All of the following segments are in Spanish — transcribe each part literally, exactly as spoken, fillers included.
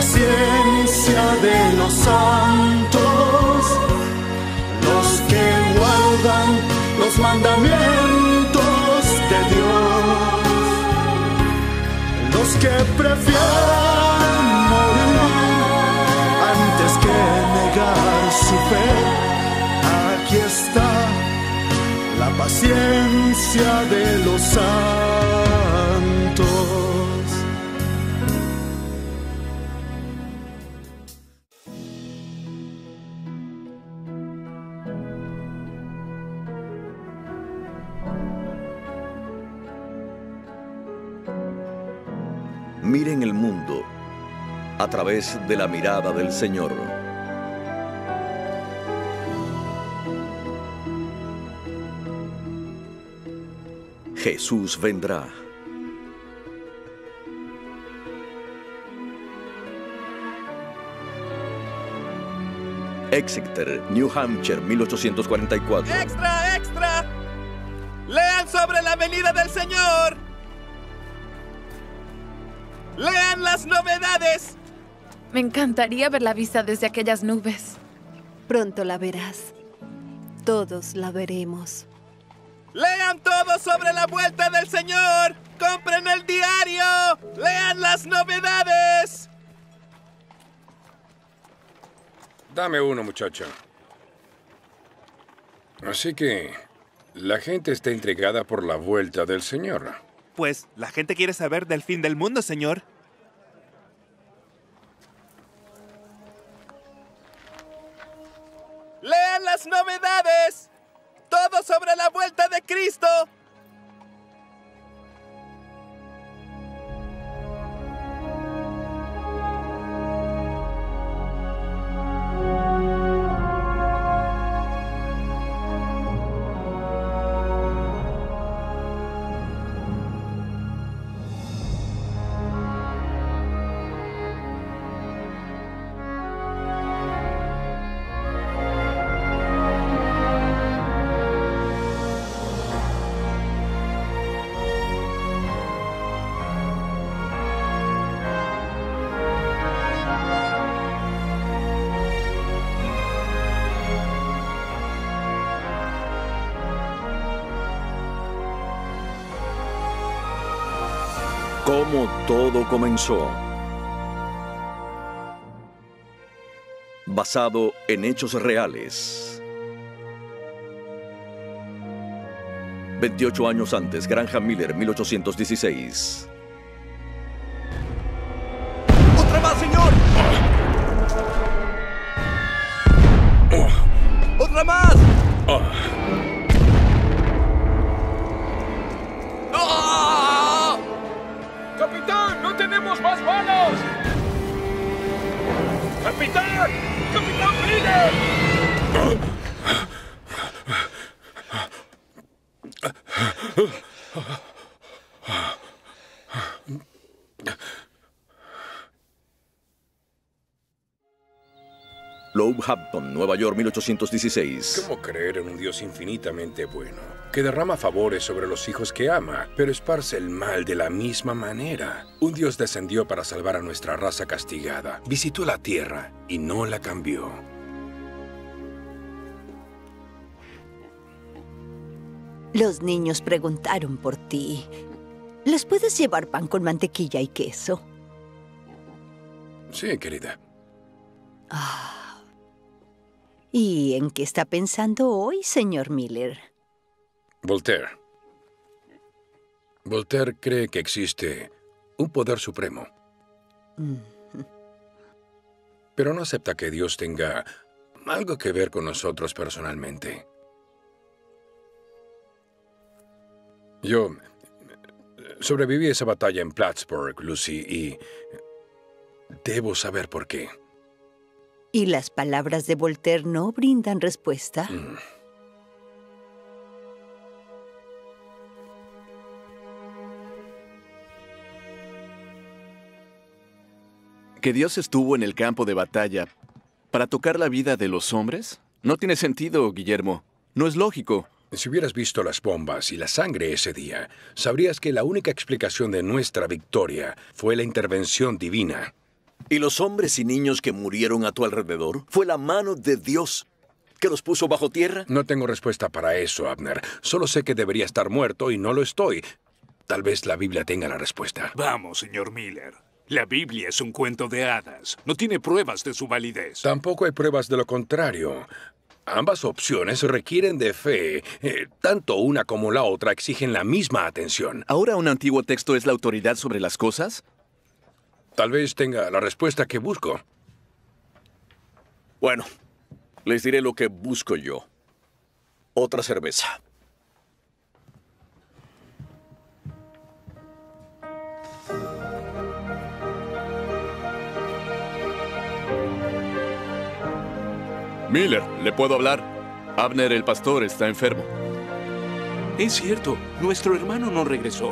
paciencia de los santos, los que guardan los mandamientos de Dios, los que prefieren morir antes que negar su fe. Aquí está la paciencia de los santos. Miren el mundo a través de la mirada del Señor. Jesús vendrá. Exeter, New Hampshire, mil ochocientos cuarenta y cuatro. ¡Extra, extra! ¡Lean sobre la venida del Señor! ¡Lean las novedades! Me encantaría ver la vista desde aquellas nubes. Pronto la verás. Todos la veremos. ¡Lean todo sobre la vuelta del Señor! ¡Compren el diario! ¡Lean las novedades! Dame uno, muchacho. Así que la gente está intrigada por la vuelta del Señor. Pues la gente quiere saber del fin del mundo, Señor. ¡Lean las novedades! ¡Todo sobre la vuelta de Cristo! Cómo todo comenzó. Basado en hechos reales. veintiocho años antes, Graham Miller, mil ochocientos dieciséis. ¡Otra más, señor! ¡Otra más! ¡Ah! ¡Capitán! ¡No tenemos más balas! ¡Capitán! ¡Capitán Miller! Low Hampton, Nueva York, mil ochocientos dieciséis. ¿Cómo creer en un Dios infinitamente bueno, que derrama favores sobre los hijos que ama, pero esparce el mal de la misma manera? Un Dios descendió para salvar a nuestra raza castigada, visitó la tierra y no la cambió. Los niños preguntaron por ti. ¿Les puedes llevar pan con mantequilla y queso? Sí, querida. Ah. ¿Y en qué está pensando hoy, señor Miller? Voltaire. Voltaire cree que existe un poder supremo. Mm. Pero no acepta que Dios tenga algo que ver con nosotros personalmente. Yo sobreviví a esa batalla en Plattsburgh, Lucy, y debo saber por qué. ¿Y las palabras de Voltaire no brindan respuesta? Mm. ¿Que Dios estuvo en el campo de batalla para tocar la vida de los hombres? No tiene sentido, Guillermo. No es lógico. Si hubieras visto las bombas y la sangre ese día, sabrías que la única explicación de nuestra victoria fue la intervención divina. ¿Y los hombres y niños que murieron a tu alrededor? ¿Fue la mano de Dios que los puso bajo tierra? No tengo respuesta para eso, Abner. Solo sé que debería estar muerto y no lo estoy. Tal vez la Biblia tenga la respuesta. Vamos, señor Miller. La Biblia es un cuento de hadas. No tiene pruebas de su validez. Tampoco hay pruebas de lo contrario. Ambas opciones requieren de fe. Eh, tanto una como la otra exigen la misma atención. ¿Ahora un antiguo texto es la autoridad sobre las cosas? Tal vez tenga la respuesta que busco. Bueno, les diré lo que busco yo. Otra cerveza. Miller, ¿le puedo hablar? Abner, el pastor, está enfermo. Es cierto, nuestro hermano no regresó.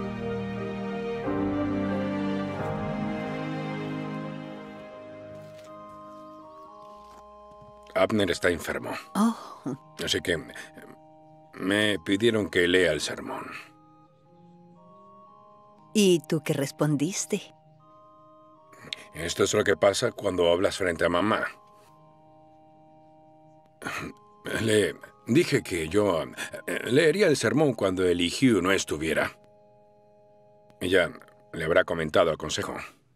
Abner está enfermo. Oh. Así que me pidieron que lea el sermón. ¿Y tú qué respondiste? Esto es lo que pasa cuando hablas frente a mamá. Le dije que yo leería el sermón cuando el Hugh no estuviera. Ella le habrá comentado al consejo.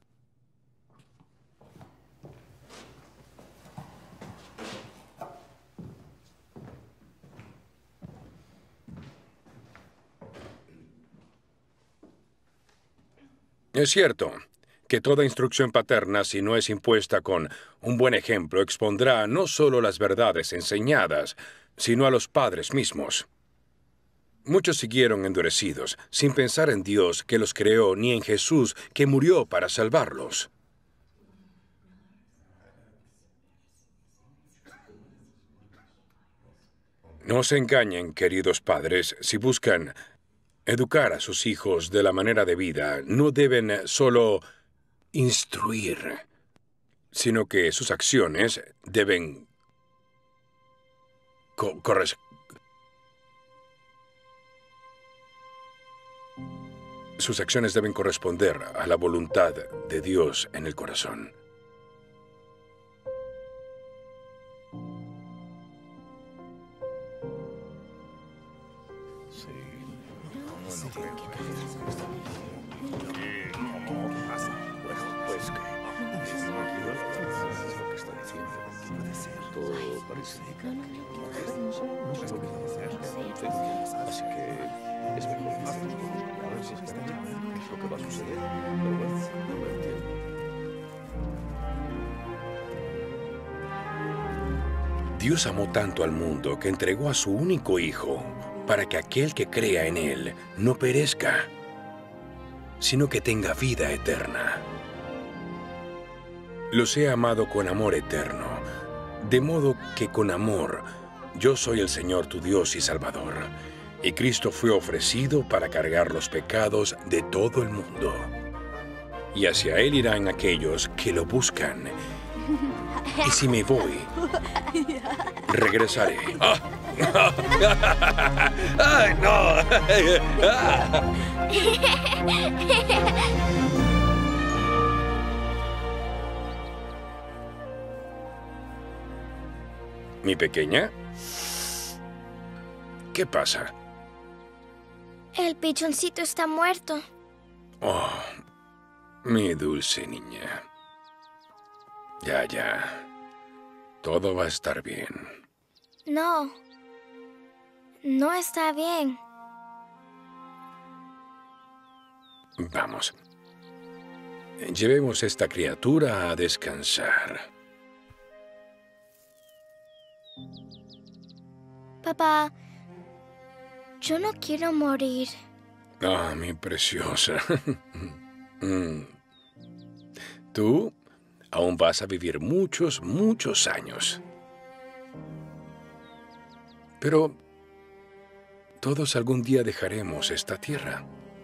Es cierto que toda instrucción paterna, si no es impuesta con un buen ejemplo, expondrá no solo las verdades enseñadas, sino a los padres mismos. Muchos siguieron endurecidos, sin pensar en Dios que los creó, ni en Jesús que murió para salvarlos. No se engañen, queridos padres, si buscan educar a sus hijos de la manera debida. No deben solo instruir, sino que sus acciones deben co corres sus acciones deben corresponder a la voluntad de Dios en el corazón. Así que es mejor a ver si esperan qué es lo que va a suceder. Pero bueno, no lo entiendo. Dios amó tanto al mundo que entregó a su único Hijo para que aquel que crea en Él no perezca, sino que tenga vida eterna. Los he amado con amor eterno, de modo que con amor yo soy el Señor tu Dios y Salvador, y Cristo fue ofrecido para cargar los pecados de todo el mundo. Y hacia Él irán aquellos que lo buscan. Y si me voy, regresaré. ¡Ah! ¡Ay, no! ¿Mi pequeña? ¿Qué pasa? El pichoncito está muerto. Oh, mi dulce niña. Ya, ya. Todo va a estar bien. No. No está bien. Vamos. Llevemos esta criatura a descansar. Papá, yo no quiero morir. Ah, mi preciosa. mm. Tú aún vas a vivir muchos, muchos años. Pero todos algún día dejaremos esta tierra.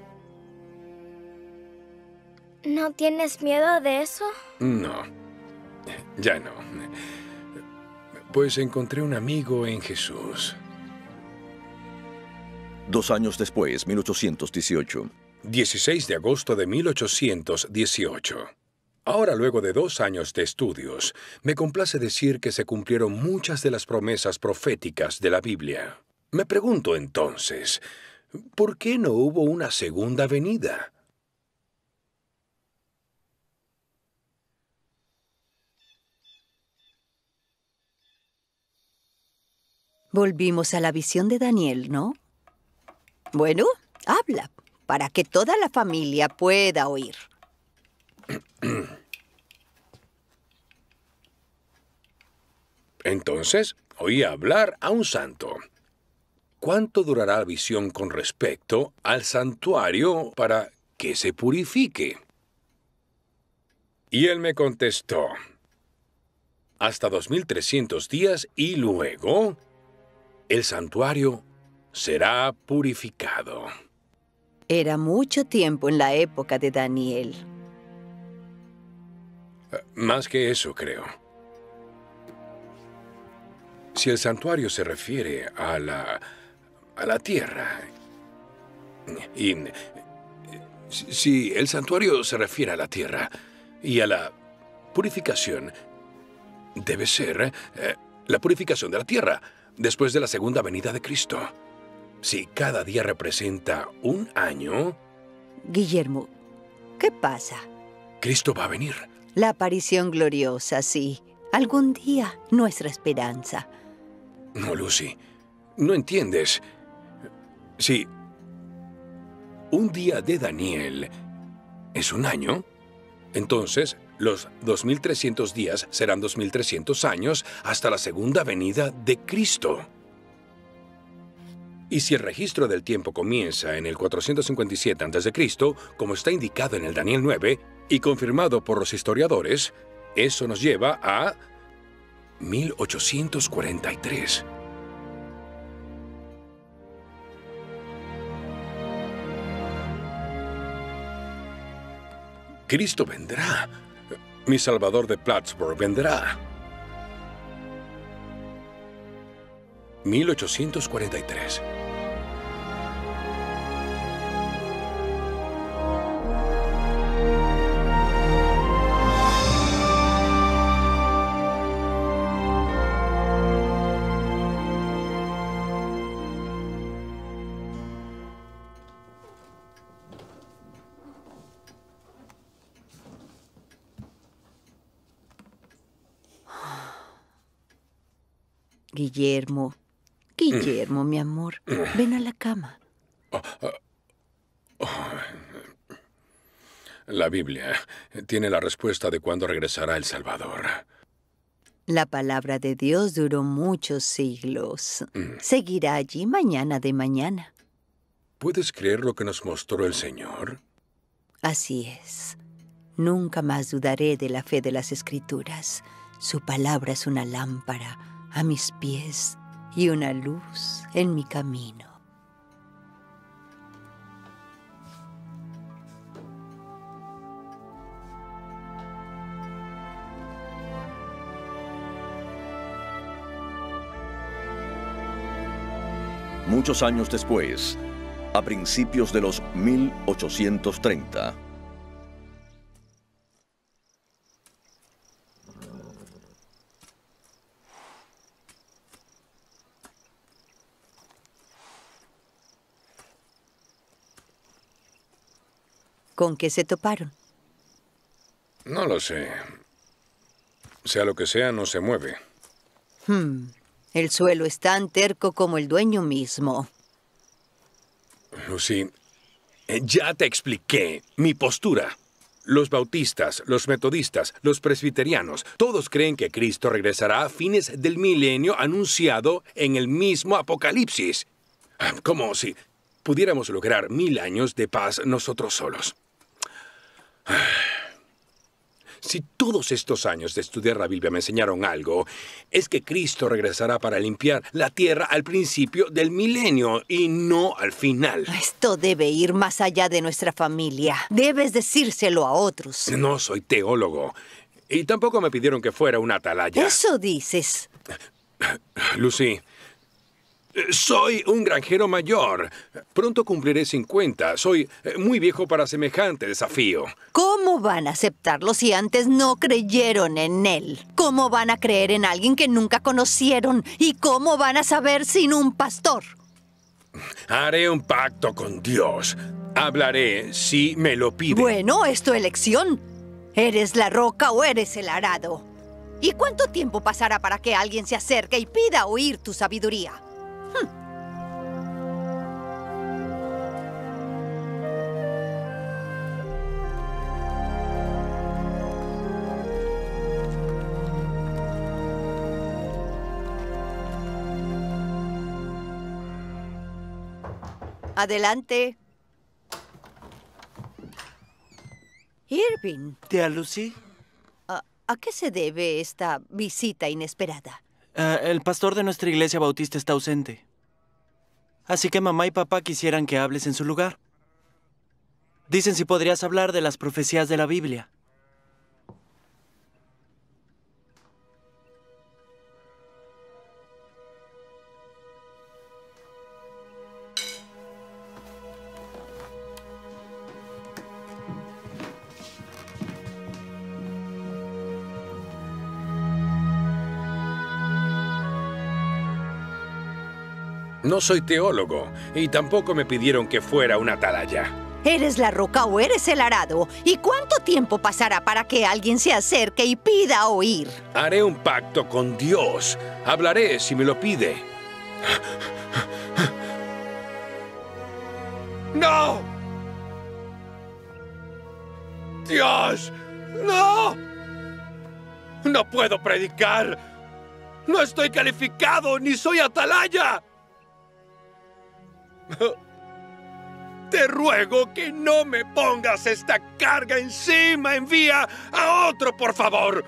¿No tienes miedo de eso? No, ya no. Pues encontré un amigo en Jesús. Dos años después, mil ochocientos dieciocho. dieciséis de agosto de mil ochocientos dieciocho. Ahora, luego de dos años de estudios, me complace decir que se cumplieron muchas de las promesas proféticas de la Biblia. Me pregunto entonces, ¿por qué no hubo una segunda venida? Volvimos a la visión de Daniel, ¿no? Bueno, habla, para que toda la familia pueda oír. Entonces, oí hablar a un santo. ¿Cuánto durará la visión con respecto al santuario para que se purifique? Y él me contestó, hasta dos mil trescientos días y luego el santuario será purificado. Era mucho tiempo en la época de Daniel. Más que eso, creo. Si el santuario se refiere a la, a la tierra, y si el santuario se refiere a la tierra y a la purificación, debe ser eh, la purificación de la tierra después de la segunda venida de Cristo. Si cada día representa un año... Guillermo, ¿qué pasa? Cristo va a venir. La aparición gloriosa, sí. Algún día, nuestra esperanza. No, Lucy, no entiendes. Si un día de Daniel es un año, entonces los dos mil trescientos días serán dos mil trescientos años hasta la segunda venida de Cristo. Y si el registro del tiempo comienza en el cuatrocientos cincuenta y siete antes de Cristo, como está indicado en el Daniel nueve y confirmado por los historiadores, eso nos lleva a mil ochocientos cuarenta y tres. Cristo vendrá. Mi Salvador de Plattsburgh vendrá. mil ochocientos cuarenta y tres. Guillermo, Guillermo, mi amor, ven a la cama. La Biblia tiene la respuesta de cuándo regresará el Salvador. La palabra de Dios duró muchos siglos. Seguirá allí mañana de mañana. ¿Puedes creer lo que nos mostró el Señor? Así es. Nunca más dudaré de la fe de las Escrituras. Su palabra es una lámpara a mis pies y una luz en mi camino. Muchos años después, a principios de los mil ochocientos treinta, ¿Con qué se toparon? No lo sé. Sea lo que sea, no se mueve. Hmm. El suelo es tan terco como el dueño mismo. Lucy, ya te expliqué mi postura. Los bautistas, los metodistas, los presbiterianos, todos creen que Cristo regresará a fines del milenio anunciado en el mismo Apocalipsis. Como si pudiéramos lograr mil años de paz nosotros solos. Si todos estos años de estudiar la Biblia me enseñaron algo, es que Cristo regresará para limpiar la tierra al principio del milenio y no al final. Esto debe ir más allá de nuestra familia. Debes decírselo a otros. No soy teólogo. Y tampoco me pidieron que fuera una atalaya. Eso dices. Lucy, soy un granjero mayor. Pronto cumpliré cincuenta. Soy muy viejo para semejante desafío. ¿Cómo ¿Cómo van a aceptarlo si antes no creyeron en él? ¿Cómo van a creer en alguien que nunca conocieron? ¿Y cómo van a saber sin un pastor? Haré un pacto con Dios. Hablaré si me lo pide. Bueno, es tu elección. ¿Eres la roca o eres el arado? ¿Y cuánto tiempo pasará para que alguien se acerque y pida oír tu sabiduría? Hmm. Adelante. Irving. ¿Tía Lucy? ¿A, ¿A qué se debe esta visita inesperada? Uh, el pastor de nuestra iglesia bautista está ausente. Así que mamá y papá quisieran que hables en su lugar. Dicen si podrías hablar de las profecías de la Biblia. No soy teólogo, y tampoco me pidieron que fuera una atalaya. ¿Eres la roca o eres el arado? ¿Y cuánto tiempo pasará para que alguien se acerque y pida oír? Haré un pacto con Dios. Hablaré si me lo pide. ¡No! ¡Dios! ¡No! ¡No puedo predicar! ¡No estoy calificado ni soy atalaya! Te ruego que no me pongas esta carga encima. Envía a otro, por favor.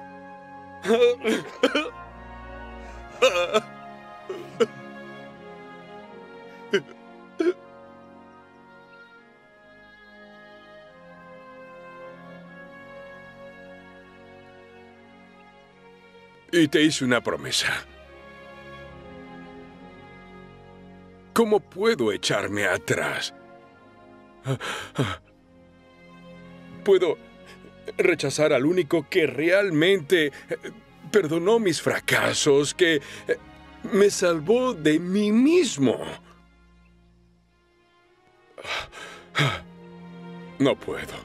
Y te hice una promesa. ¿Cómo puedo echarme atrás? Puedo rechazar al único que realmente perdonó mis fracasos, que me salvó de mí mismo. No puedo.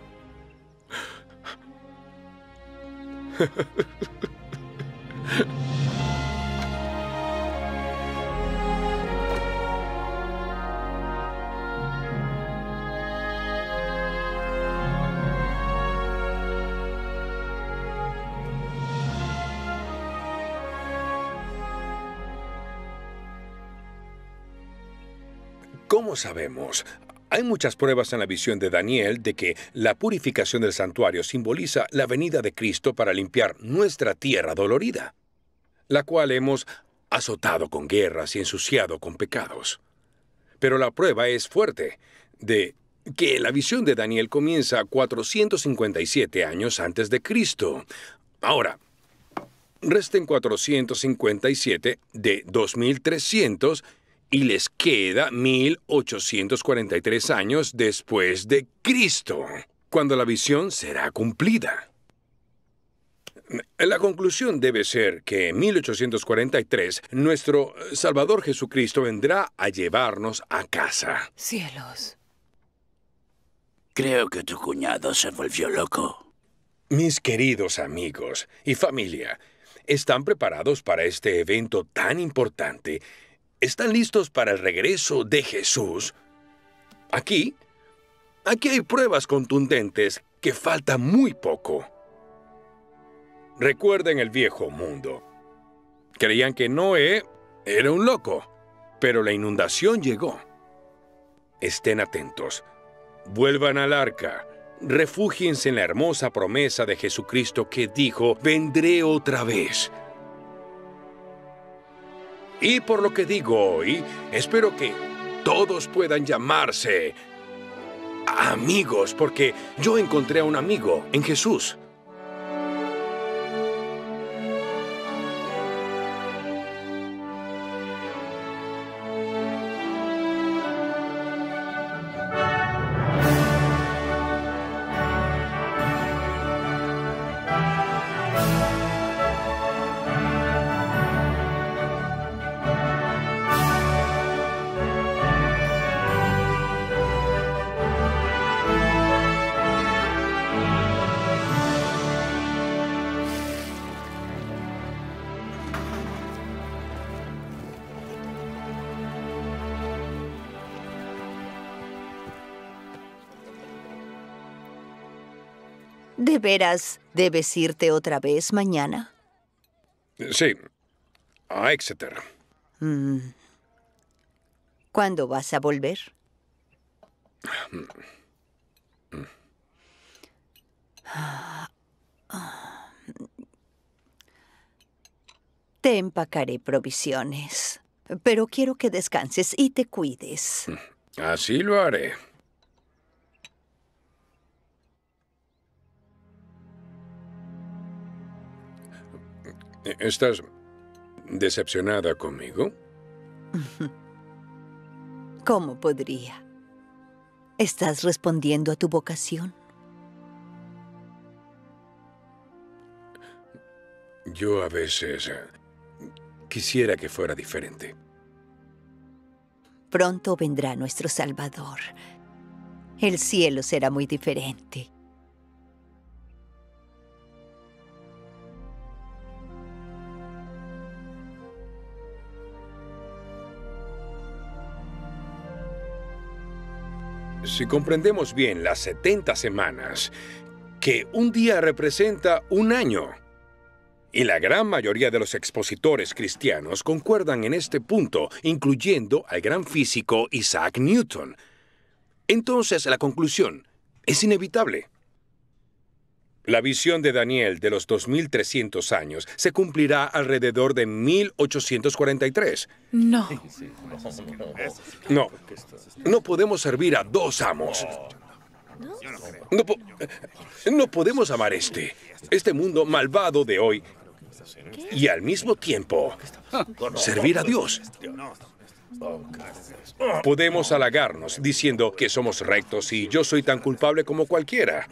¿Cómo sabemos? Hay muchas pruebas en la visión de Daniel de que la purificación del santuario simboliza la venida de Cristo para limpiar nuestra tierra dolorida, la cual hemos azotado con guerras y ensuciado con pecados. Pero la prueba es fuerte de que la visión de Daniel comienza cuatrocientos cincuenta y siete años antes de Cristo. Ahora, resten cuatrocientos cincuenta y siete de dos mil trescientos y les queda mil ochocientos cuarenta y tres años después de Cristo, cuando la visión será cumplida. La conclusión debe ser que en mil ochocientos cuarenta y tres nuestro Salvador Jesucristo vendrá a llevarnos a casa. Cielos. Creo que tu cuñado se volvió loco. Mis queridos amigos y familia, ¿están preparados para este evento tan importante? ¿Están listos para el regreso de Jesús? Aquí, aquí hay pruebas contundentes que falta muy poco. Recuerden el viejo mundo. Creían que Noé era un loco, pero la inundación llegó. Estén atentos. Vuelvan al arca. Refúgiense en la hermosa promesa de Jesucristo que dijo, vendré otra vez. Y por lo que digo hoy, espero que todos puedan llamarse amigos, porque yo encontré a un amigo en Jesús. ¿De veras debes irte otra vez mañana? Sí, a Exeter. Mm. ¿Cuándo vas a volver? Te empacaré provisiones, pero quiero que descanses y te cuides. Así lo haré. ¿Estás decepcionada conmigo? ¿Cómo podría? ¿Estás respondiendo a tu vocación? Yo a veces eh, quisiera que fuera diferente. Pronto vendrá nuestro Salvador. El cielo será muy diferente. Si comprendemos bien las setenta semanas, que un día representa un año, y la gran mayoría de los expositores cristianos concuerdan en este punto, incluyendo al gran físico Isaac Newton, entonces la conclusión es inevitable. La visión de Daniel de los dos mil trescientos años se cumplirá alrededor de mil ochocientos cuarenta y tres. No. No, no podemos servir a dos amos. No, po no podemos amar este, este mundo malvado de hoy y al mismo tiempo servir a Dios. Podemos halagarnos diciendo que somos rectos y yo soy tan culpable como cualquiera.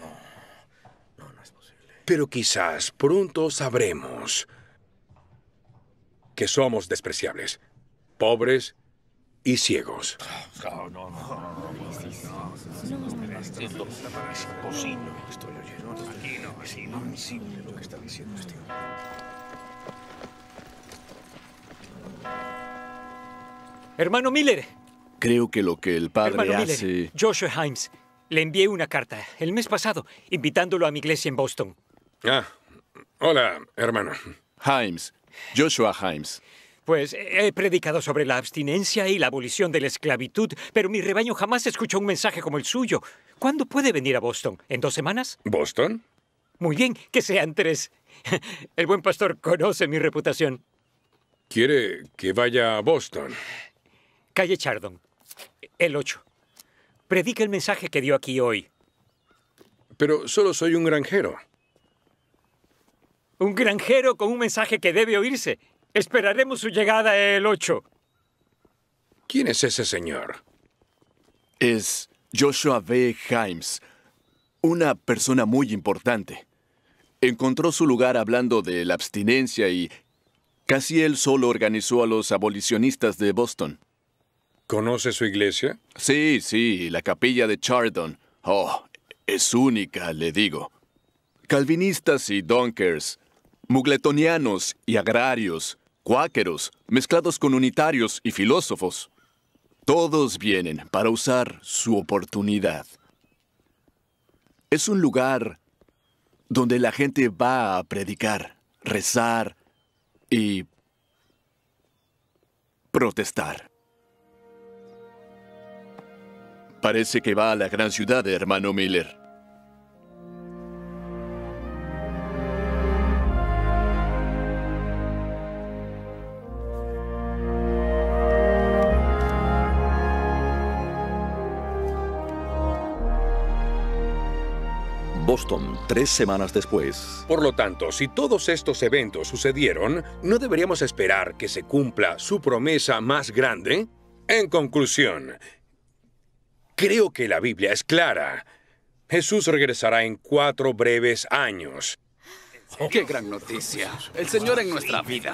Pero quizás pronto sabremos que somos despreciables, pobres y ciegos. Hermano Miller. Creo que lo que el padre Hermano hace... Miller, Joshua Himes. Le envié una carta el mes pasado, invitándolo a mi iglesia en Boston. Ah, hola, hermano. Himes, Joshua Himes. Pues he predicado sobre la abstinencia y la abolición de la esclavitud, pero mi rebaño jamás escuchó un mensaje como el suyo. ¿Cuándo puede venir a Boston? ¿En dos semanas? ¿Boston? Muy bien, que sean tres. El buen pastor conoce mi reputación. ¿Quiere que vaya a Boston? Calle Chardon, el ocho. Predica el mensaje que dio aquí hoy. Pero solo soy un granjero. Un granjero con un mensaje que debe oírse. Esperaremos su llegada el ocho. ¿Quién es ese señor? Es Joshua B. Himes, una persona muy importante. Encontró su lugar hablando de la abstinencia y casi él solo organizó a los abolicionistas de Boston. ¿Conoce su iglesia? Sí, sí, la capilla de Chardon. Oh, es única, le digo. Calvinistas y Dunkers, mugletonianos y agrarios, cuáqueros, mezclados con unitarios y filósofos. Todos vienen para usar su oportunidad. Es un lugar donde la gente va a predicar, rezar y protestar. Parece que va a la gran ciudad, hermano Miller. Boston, tres semanas después. Por lo tanto, si todos estos eventos sucedieron, ¿no deberíamos esperar que se cumpla su promesa más grande? En conclusión, creo que la Biblia es clara. Jesús regresará en cuatro breves años. ¡Qué gran noticia! El Señor en nuestra vida.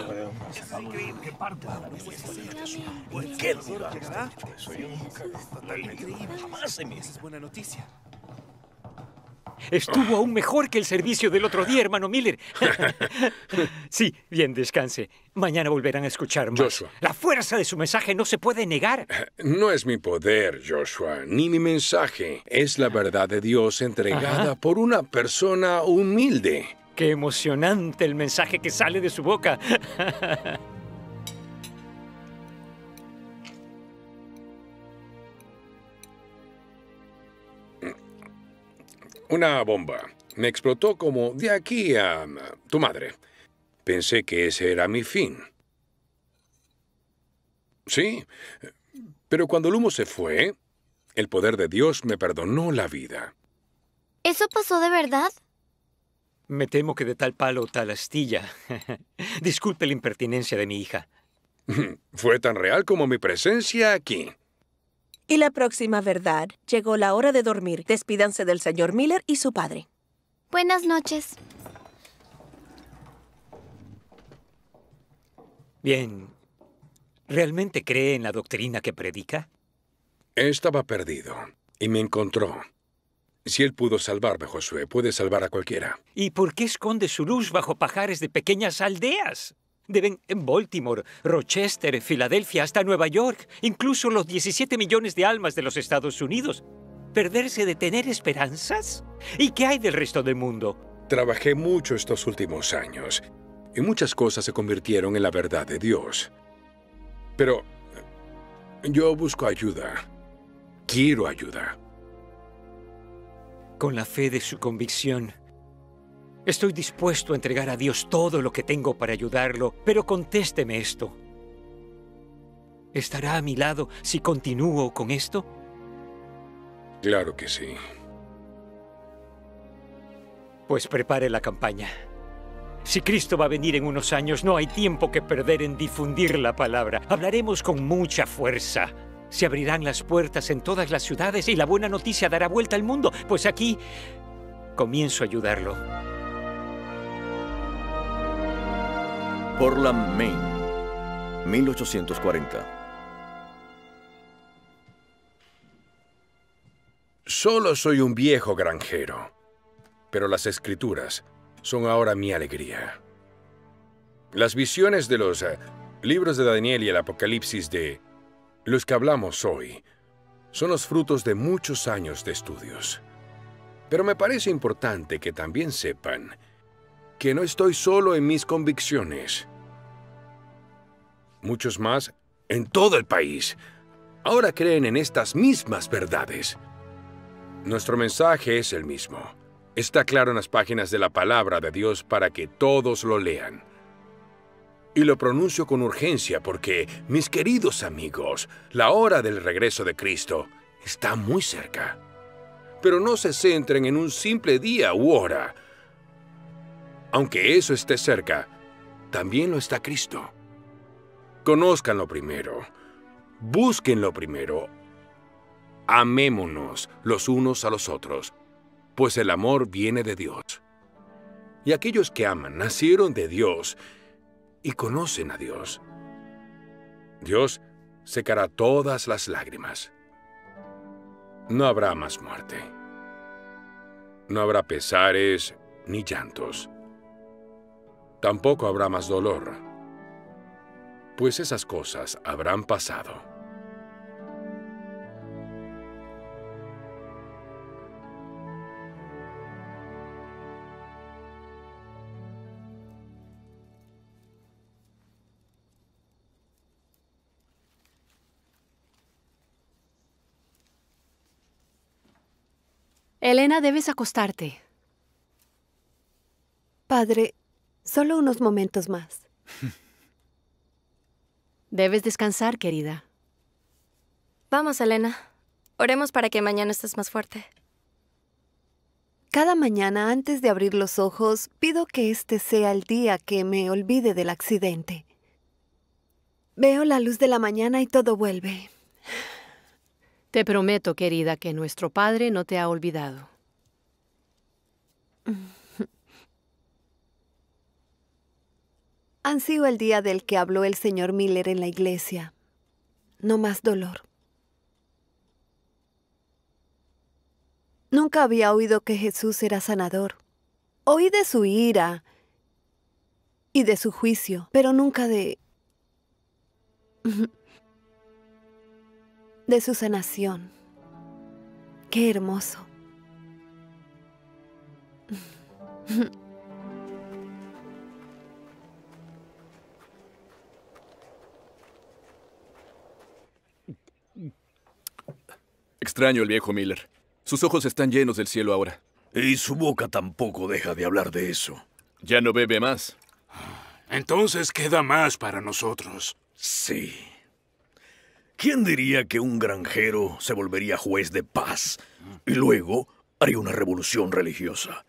¡Qué dura! Jamás en mí. Esa es buena noticia. Estuvo aún mejor que el servicio del otro día, hermano Miller. Sí, bien, descanse. Mañana volverán a escuchar más. Joshua. La fuerza de su mensaje no se puede negar. No es mi poder, Joshua, ni mi mensaje. Es la verdad de Dios entregada Ajá. por una persona humilde. Qué emocionante el mensaje que sale de su boca. Una bomba. Me explotó como de aquí a tu madre. Pensé que ese era mi fin. Sí, pero cuando el humo se fue, el poder de Dios me perdonó la vida. ¿Eso pasó de verdad? Me temo que de tal palo, tal astilla. Disculpe la impertinencia de mi hija. Fue tan real como mi presencia aquí. Y la próxima verdad. Llegó la hora de dormir. Despídanse del señor Miller y su padre. Buenas noches. Bien. ¿Realmente cree en la doctrina que predica? Estaba perdido y me encontró. Si él pudo salvarme, Josué, puede salvar a cualquiera. ¿Y por qué esconde su luz bajo pajares de pequeñas aldeas? Deben en Baltimore, Rochester, Filadelfia, hasta Nueva York, incluso los diecisiete millones de almas de los Estados Unidos. ¿Perderse de tener esperanzas? ¿Y qué hay del resto del mundo? Trabajé mucho estos últimos años y muchas cosas se convirtieron en la verdad de Dios. Pero yo busco ayuda. Quiero ayuda. Con la fe de su convicción, estoy dispuesto a entregar a Dios todo lo que tengo para ayudarlo, pero contésteme esto. ¿Estará a mi lado si continúo con esto? Claro que sí. Pues prepare la campaña. Si Cristo va a venir en unos años, no hay tiempo que perder en difundir la palabra. Hablaremos con mucha fuerza. Se abrirán las puertas en todas las ciudades y la buena noticia dará vuelta al mundo. Pues aquí comienzo a ayudarlo. Portland, Maine, mil ochocientos cuarenta. Solo soy un viejo granjero, pero las escrituras son ahora mi alegría. Las visiones de los uh, libros de Daniel y el Apocalipsis de los que hablamos hoy son los frutos de muchos años de estudios. Pero me parece importante que también sepan que no estoy solo en mis convicciones. Muchos más en todo el país ahora creen en estas mismas verdades. Nuestro mensaje es el mismo. Está claro en las páginas de la palabra de Dios para que todos lo lean. Y lo pronuncio con urgencia porque, mis queridos amigos, la hora del regreso de Cristo está muy cerca. Pero no se centren en un simple día u hora. Aunque eso esté cerca, también lo está Cristo. Conózcanlo primero. Búsquenlo primero. Amémonos los unos a los otros, pues el amor viene de Dios. Y aquellos que aman nacieron de Dios y conocen a Dios. Dios secará todas las lágrimas. No habrá más muerte. No habrá pesares ni llantos. Tampoco habrá más dolor, pues esas cosas habrán pasado. Elena, debes acostarte. Padre, solo unos momentos más. Debes descansar, querida. Vamos, Elena. Oremos para que mañana estés más fuerte. Cada mañana, antes de abrir los ojos, pido que este sea el día que me olvide del accidente. Veo la luz de la mañana y todo vuelve. Te prometo, querida, que nuestro Padre no te ha olvidado. Ansío el día del que habló el señor Miller en la iglesia. No más dolor. Nunca había oído que Jesús era sanador. Oí de su ira y de su juicio, pero nunca de... de su sanación. ¡Qué hermoso! Extraño el viejo Miller. Sus ojos están llenos del cielo ahora. Y su boca tampoco deja de hablar de eso. Ya no bebe más. Entonces queda más para nosotros. Sí. ¿Quién diría que un granjero se volvería juez de paz y luego haría una revolución religiosa?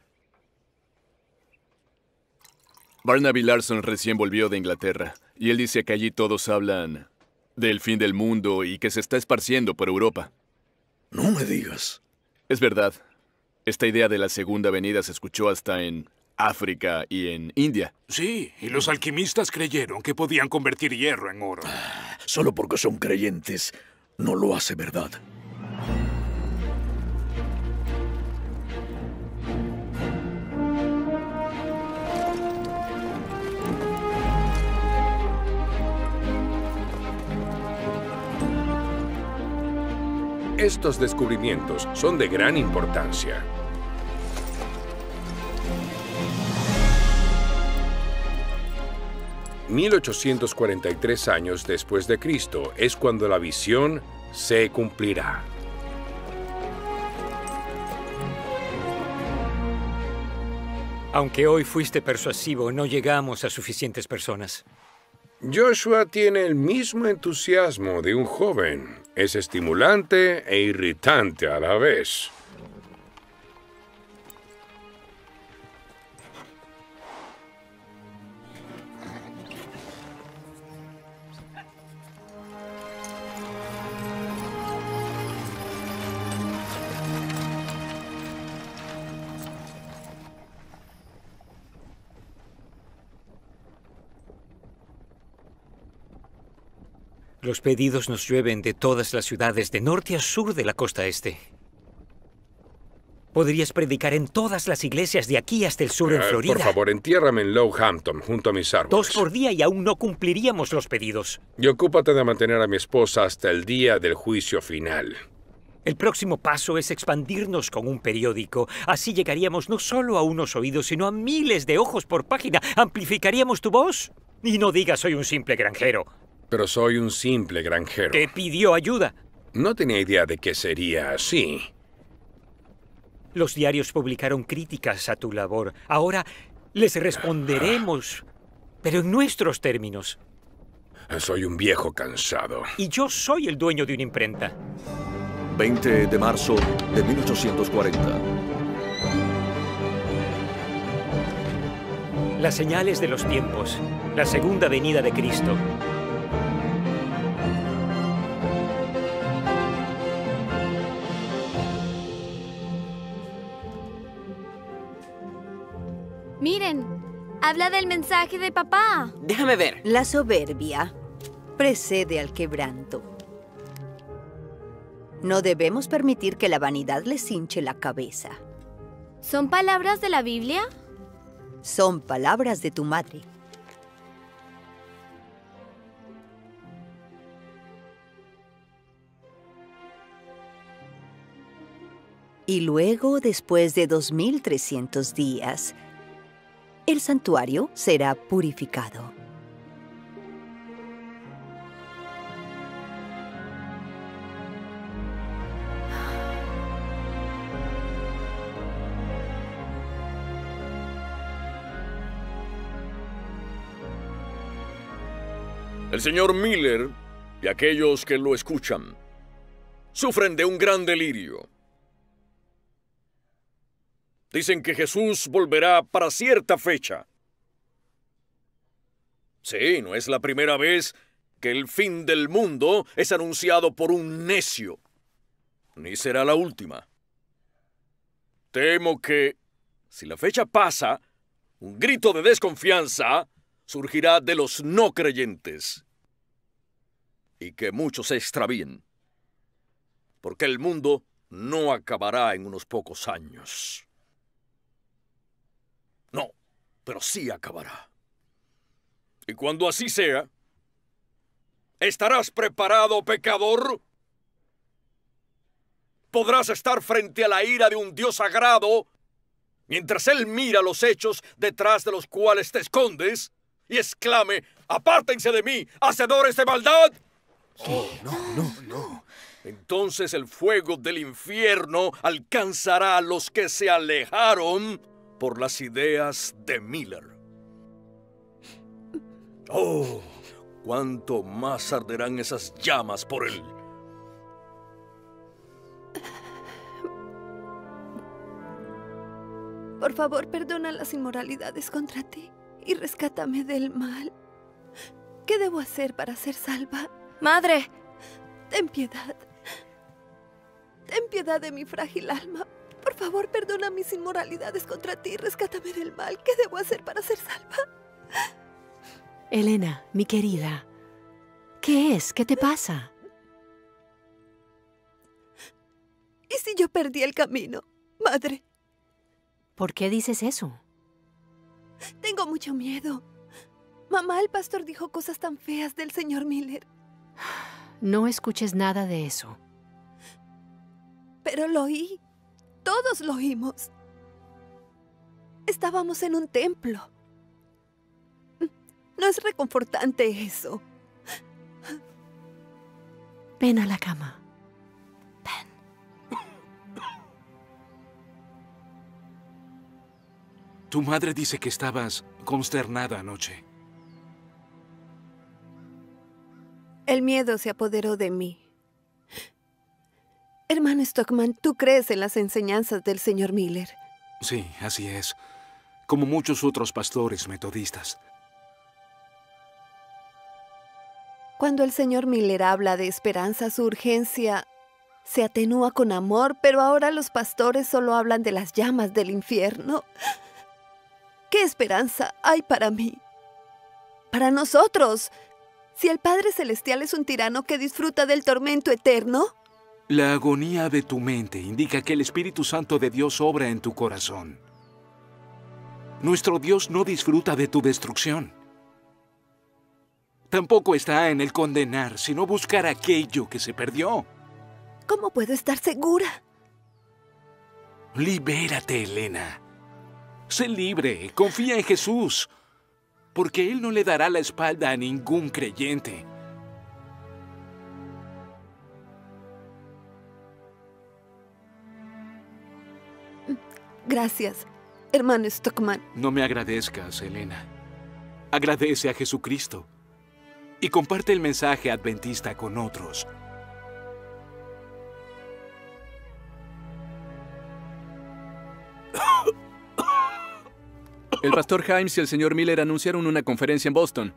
Barnaby Larson recién volvió de Inglaterra, y él dice que allí todos hablan del fin del mundo y que se está esparciendo por Europa. No me digas. Es verdad. Esta idea de la segunda venida se escuchó hasta en África y en India. Sí, y los alquimistas creyeron que podían convertir hierro en oro. Solo porque son creyentes, no lo hace verdad. Estos descubrimientos son de gran importancia. mil ochocientos cuarenta y tres años después de Cristo es cuando la visión se cumplirá. Aunque hoy fuiste persuasivo, no llegamos a suficientes personas. Joshua tiene el mismo entusiasmo de un joven. Es estimulante e irritante a la vez. Los pedidos nos llueven de todas las ciudades de norte a sur de la costa este. Podrías predicar en todas las iglesias de aquí hasta el sur en Uh, Florida. por favor, entiérrame en Low Hampton, junto a mis árboles. Dos por día y aún no cumpliríamos los pedidos. Y ocúpate de mantener a mi esposa hasta el día del juicio final. El próximo paso es expandirnos con un periódico. Así llegaríamos no solo a unos oídos, sino a miles de ojos por página. Amplificaríamos tu voz. Y no digas soy un simple granjero. Pero soy un simple granjero. ¿Te pidió ayuda? No tenía idea de que sería así. Los diarios publicaron críticas a tu labor. Ahora les responderemos, pero en nuestros términos. Soy un viejo cansado. Y yo soy el dueño de una imprenta. veinte de marzo de mil ochocientos cuarenta. Las señales de los tiempos. La segunda venida de Cristo. Miren, habla del mensaje de papá. Déjame ver. La soberbia precede al quebranto. No debemos permitir que la vanidad les hinche la cabeza. ¿Son palabras de la Biblia? Son palabras de tu madre. Y luego, después de dos mil trescientos días, el santuario será purificado. El señor Miller y aquellos que lo escuchan sufren de un gran delirio. Dicen que Jesús volverá para cierta fecha. Sí, no es la primera vez que el fin del mundo es anunciado por un necio. Ni será la última. Temo que, si la fecha pasa, un grito de desconfianza surgirá de los no creyentes. Y que muchos se extravíen. Porque el mundo no acabará en unos pocos años. No, pero sí acabará. Y cuando así sea, ¿estarás preparado, pecador? ¿Podrás estar frente a la ira de un Dios sagrado mientras Él mira los hechos detrás de los cuales te escondes y exclame, ¡apártense de mí, hacedores de maldad! Oh, no, no, no. Entonces el fuego del infierno alcanzará a los que se alejaron por las ideas de Miller. ¡Oh! ¡Cuánto más arderán esas llamas por él! Por favor, perdona las inmoralidades contra ti y rescátame del mal. ¿Qué debo hacer para ser salva? ¡Madre! Ten piedad. Ten piedad de mi frágil alma. Por favor, perdona mis inmoralidades contra ti y rescátame del mal. ¿Qué debo hacer para ser salva? Elena, mi querida, ¿qué es? ¿Qué te pasa? ¿Y si yo perdí el camino, madre? ¿Por qué dices eso? Tengo mucho miedo. Mamá, el pastor dijo cosas tan feas del señor Miller. No escuches nada de eso. Pero lo oí. Todos lo oímos. Estábamos en un templo. No es reconfortante eso. Ven a la cama. Tu madre dice que estabas consternada anoche. El miedo se apoderó de mí. Hermano Stockman, ¿tú crees en las enseñanzas del señor Miller? Sí, así es. Como muchos otros pastores metodistas. Cuando el señor Miller habla de esperanza, su urgencia se atenúa con amor, pero ahora los pastores solo hablan de las llamas del infierno. ¿Qué esperanza hay para mí? Para nosotros. Si el Padre Celestial es un tirano que disfruta del tormento eterno. La agonía de tu mente indica que el Espíritu Santo de Dios obra en tu corazón. Nuestro Dios no disfruta de tu destrucción. Tampoco está en el condenar, sino buscar aquello que se perdió. ¿Cómo puedo estar segura? Libérate, Elena. Sé libre, confía en Jesús, porque Él no le dará la espalda a ningún creyente. Gracias, hermano Stockman. No me agradezcas, Elena. Agradece a Jesucristo y comparte el mensaje adventista con otros. El pastor Himes y el señor Miller anunciaron una conferencia en Boston.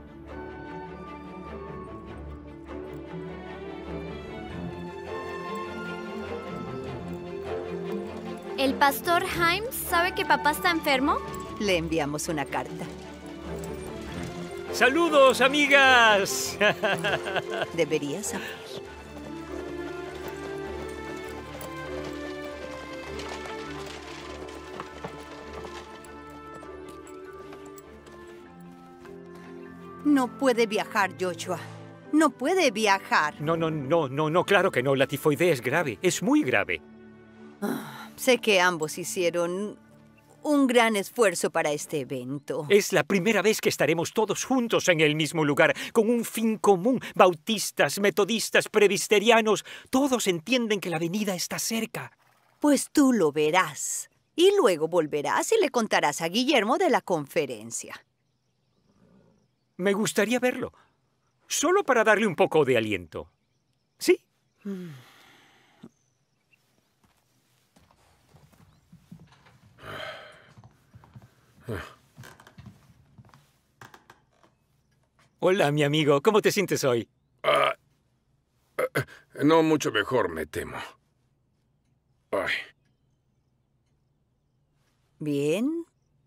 ¿El pastor Himes sabe que papá está enfermo? Le enviamos una carta. ¡Saludos, amigas! Deberías saber. No puede viajar, Joshua. No puede viajar. No, no, no, no, no, claro que no. La tifoidea es grave. Es muy grave. Ah, sé que ambos hicieron un gran esfuerzo para este evento. Es la primera vez que estaremos todos juntos en el mismo lugar, con un fin común. Bautistas, metodistas, presbiterianos, todos entienden que la venida está cerca. Pues tú lo verás. Y luego volverás y le contarás a Guillermo de la conferencia. Me gustaría verlo. Solo para darle un poco de aliento. ¿Sí? Mm. Hola, mi amigo. ¿Cómo te sientes hoy? Uh, uh, no mucho mejor, me temo. Ay. Bien.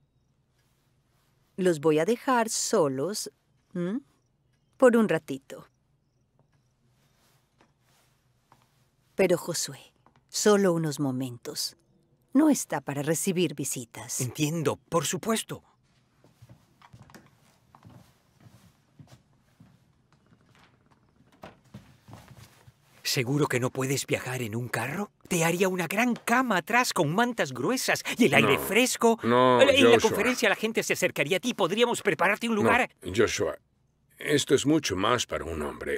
Los voy a dejar solos ¿m? por un ratito. Pero, Josué, Solo unos momentos. No está para recibir visitas. Entiendo, por supuesto. ¿Seguro que no puedes viajar en un carro? Te haría una gran cama atrás con mantas gruesas y el aire No, fresco. no, En la Joshua. conferencia la gente se acercaría a ti. Podríamos prepararte un lugar. No, Joshua, esto es mucho más para un hombre.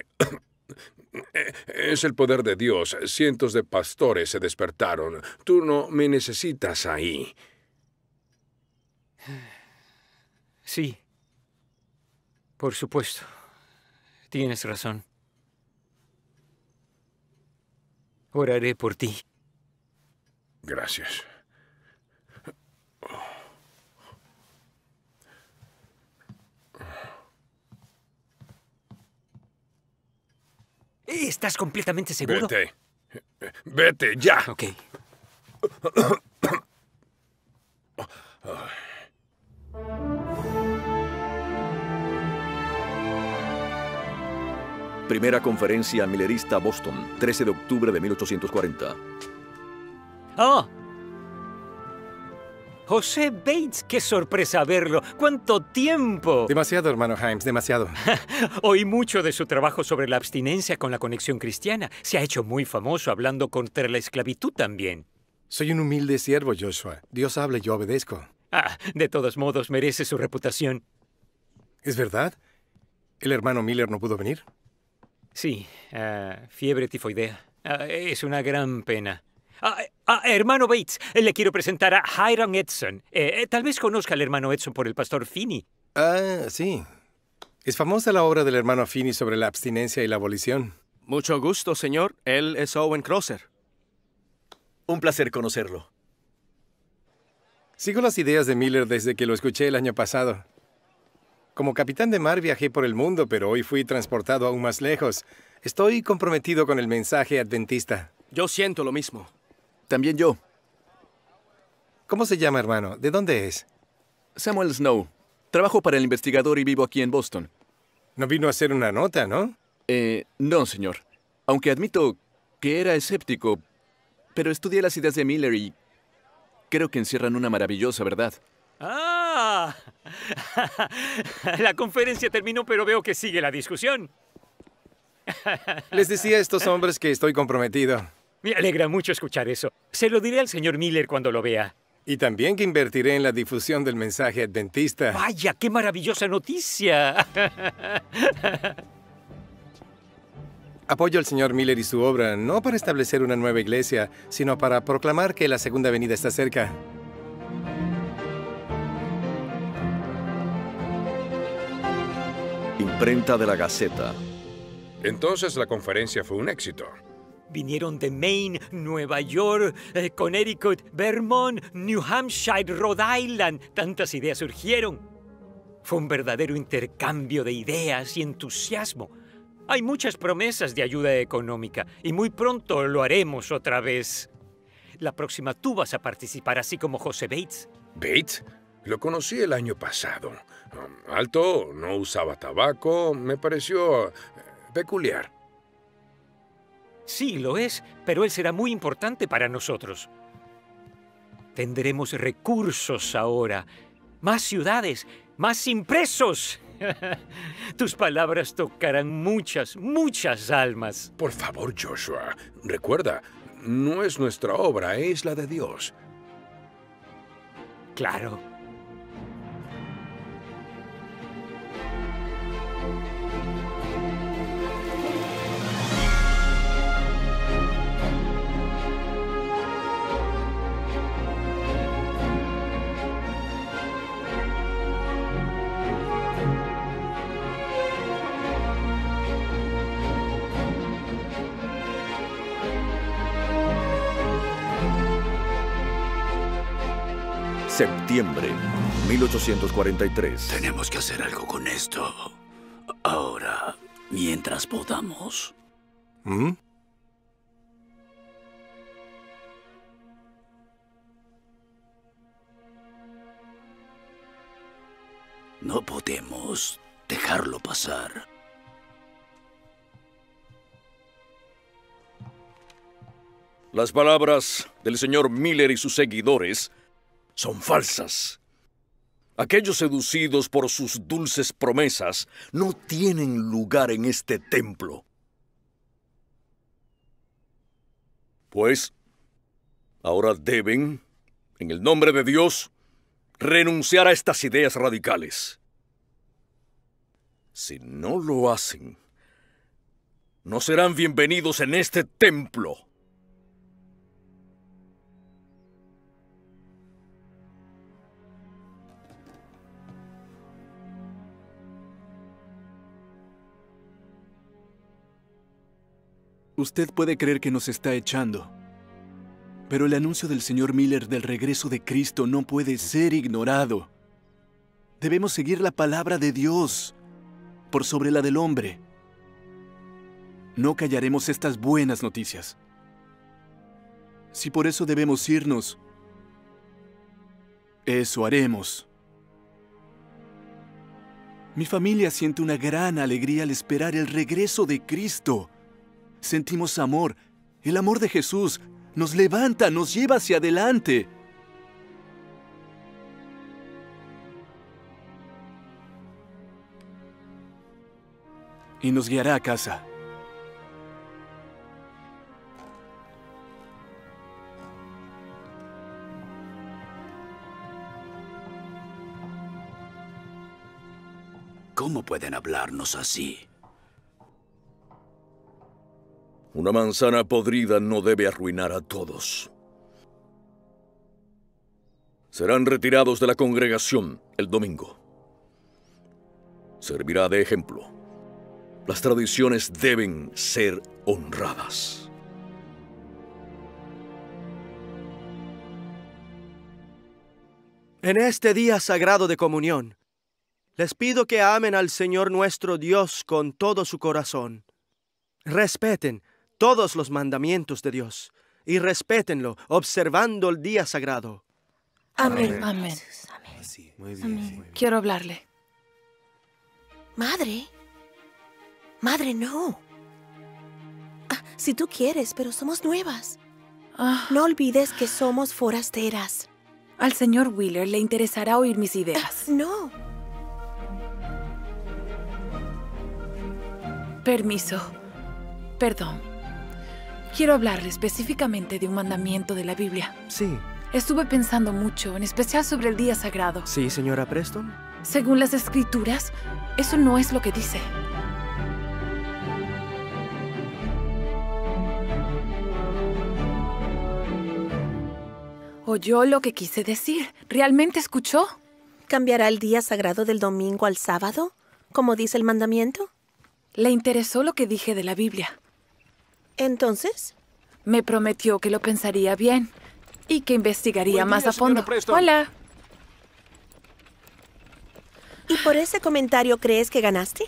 Es el poder de Dios. Cientos de pastores se despertaron. Tú no me necesitas ahí. Sí. Por supuesto. Tienes razón. Oraré por ti. Gracias. ¿Estás completamente seguro? Vete. Vete, ya. Ok. Primera conferencia millerista Boston, trece de octubre de mil ochocientos cuarenta. ¡Oh! José Bates, qué sorpresa verlo. ¡Cuánto tiempo! Demasiado, hermano Himes, demasiado. Oí mucho de su trabajo sobre la abstinencia con la Conexión Cristiana. Se ha hecho muy famoso hablando contra la esclavitud también. Soy un humilde siervo, Joshua. Dios habla y yo obedezco. Ah, de todos modos, merece su reputación. ¿Es verdad? ¿El hermano Miller no pudo venir? Sí, uh, fiebre tifoidea. Uh, es una gran pena. Ah, ah, hermano Bates, le quiero presentar a Hiram Edson. Eh, eh, tal vez conozca al hermano Edson por el pastor Finney. Ah, sí. Es famosa la obra del hermano Finney sobre la abstinencia y la abolición. Mucho gusto, señor. Él es Owen Crosser. Un placer conocerlo. Sigo las ideas de Miller desde que lo escuché el año pasado. Como capitán de mar viajé por el mundo, pero hoy fui transportado aún más lejos. Estoy comprometido con el mensaje adventista. Yo siento lo mismo. También yo. ¿Cómo se llama, hermano? ¿De dónde es? Samuel Snow. Trabajo para el investigador y vivo aquí en Boston. No vino a hacer una nota, ¿no? Eh, no, señor. Aunque admito que era escéptico, pero estudié las ideas de Miller y creo que encierran una maravillosa verdad. ¡Ah! La conferencia terminó, pero veo que sigue la discusión. Les decía a estos hombres que estoy comprometido. Me alegra mucho escuchar eso. Se lo diré al señor Miller cuando lo vea. Y también que invertiré en la difusión del mensaje adventista. ¡Vaya, qué maravillosa noticia! Apoyo al señor Miller y su obra, no para establecer una nueva iglesia, sino para proclamar que la segunda venida está cerca. Imprenta de la Gaceta. Entonces la conferencia fue un éxito. Vinieron de Maine, Nueva York, eh, Connecticut, Vermont, New Hampshire, Rhode Island. Tantas ideas surgieron. Fue un verdadero intercambio de ideas y entusiasmo. Hay muchas promesas de ayuda económica y muy pronto lo haremos otra vez. La próxima tú vas a participar, así como José Bates. ¿Bates? Lo conocí el año pasado. Um, alto, no usaba tabaco, me pareció eh, peculiar. Sí, lo es, pero él será muy importante para nosotros. Tendremos recursos ahora, más ciudades, más impresos. Tus palabras tocarán muchas, muchas almas. Por favor, Joshua, recuerda, no es nuestra obra, es la de Dios. Claro. Septiembre, mil ochocientos cuarenta y tres. Tenemos que hacer algo con esto. Ahora, mientras podamos. ¿Mm? No podemos dejarlo pasar. Las palabras del señor Miller y sus seguidores son falsas. Aquellos seducidos por sus dulces promesas no tienen lugar en este templo. Pues, ahora deben, en el nombre de Dios, renunciar a estas ideas radicales. Si no lo hacen, no serán bienvenidos en este templo. Usted puede creer que nos está echando, pero el anuncio del señor Miller del regreso de Cristo no puede ser ignorado. Debemos seguir la palabra de Dios por sobre la del hombre. No callaremos estas buenas noticias. Si por eso debemos irnos, eso haremos. Mi familia siente una gran alegría al esperar el regreso de Cristo. Sentimos amor. El amor de Jesús nos levanta, nos lleva hacia adelante. Y nos guiará a casa. ¿Cómo pueden hablarnos así? Una manzana podrida no debe arruinar a todos. Serán retirados de la congregación el domingo. Servirá de ejemplo. Las tradiciones deben ser honradas. En este día sagrado de comunión, les pido que amen al Señor nuestro Dios con todo su corazón. Respeten todos los mandamientos de Dios y respétenlo observando el día sagrado. Amén. Amén. Muy bien. Amén. Quiero hablarle. Madre. Madre, no. Ah, si tú quieres, pero somos nuevas. Ah. No olvides que somos forasteras. Al señor Wheeler le interesará oír mis ideas. Ah, no. Permiso. Perdón. Quiero hablarle específicamente de un mandamiento de la Biblia. Sí. Estuve pensando mucho, en especial sobre el día sagrado. Sí, señora Preston. Según las Escrituras, eso no es lo que dice. ¿Oyó lo que quise decir? ¿Realmente escuchó? ¿Cambiará el día sagrado del domingo al sábado, como dice el mandamiento? Le interesó lo que dije de la Biblia. ¿Entonces? Me prometió que lo pensaría bien y que investigaría más a fondo. Hola. ¿Y por ese comentario crees que ganaste?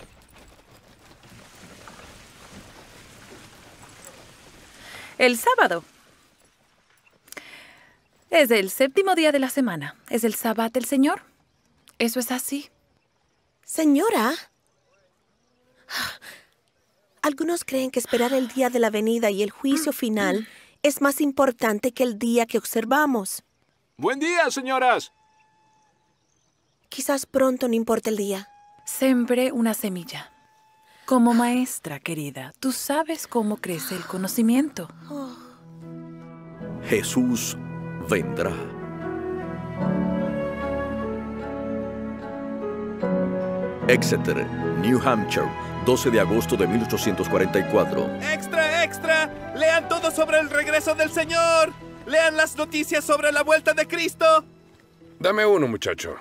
El sábado. Es el séptimo día de la semana. Es el Sabbat del Señor. Eso es así. Señora. Algunos creen que esperar el día de la venida y el juicio final es más importante que el día que observamos. ¡Buen día, señoras! Quizás pronto no importa el día. Sembré una semilla. Como maestra, querida, tú sabes cómo crece el conocimiento. Oh. Jesús vendrá. Exeter, New Hampshire, doce de agosto de mil ochocientos cuarenta y cuatro. ¡Extra, extra! ¡Lean todo sobre el regreso del Señor! ¡Lean las noticias sobre la vuelta de Cristo! Dame uno, muchacho.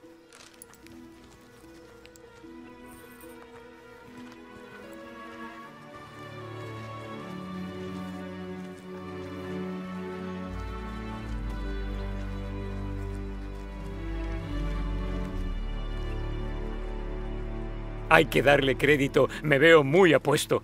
Hay que darle crédito. Me veo muy apuesto.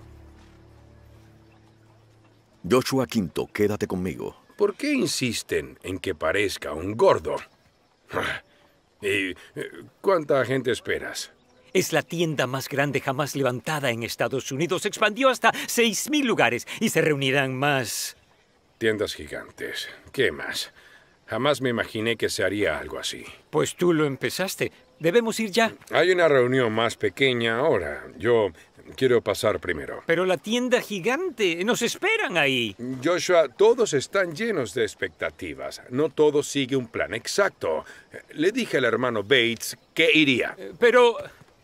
Joshua Quinto, quédate conmigo. ¿Por qué insisten en que parezca un gordo? ¿Y cuánta gente esperas? Es la tienda más grande jamás levantada en Estados Unidos. Se expandió hasta seis mil lugares y se reunirán más Tiendas gigantes. ¿Qué más? Jamás me imaginé que se haría algo así. Pues tú lo empezaste. Debemos ir ya. Hay una reunión más pequeña ahora. Yo quiero pasar primero. Pero la tienda gigante, nos esperan ahí. Joshua, todos están llenos de expectativas. No todo sigue un plan exacto. Le dije al hermano Bates que iría. Pero...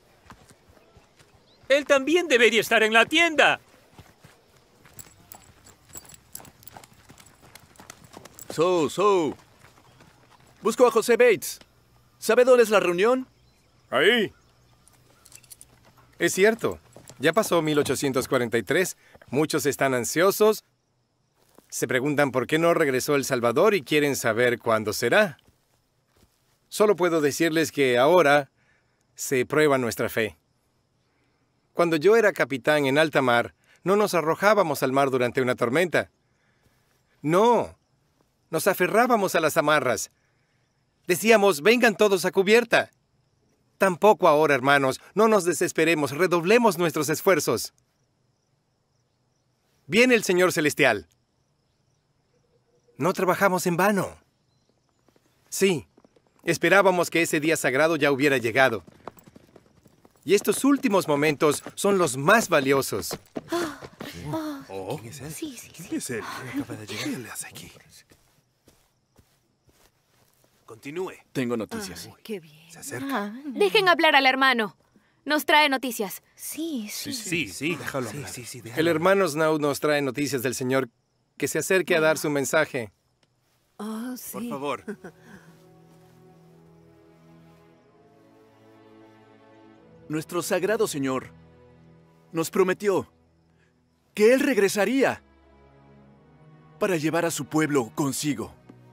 él también debería estar en la tienda. So, so. Busco a José Bates. ¿Sabe dónde es la reunión? Ahí. Es cierto. Ya pasó mil ochocientos cuarenta y tres. Muchos están ansiosos. Se preguntan por qué no regresó El Salvador y quieren saber cuándo será. Solo puedo decirles que ahora se prueba nuestra fe. Cuando yo era capitán en alta mar, no nos arrojábamos al mar durante una tormenta. No. Nos aferrábamos a las amarras. Decíamos, vengan todos a cubierta. Tampoco ahora, hermanos, no nos desesperemos, redoblemos nuestros esfuerzos. Viene el Señor Celestial. No trabajamos en vano. Sí, esperábamos que ese día sagrado ya hubiera llegado. Y estos últimos momentos son los más valiosos. Oh, ¿quién es él? Sí, sí, sí. ¿Quién es él? Acaba de llegar. ¿Qué le hace aquí? Continúe. Tengo noticias. Ay, qué bien. Se acerca. Ah, dejen hablar al hermano. Nos trae noticias. Sí, sí. Sí, sí, déjalo hablar. Sí, sí, déjalo El hermano Snow nos trae noticias del Señor. Que se acerque a dar su mensaje. Oh, sí. Por favor. Nuestro sagrado Señor nos prometió que Él regresaría para llevar a su pueblo consigo.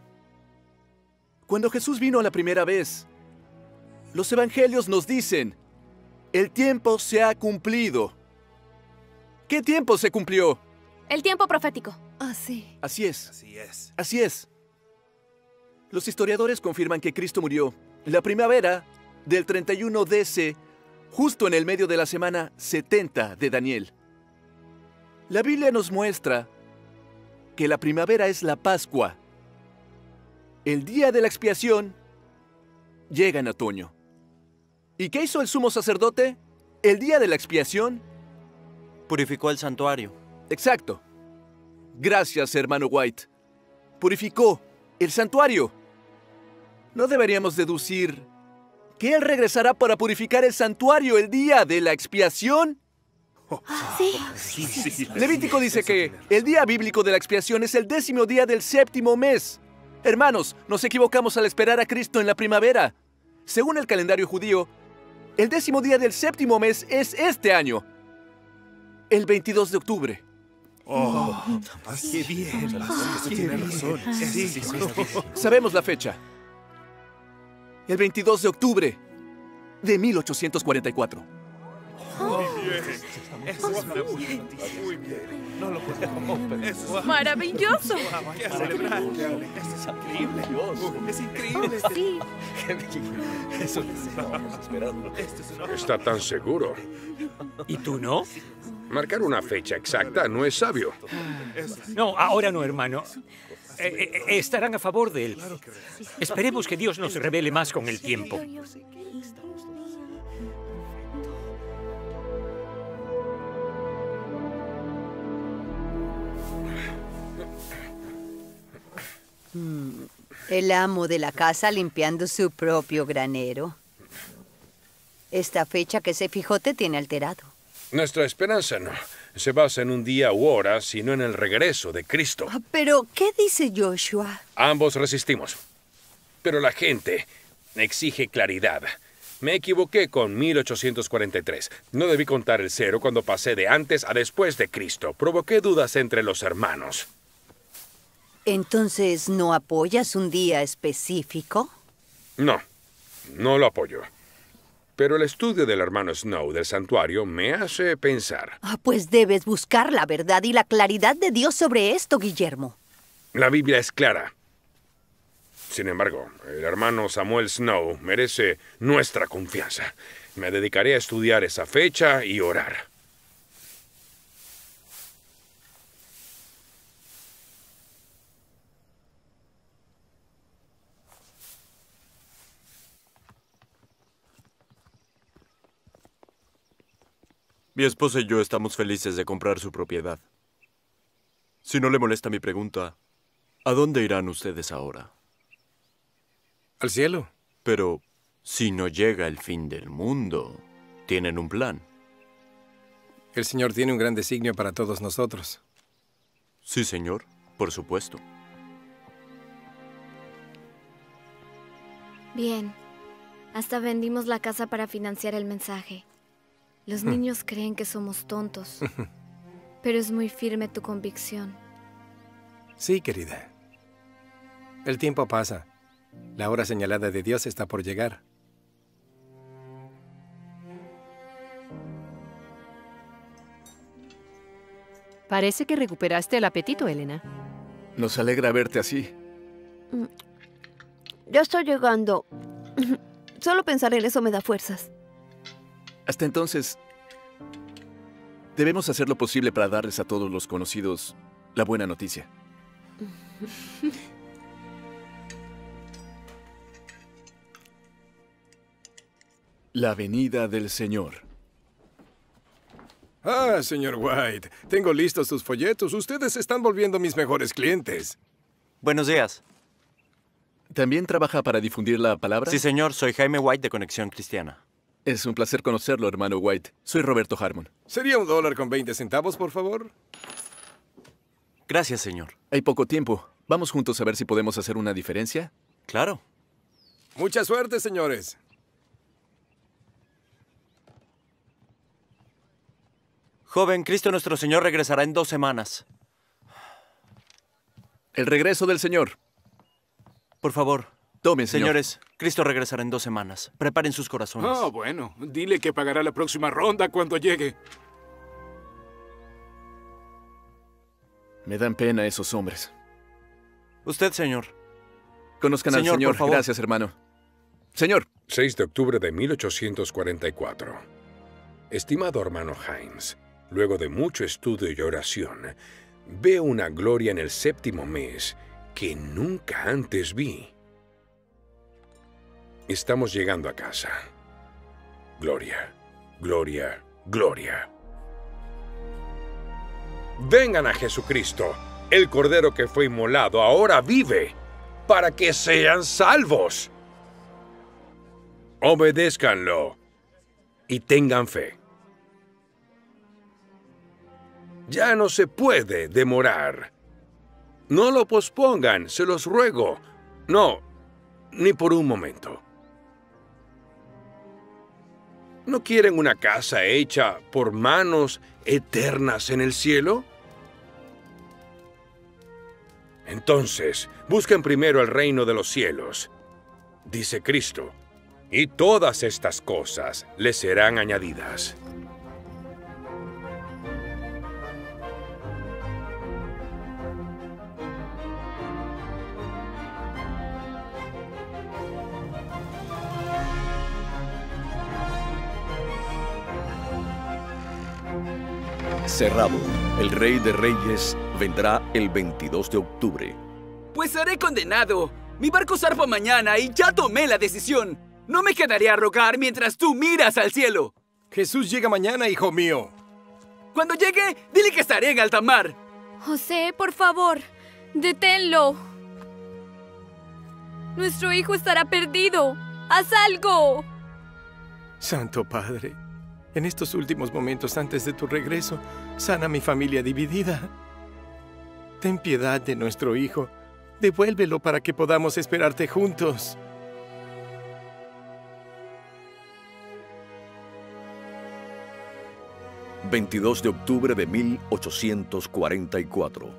Cuando Jesús vino la primera vez, los evangelios nos dicen, el tiempo se ha cumplido. ¿Qué tiempo se cumplió? El tiempo profético. Ah, sí. Así es. Así es. Así es. Los historiadores confirman que Cristo murió la primavera del treinta y uno D C, justo en el medio de la semana setenta de Daniel. La Biblia nos muestra que la primavera es la Pascua. El día de la expiación llega en otoño. ¿Y qué hizo el sumo sacerdote? El día de la expiación purificó el santuario. Exacto. Gracias, hermano White. Purificó el santuario. ¿No deberíamos deducir que Él regresará para purificar el santuario el día de la expiación? Sí. Sí, sí. Levítico dice que el día bíblico de la expiación es el décimo día del séptimo mes. Hermanos, nos equivocamos al esperar a Cristo en la primavera. Según el calendario judío, el décimo día del séptimo mes es este año, el veintidós de octubre. Oh, qué bien. Qué Tiene bien. razón. Sí, sí, sí. Sabemos la fecha. El veintidós de octubre de mil ochocientos cuarenta y cuatro. Muy bien. Eso es una buena noticia. Muy bien. No lo podemos perder. ¡Maravilloso! Qué celebrar. Esto es increíble. Es increíble. Oh, sí. Eso estábamos esperando. Está tan seguro. ¿Y tú no? Marcar una fecha exacta no es sabio. No, ahora no, hermano. Eh, eh, estarán a favor de él. Esperemos que Dios nos revele más con el tiempo. Mm, el amo de la casa limpiando su propio granero. Esta fecha que se fijó te tiene alterado. Nuestra esperanza no se basa en un día u hora, sino en el regreso de Cristo. Ah, pero, ¿qué dice Joshua? Ambos resistimos. Pero la gente exige claridad. Me equivoqué con mil ochocientos cuarenta y tres. No debí contar el cero cuando pasé de antes a después de Cristo. Provoqué dudas entre los hermanos. Entonces, ¿no apoyas un día específico? No, no lo apoyo. Pero el estudio del hermano Snow del santuario me hace pensar. Ah, pues debes buscar la verdad y la claridad de Dios sobre esto, Guillermo. La Biblia es clara. Sin embargo, el hermano Samuel Snow merece nuestra confianza. Me dedicaré a estudiar esa fecha y orar. Mi esposa y yo estamos felices de comprar su propiedad. Si no le molesta mi pregunta, ¿a dónde irán ustedes ahora? Al cielo. Pero si no llega el fin del mundo, ¿tienen un plan? El Señor tiene un gran designio para todos nosotros. Sí, señor, por supuesto. Bien. Hasta vendimos la casa para financiar el mensaje. Los niños creen que somos tontos. Pero es muy firme tu convicción. Sí, querida. El tiempo pasa. La hora señalada de Dios está por llegar. Parece que recuperaste el apetito, Elena. Nos alegra verte así. Ya estoy llegando. Solo pensar en eso me da fuerzas. Hasta entonces, debemos hacer lo posible para darles a todos los conocidos la buena noticia. La venida del Señor. Ah, señor White, tengo listos sus folletos. Ustedes se están volviendo mis mejores clientes. Buenos días. ¿También trabaja para difundir la palabra? Sí, señor. Soy Jaime White de Conexión Cristiana. Es un placer conocerlo, hermano White. Soy Roberto Harmon. ¿Sería un dólar con veinte centavos, por favor? Gracias, señor. Hay poco tiempo. ¿Vamos juntos a ver si podemos hacer una diferencia? Claro. Mucha suerte, señores. Joven, Cristo nuestro Señor regresará en dos semanas. El regreso del Señor. Por favor. Tome, señor. Señores, Cristo regresará en dos semanas. Preparen sus corazones. Ah, bueno. Dile que pagará la próxima ronda cuando llegue. Me dan pena esos hombres. Usted, señor. Conozcan Señor, al Señor. por favor. Gracias, hermano. Señor. seis de octubre de mil ochocientos cuarenta y cuatro. Estimado hermano Hines, luego de mucho estudio y oración, veo una gloria en el séptimo mes que nunca antes vi. Estamos llegando a casa. Gloria, gloria, gloria. Vengan a Jesucristo. El Cordero que fue inmolado ahora vive para que sean salvos. Obedézcanlo y tengan fe. Ya no se puede demorar. No lo pospongan, se los ruego. No, ni por un momento. ¿No quieren una casa hecha por manos eternas en el cielo? Entonces, busquen primero el reino de los cielos, dice Cristo, y todas estas cosas les serán añadidas. Cerrado. El Rey de Reyes vendrá el veintidós de octubre. Pues seré condenado. Mi barco zarpa mañana y ya tomé la decisión. No me quedaré a rogar mientras tú miras al cielo. Jesús llega mañana, hijo mío. Cuando llegue, dile que estaré en alta mar. José, por favor, deténlo. Nuestro hijo estará perdido. ¡Haz algo! Santo Padre, en estos últimos momentos antes de tu regreso, sana a mi familia dividida. Ten piedad de nuestro hijo. Devuélvelo para que podamos esperarte juntos. veintidós de octubre de mil ochocientos cuarenta y cuatro.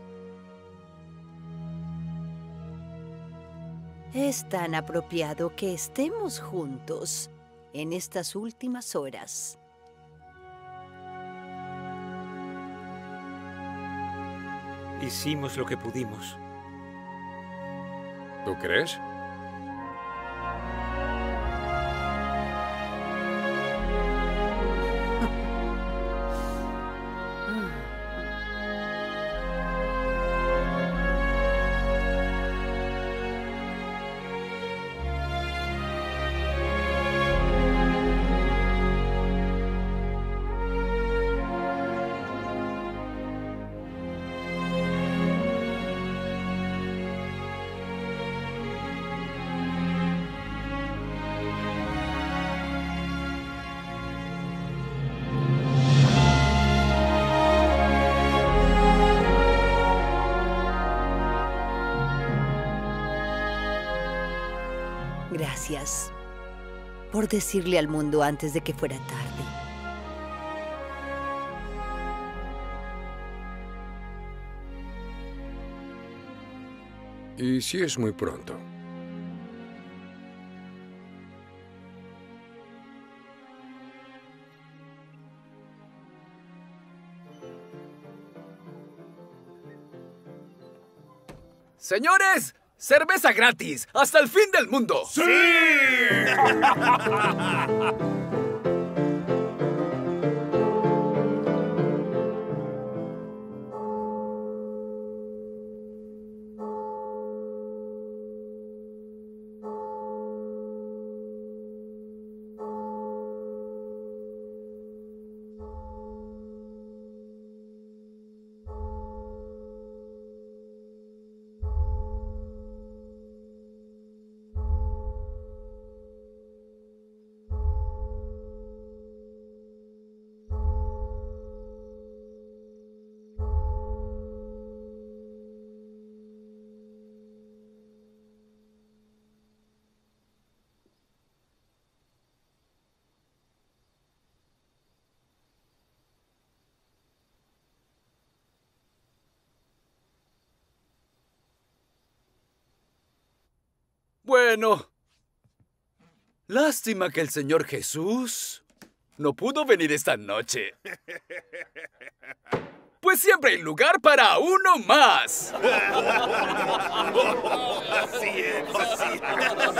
Es tan apropiado que estemos juntos en estas últimas horas. Hicimos lo que pudimos. ¿Tú crees? gracias por decirle al mundo antes de que fuera tarde. ¿Y si es muy pronto? Señores, cerveza gratis hasta el fin del mundo. ¡Sí! Bueno, lástima que el Señor Jesús no pudo venir esta noche. Pues siempre hay lugar para uno más. Así es, así es.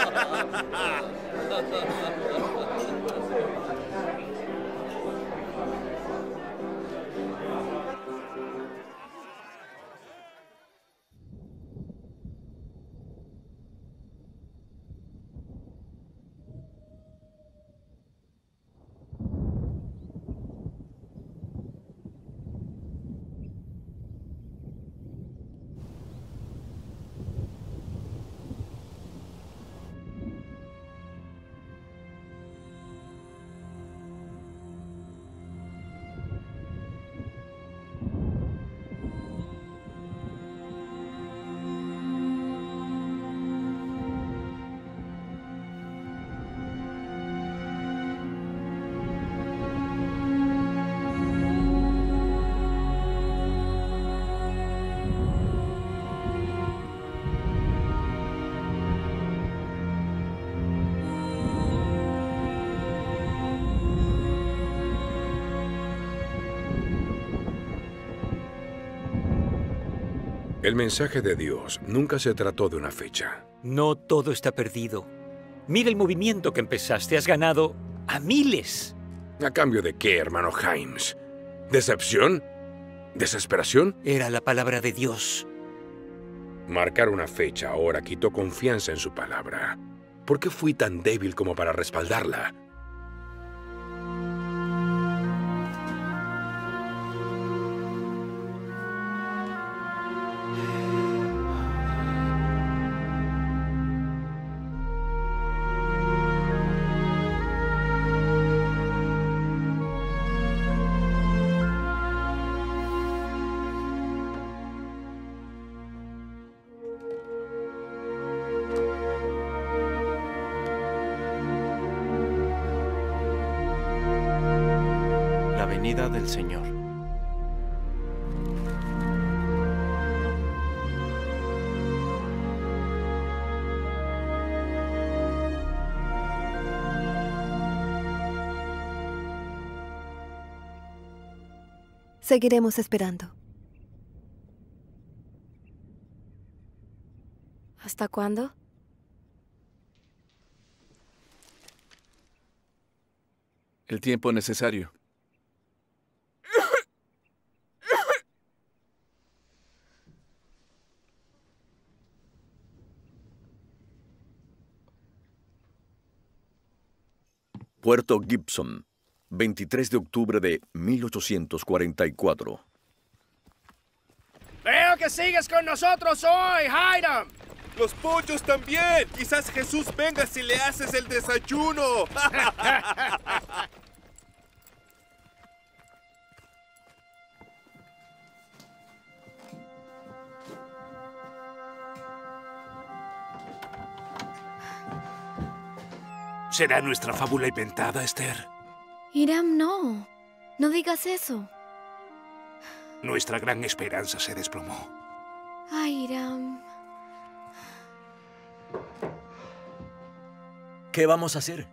El mensaje de Dios nunca se trató de una fecha. No todo está perdido. Mira el movimiento que empezaste. Has ganado a miles. ¿A cambio de qué, hermano Himes? ¿Decepción? ¿Desesperación? Era la palabra de Dios. Marcar una fecha ahora quitó confianza en su palabra. ¿Por qué fui tan débil como para respaldarla? La venida del Señor. Seguiremos esperando. ¿Hasta cuándo? El tiempo necesario. Puerto Gibson, veintitrés de octubre de mil ochocientos cuarenta y cuatro. Veo que sigues con nosotros hoy, Hiram. Los pollos también. Quizás Jesús venga si le haces el desayuno. ¿Será nuestra fábula inventada, Esther? Hiram, no. No digas eso. Nuestra gran esperanza se desplomó. Ay, Hiram. ¿Qué vamos a hacer?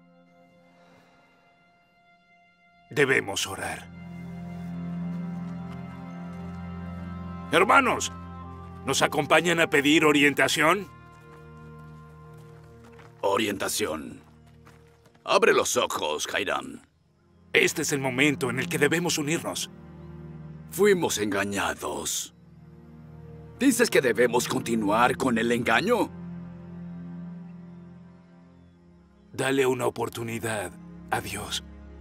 Debemos orar. Hermanos, ¿nos acompañan a pedir orientación? Orientación. Abre los ojos, Hiram. Este es el momento en el que debemos unirnos. Fuimos engañados. ¿Dices que debemos continuar con el engaño? Dale una oportunidad a Dios.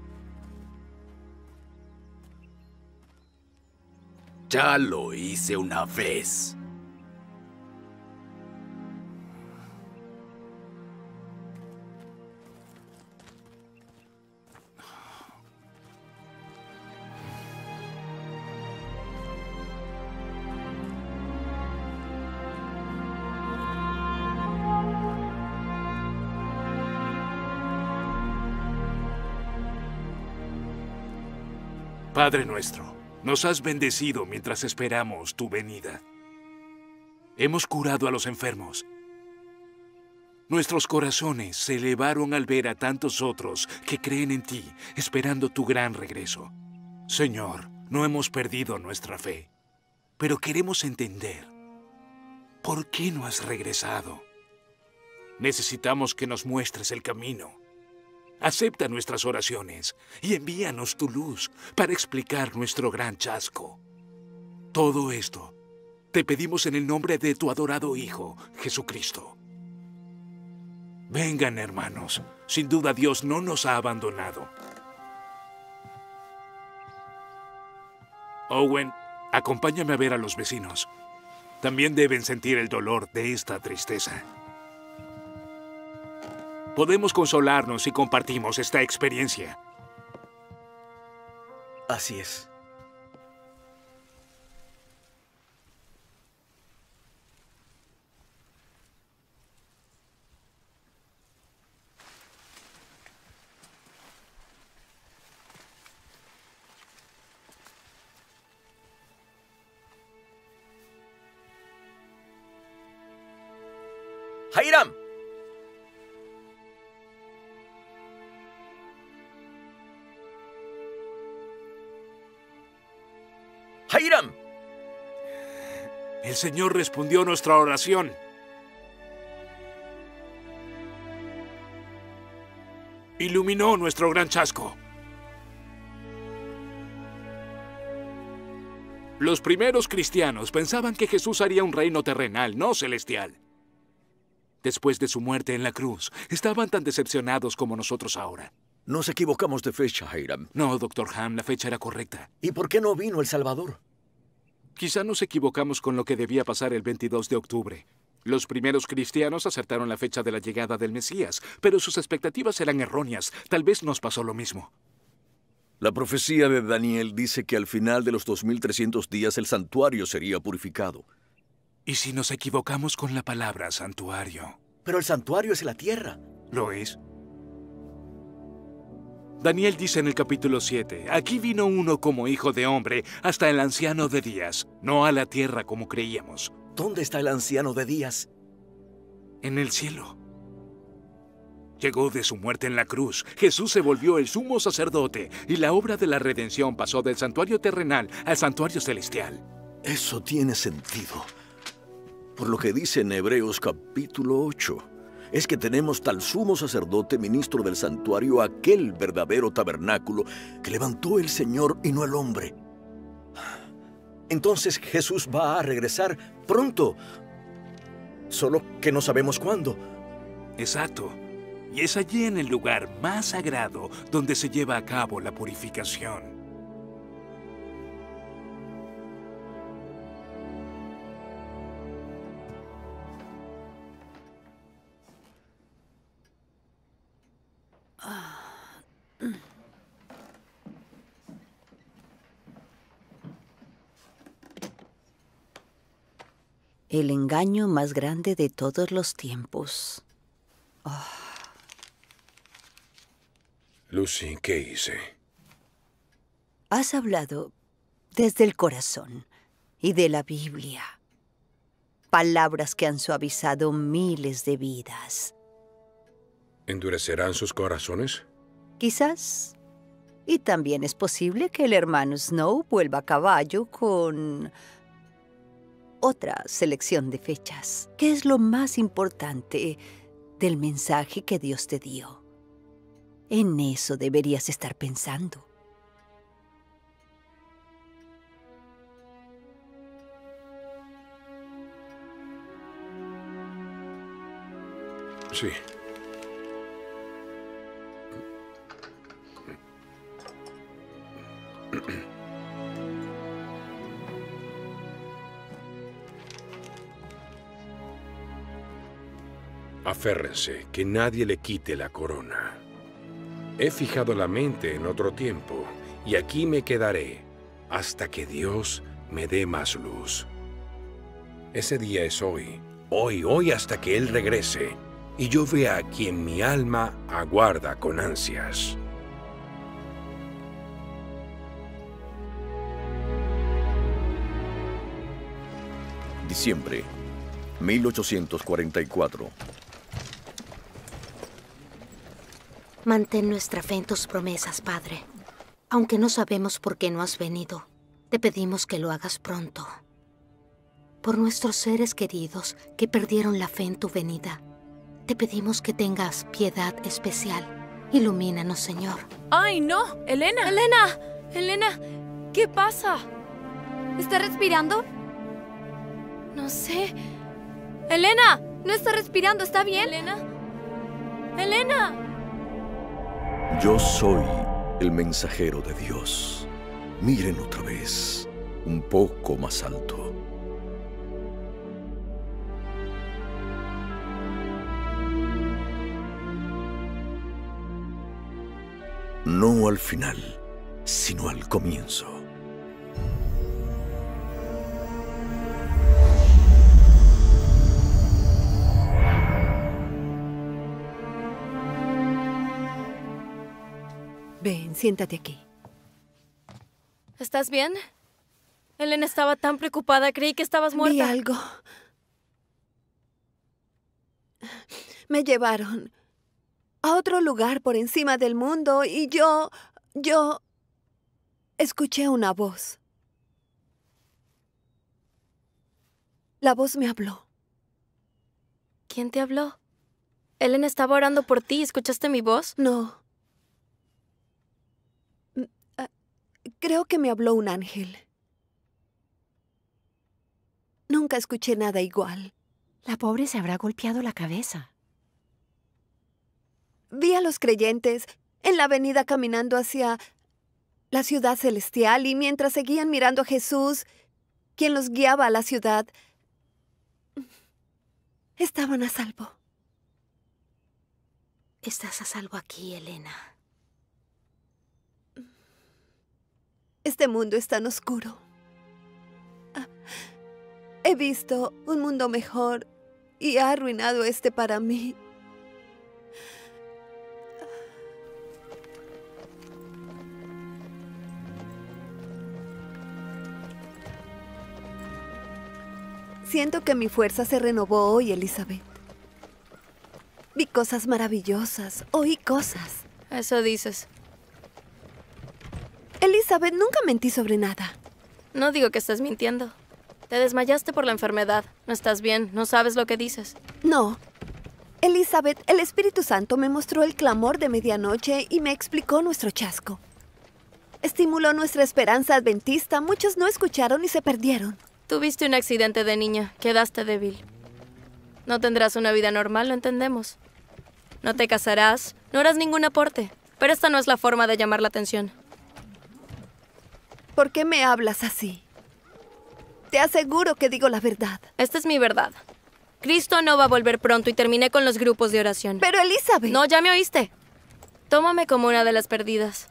Ya lo hice una vez. Padre nuestro, nos has bendecido mientras esperamos tu venida. Hemos curado a los enfermos. Nuestros corazones se elevaron al ver a tantos otros que creen en ti, esperando tu gran regreso. Señor, no hemos perdido nuestra fe, pero queremos entender por qué no has regresado. Necesitamos que nos muestres el camino. Acepta nuestras oraciones y envíanos tu luz para explicar nuestro gran chasco. Todo esto te pedimos en el nombre de tu adorado Hijo, Jesucristo. Vengan, hermanos. Sin duda Dios no nos ha abandonado. Owen, acompáñame a ver a los vecinos. También deben sentir el dolor de esta tristeza. Podemos consolarnos si compartimos esta experiencia. Así es. ¡Hiram! ¡Hiram! El Señor respondió nuestra oración. Iluminó nuestro gran chasco. Los primeros cristianos pensaban que Jesús haría un reino terrenal, no celestial. Después de su muerte en la cruz, estaban tan decepcionados como nosotros ahora. Nos equivocamos de fecha, Hiram. No, doctor Ham, la fecha era correcta. ¿Y por qué no vino el Salvador? Quizá nos equivocamos con lo que debía pasar el veintidós de octubre. Los primeros cristianos acertaron la fecha de la llegada del Mesías, pero sus expectativas eran erróneas. Tal vez nos pasó lo mismo. La profecía de Daniel dice que al final de los dos mil trescientos días el santuario sería purificado. ¿Y si nos equivocamos con la palabra santuario? Pero el santuario es la tierra. ¿Lo es? Daniel dice en el capítulo siete, aquí vino uno como hijo de hombre hasta el anciano de días, no a la tierra como creíamos. ¿Dónde está el anciano de días? En el cielo. Llegó de su muerte en la cruz. Jesús se volvió el sumo sacerdote y la obra de la redención pasó del santuario terrenal al santuario celestial. Eso tiene sentido. Por lo que dice en Hebreos capítulo ocho, es que tenemos tal sumo sacerdote, ministro del santuario, aquel verdadero tabernáculo que levantó el Señor y no el hombre. Entonces Jesús va a regresar pronto, solo que no sabemos cuándo. Exacto. Y es allí en el lugar más sagrado donde se lleva a cabo la purificación. El engaño más grande de todos los tiempos. Oh. Lucy, ¿qué hice? Has hablado desde el corazón y de la Biblia. Palabras que han suavizado miles de vidas. ¿Endurecerán sus corazones? Quizás. Y también es posible que el hermano Snow vuelva a caballo con otra selección de fechas. ¿Qué es lo más importante del mensaje que Dios te dio? En eso deberías estar pensando. Sí. Aférrense, que nadie le quite la corona. He fijado la mente en otro tiempo, y aquí me quedaré hasta que Dios me dé más luz. Ese día es hoy, hoy, hoy hasta que Él regrese, y yo vea a quien mi alma aguarda con ansias. Diciembre, mil ochocientos cuarenta y cuatro. Mantén nuestra fe en tus promesas, Padre. Aunque no sabemos por qué no has venido, te pedimos que lo hagas pronto. Por nuestros seres queridos que perdieron la fe en tu venida, te pedimos que tengas piedad especial. Ilumínanos, Señor. ¡Ay, no! ¡Elena! ¡Elena! ¡Elena! ¿Qué pasa? ¿Está respirando? No sé. ¡Elena! No está respirando, ¿está bien? ¿Elena? ¡Elena! Yo soy el mensajero de Dios. Miren otra vez, un poco más alto. No al final, sino al comienzo. Ven, siéntate aquí. ¿Estás bien? Elena estaba tan preocupada, creí que estabas muerta. Vi algo. Me llevaron a otro lugar por encima del mundo y yo, yo escuché una voz. La voz me habló. ¿Quién te habló? Elena estaba orando por ti. ¿Escuchaste mi voz? No. Creo que me habló un ángel. Nunca escuché nada igual. La pobre se habrá golpeado la cabeza. Vi a los creyentes en la avenida caminando hacia la ciudad celestial y mientras seguían mirando a Jesús, quien los guiaba a la ciudad, estaban a salvo. Estás a salvo aquí, Elena. Este mundo es tan oscuro. He visto un mundo mejor y ha arruinado este para mí. Siento que mi fuerza se renovó hoy, Elizabeth. Vi cosas maravillosas, oí cosas. Eso dices. Elizabeth, nunca mentí sobre nada. No digo que estés mintiendo. Te desmayaste por la enfermedad. No estás bien, no sabes lo que dices. No. Elizabeth, el Espíritu Santo me mostró el clamor de medianoche y me explicó nuestro chasco. Estimuló nuestra esperanza adventista. Muchos no escucharon y se perdieron. Tuviste un accidente de niña. Quedaste débil. No tendrás una vida normal, lo entendemos. No te casarás, no harás ningún aporte. Pero esta no es la forma de llamar la atención. ¿Por qué me hablas así? Te aseguro que digo la verdad. Esta es mi verdad. Cristo no va a volver pronto y terminé con los grupos de oración. Pero Elizabeth... No, ya me oíste. Tómame como una de las perdidas.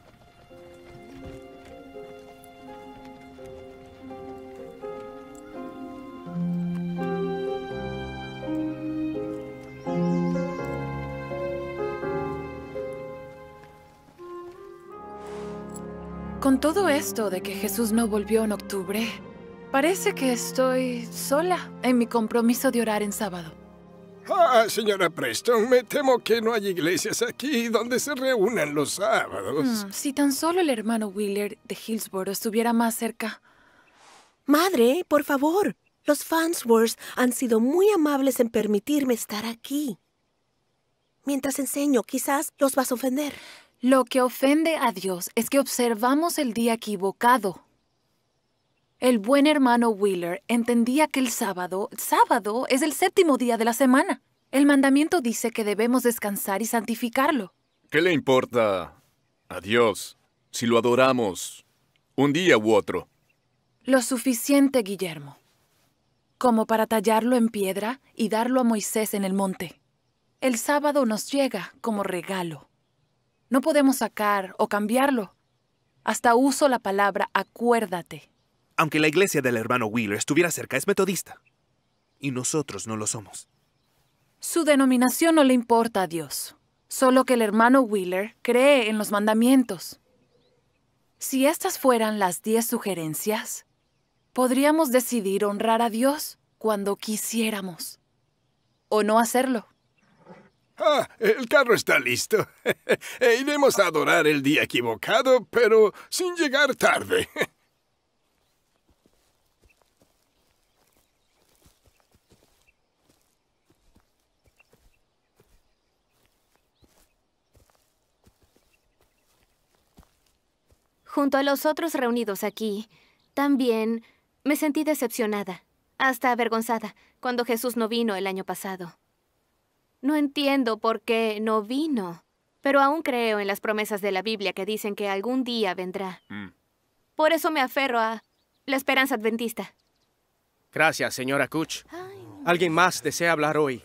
Con todo esto de que Jesús no volvió en octubre, parece que estoy sola en mi compromiso de orar en sábado. Ah, señora Preston, me temo que no hay iglesias aquí donde se reúnan los sábados. Hmm, si tan solo el hermano Wheeler de Hillsborough estuviera más cerca. Madre, por favor. Los Farnsworth han sido muy amables en permitirme estar aquí. Mientras enseño, quizás los vas a ofender. Lo que ofende a Dios es que observamos el día equivocado. El buen hermano Wheeler entendía que el sábado, sábado es el séptimo día de la semana. El mandamiento dice que debemos descansar y santificarlo. ¿Qué le importa a Dios si lo adoramos un día u otro? Lo suficiente, Guillermo, como para tallarlo en piedra y darlo a Moisés en el monte. El sábado nos llega como regalo. No podemos sacar o cambiarlo. Hasta uso la palabra acuérdate. Aunque la iglesia del hermano Wheeler estuviera cerca, es metodista. Y nosotros no lo somos. Su denominación no le importa a Dios. Solo que el hermano Wheeler cree en los mandamientos. Si estas fueran las diez sugerencias, podríamos decidir honrar a Dios cuando quisiéramos. O no hacerlo. Ah, el carro está listo. E iremos a adorar el día equivocado, pero sin llegar tarde. Junto a los otros reunidos aquí, también me sentí decepcionada, hasta avergonzada, cuando Jesús no vino el año pasado. No entiendo por qué no vino, pero aún creo en las promesas de la Biblia que dicen que algún día vendrá. Mm. Por eso me aferro a la esperanza adventista. Gracias, señora Kutch. ¿Alguien más desea hablar hoy?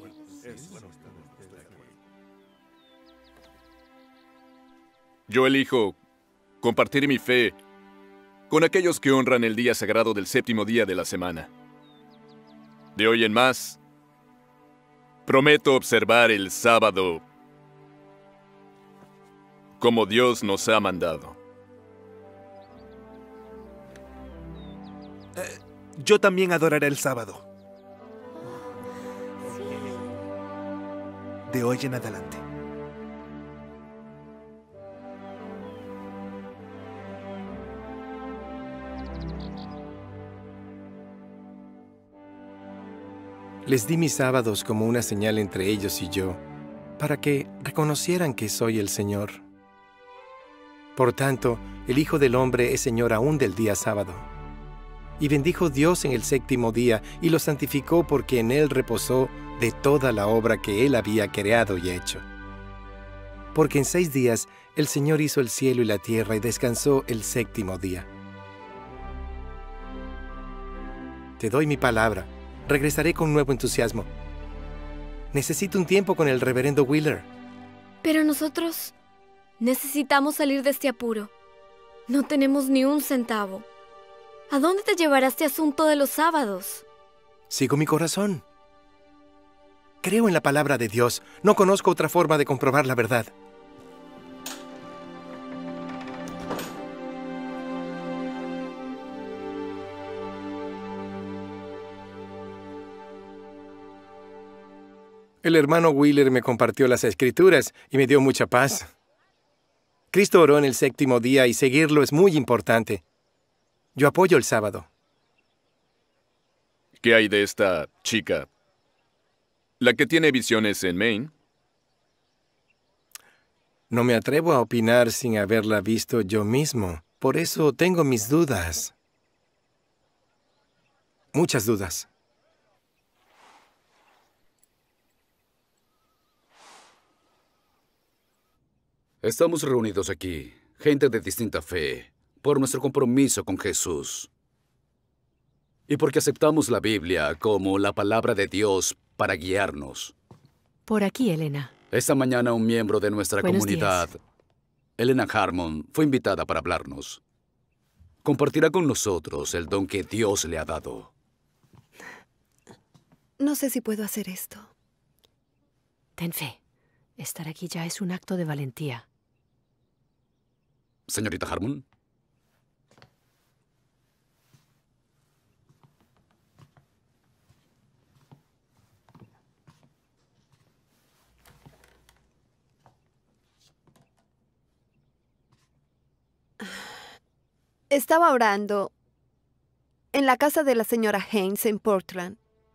Yo elijo compartir mi fe con aquellos que honran el día sagrado del séptimo día de la semana. De hoy en más, prometo observar el sábado como Dios nos ha mandado. Eh, yo también adoraré el sábado. De hoy en adelante. Les di mis sábados como una señal entre ellos y yo, para que reconocieran que soy el Señor. Por tanto, el Hijo del Hombre es Señor aún del día sábado. Y bendijo Dios en el séptimo día y lo santificó porque en él reposó de toda la obra que él había creado y hecho. Porque en seis días el Señor hizo el cielo y la tierra y descansó el séptimo día. Te doy mi palabra. Regresaré con nuevo entusiasmo. Necesito un tiempo con el reverendo Wheeler. Pero nosotros necesitamos salir de este apuro. No tenemos ni un centavo. ¿A dónde te llevará este asunto de los sábados? Sigo mi corazón. Creo en la palabra de Dios. No conozco otra forma de comprobar la verdad. El hermano Wheeler me compartió las Escrituras y me dio mucha paz. Cristo oró en el séptimo día y seguirlo es muy importante. Yo apoyo el sábado. ¿Qué hay de esta chica? ¿La que tiene visiones en Maine? No me atrevo a opinar sin haberla visto yo mismo. Por eso tengo mis dudas. Muchas dudas. Estamos reunidos aquí, gente de distinta fe, por nuestro compromiso con Jesús. Y porque aceptamos la Biblia como la palabra de Dios para guiarnos. Por aquí, Elena. Esta mañana un miembro de nuestra Buenos comunidad, días. Elena Harmon, fue invitada para hablarnos. Compartirá con nosotros el don que Dios le ha dado. No sé si puedo hacer esto. Ten fe. Estar aquí ya es un acto de valentía. Señorita Harmon. Estaba orando en la casa de la señora Haynes en Portland.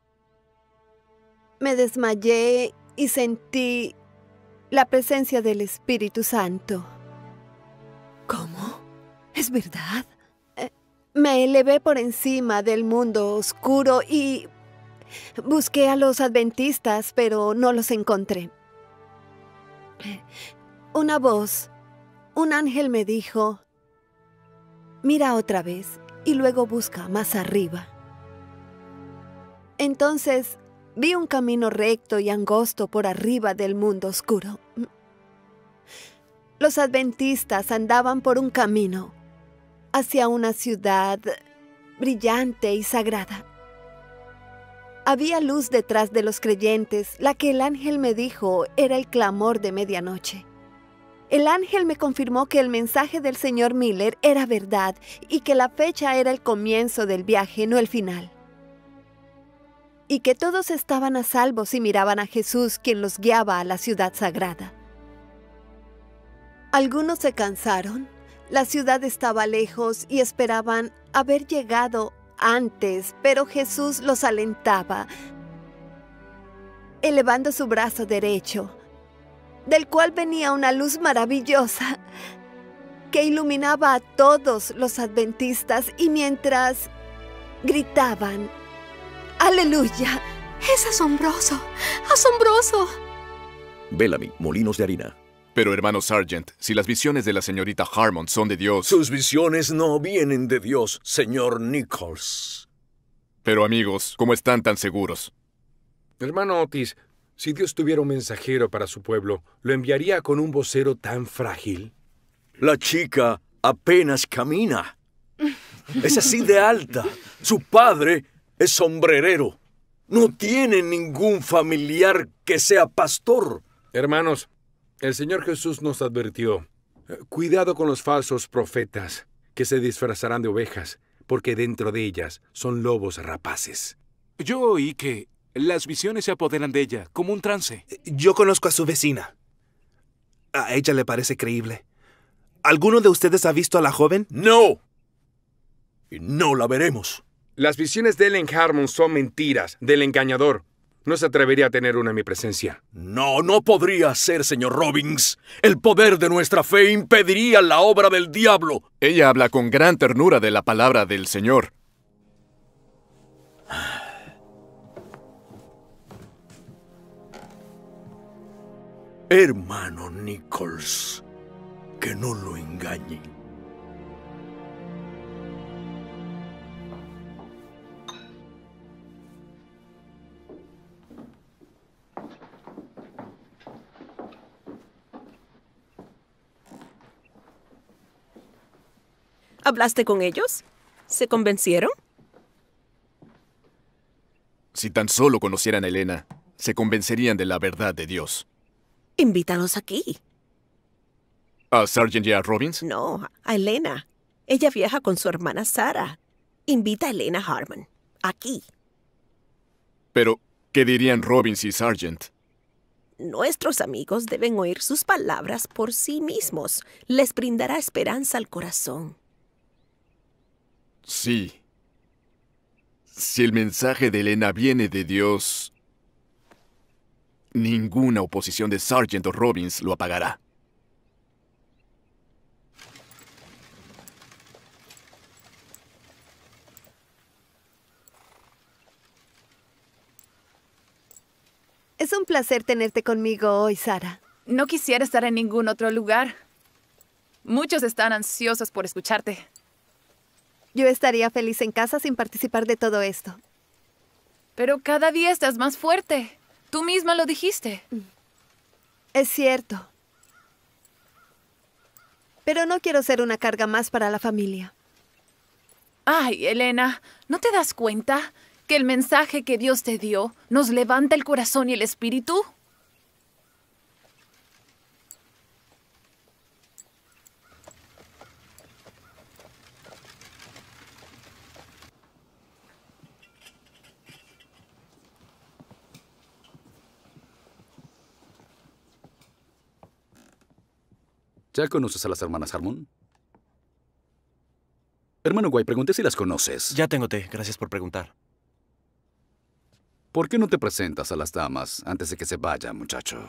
Me desmayé y sentí la presencia del Espíritu Santo. ¿Cómo? ¿Es verdad? Eh, me elevé por encima del mundo oscuro y busqué a los adventistas, pero no los encontré. Una voz, un ángel me dijo, mira otra vez y luego busca más arriba. Entonces vi un camino recto y angosto por arriba del mundo oscuro. Los adventistas andaban por un camino hacia una ciudad brillante y sagrada. Había luz detrás de los creyentes, la que el ángel me dijo era el clamor de medianoche. El ángel me confirmó que el mensaje del señor Miller era verdad y que la fecha era el comienzo del viaje, no el final. Y que todos estaban a salvo si miraban a Jesús, quien los guiaba a la ciudad sagrada. Algunos se cansaron, la ciudad estaba lejos y esperaban haber llegado antes, pero Jesús los alentaba, elevando su brazo derecho, del cual venía una luz maravillosa que iluminaba a todos los adventistas y mientras gritaban, ¡Aleluya! ¡Es asombroso! ¡Asombroso! Bellamy, Molinos de Harina. Pero, hermano Sargent, si las visiones de la señorita Harmon son de Dios... Sus visiones no vienen de Dios, señor Nichols. Pero, amigos, ¿cómo están tan seguros? Hermano Otis, si Dios tuviera un mensajero para su pueblo, ¿lo enviaría con un vocero tan frágil? La chica apenas camina. Es así de alta. Su padre es sombrerero. No tiene ningún familiar que sea pastor. Hermanos, el Señor Jesús nos advirtió, cuidado con los falsos profetas que se disfrazarán de ovejas, porque dentro de ellas son lobos rapaces. Yo oí que las visiones se apoderan de ella, como un trance. Yo conozco a su vecina. A ella le parece creíble. ¿Alguno de ustedes ha visto a la joven? No. Y no la veremos. Las visiones de Ellen Harmon son mentiras, del engañador. No se atrevería a tener una en mi presencia. No, no podría ser, señor Robbins. El poder de nuestra fe impediría la obra del diablo. Ella habla con gran ternura de la palabra del Señor. Hermano Nichols, que no lo engañen. ¿Hablaste con ellos? ¿Se convencieron? Si tan solo conocieran a Elena, se convencerían de la verdad de Dios. Invítalos aquí. ¿A Sargent y a Robbins? No, a Elena. Ella viaja con su hermana Sarah. Invita a Elena Harmon. Aquí. Pero, ¿qué dirían Robbins y Sargent? Nuestros amigos deben oír sus palabras por sí mismos. Les brindará esperanza al corazón. Sí. Si el mensaje de Elena viene de Dios, ninguna oposición de Sargent o Robbins lo apagará. Es un placer tenerte conmigo hoy, Sarah. No quisiera estar en ningún otro lugar. Muchos están ansiosos por escucharte. Yo estaría feliz en casa sin participar de todo esto. Pero cada día estás más fuerte. Tú misma lo dijiste. Es cierto. Pero no quiero ser una carga más para la familia. Ay, Elena, ¿no te das cuenta que el mensaje que Dios te dio nos levanta el corazón y el espíritu? ¿Ya conoces a las hermanas Harmon? Hermano White, pregunté si las conoces. Ya tengo té. Gracias por preguntar. ¿Por qué no te presentas a las damas antes de que se vaya, muchacho?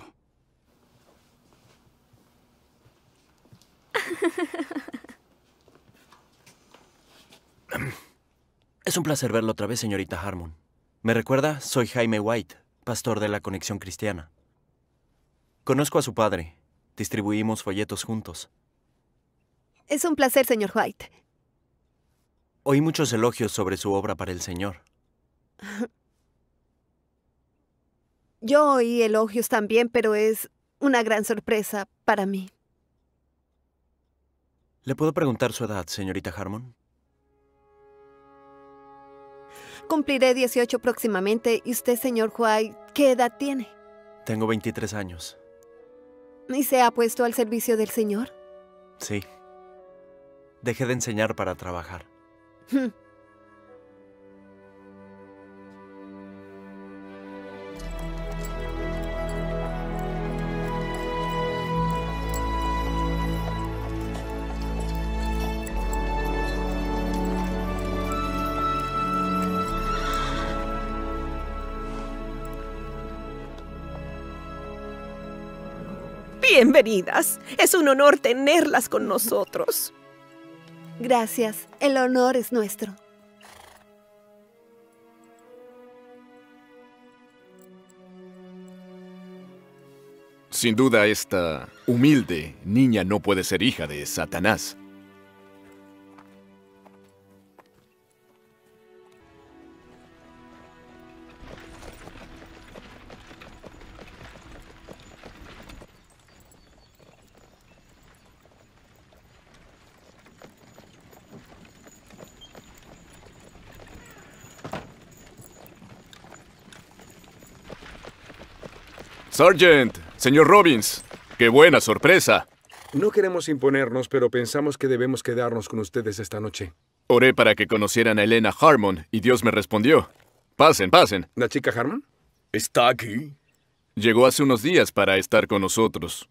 Es un placer verlo otra vez, señorita Harmon. ¿Me recuerda? Soy Jaime White, pastor de la Conexión Cristiana. Conozco a su padre. Distribuimos folletos juntos. Es un placer, señor White. Oí muchos elogios sobre su obra para el Señor. Yo oí elogios también, pero es una gran sorpresa para mí. ¿Le puedo preguntar su edad, señorita Harmon? Cumpliré dieciocho próximamente. ¿Y usted, señor White, qué edad tiene? Tengo veintitrés años. ¿Y se ha puesto al servicio del Señor? Sí. Dejé de enseñar para trabajar. Hmm. Bienvenidas. Es un honor tenerlas con nosotros. Gracias. El honor es nuestro. Sin duda, esta humilde niña no puede ser hija de Satanás. Sergeant, señor Robbins, qué buena sorpresa. No queremos imponernos, pero pensamos que debemos quedarnos con ustedes esta noche. Oré para que conocieran a Elena Harmon y Dios me respondió. Pasen, pasen. ¿La chica Harmon? ¿Está aquí? Llegó hace unos días para estar con nosotros.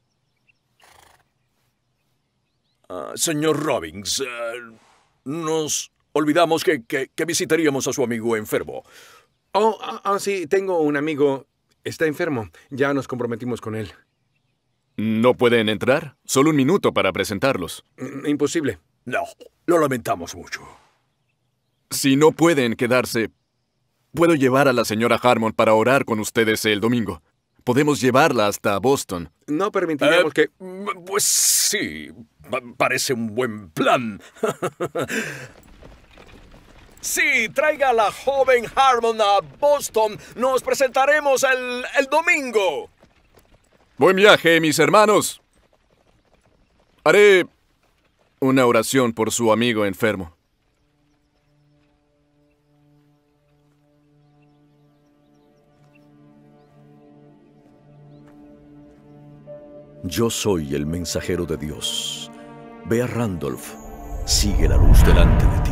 Uh, señor Robbins, uh, nos olvidamos que, que, que visitaríamos a su amigo enfermo. Oh, ah, ah, sí, tengo un amigo. Está enfermo. Ya nos comprometimos con él. ¿No pueden entrar? Solo un minuto para presentarlos. Mm, imposible. No, lo lamentamos mucho. Si no pueden quedarse, puedo llevar a la señora Harmon para orar con ustedes el domingo. Podemos llevarla hasta Boston. No permitiremos eh, que... Pues sí, parece un buen plan. Sí, traiga a la joven Harmon a Boston. Nos presentaremos el, el domingo. Buen viaje, mis hermanos. Haré una oración por su amigo enfermo. Yo soy el mensajero de Dios. Ve a Randolph. Sigue la luz delante de ti.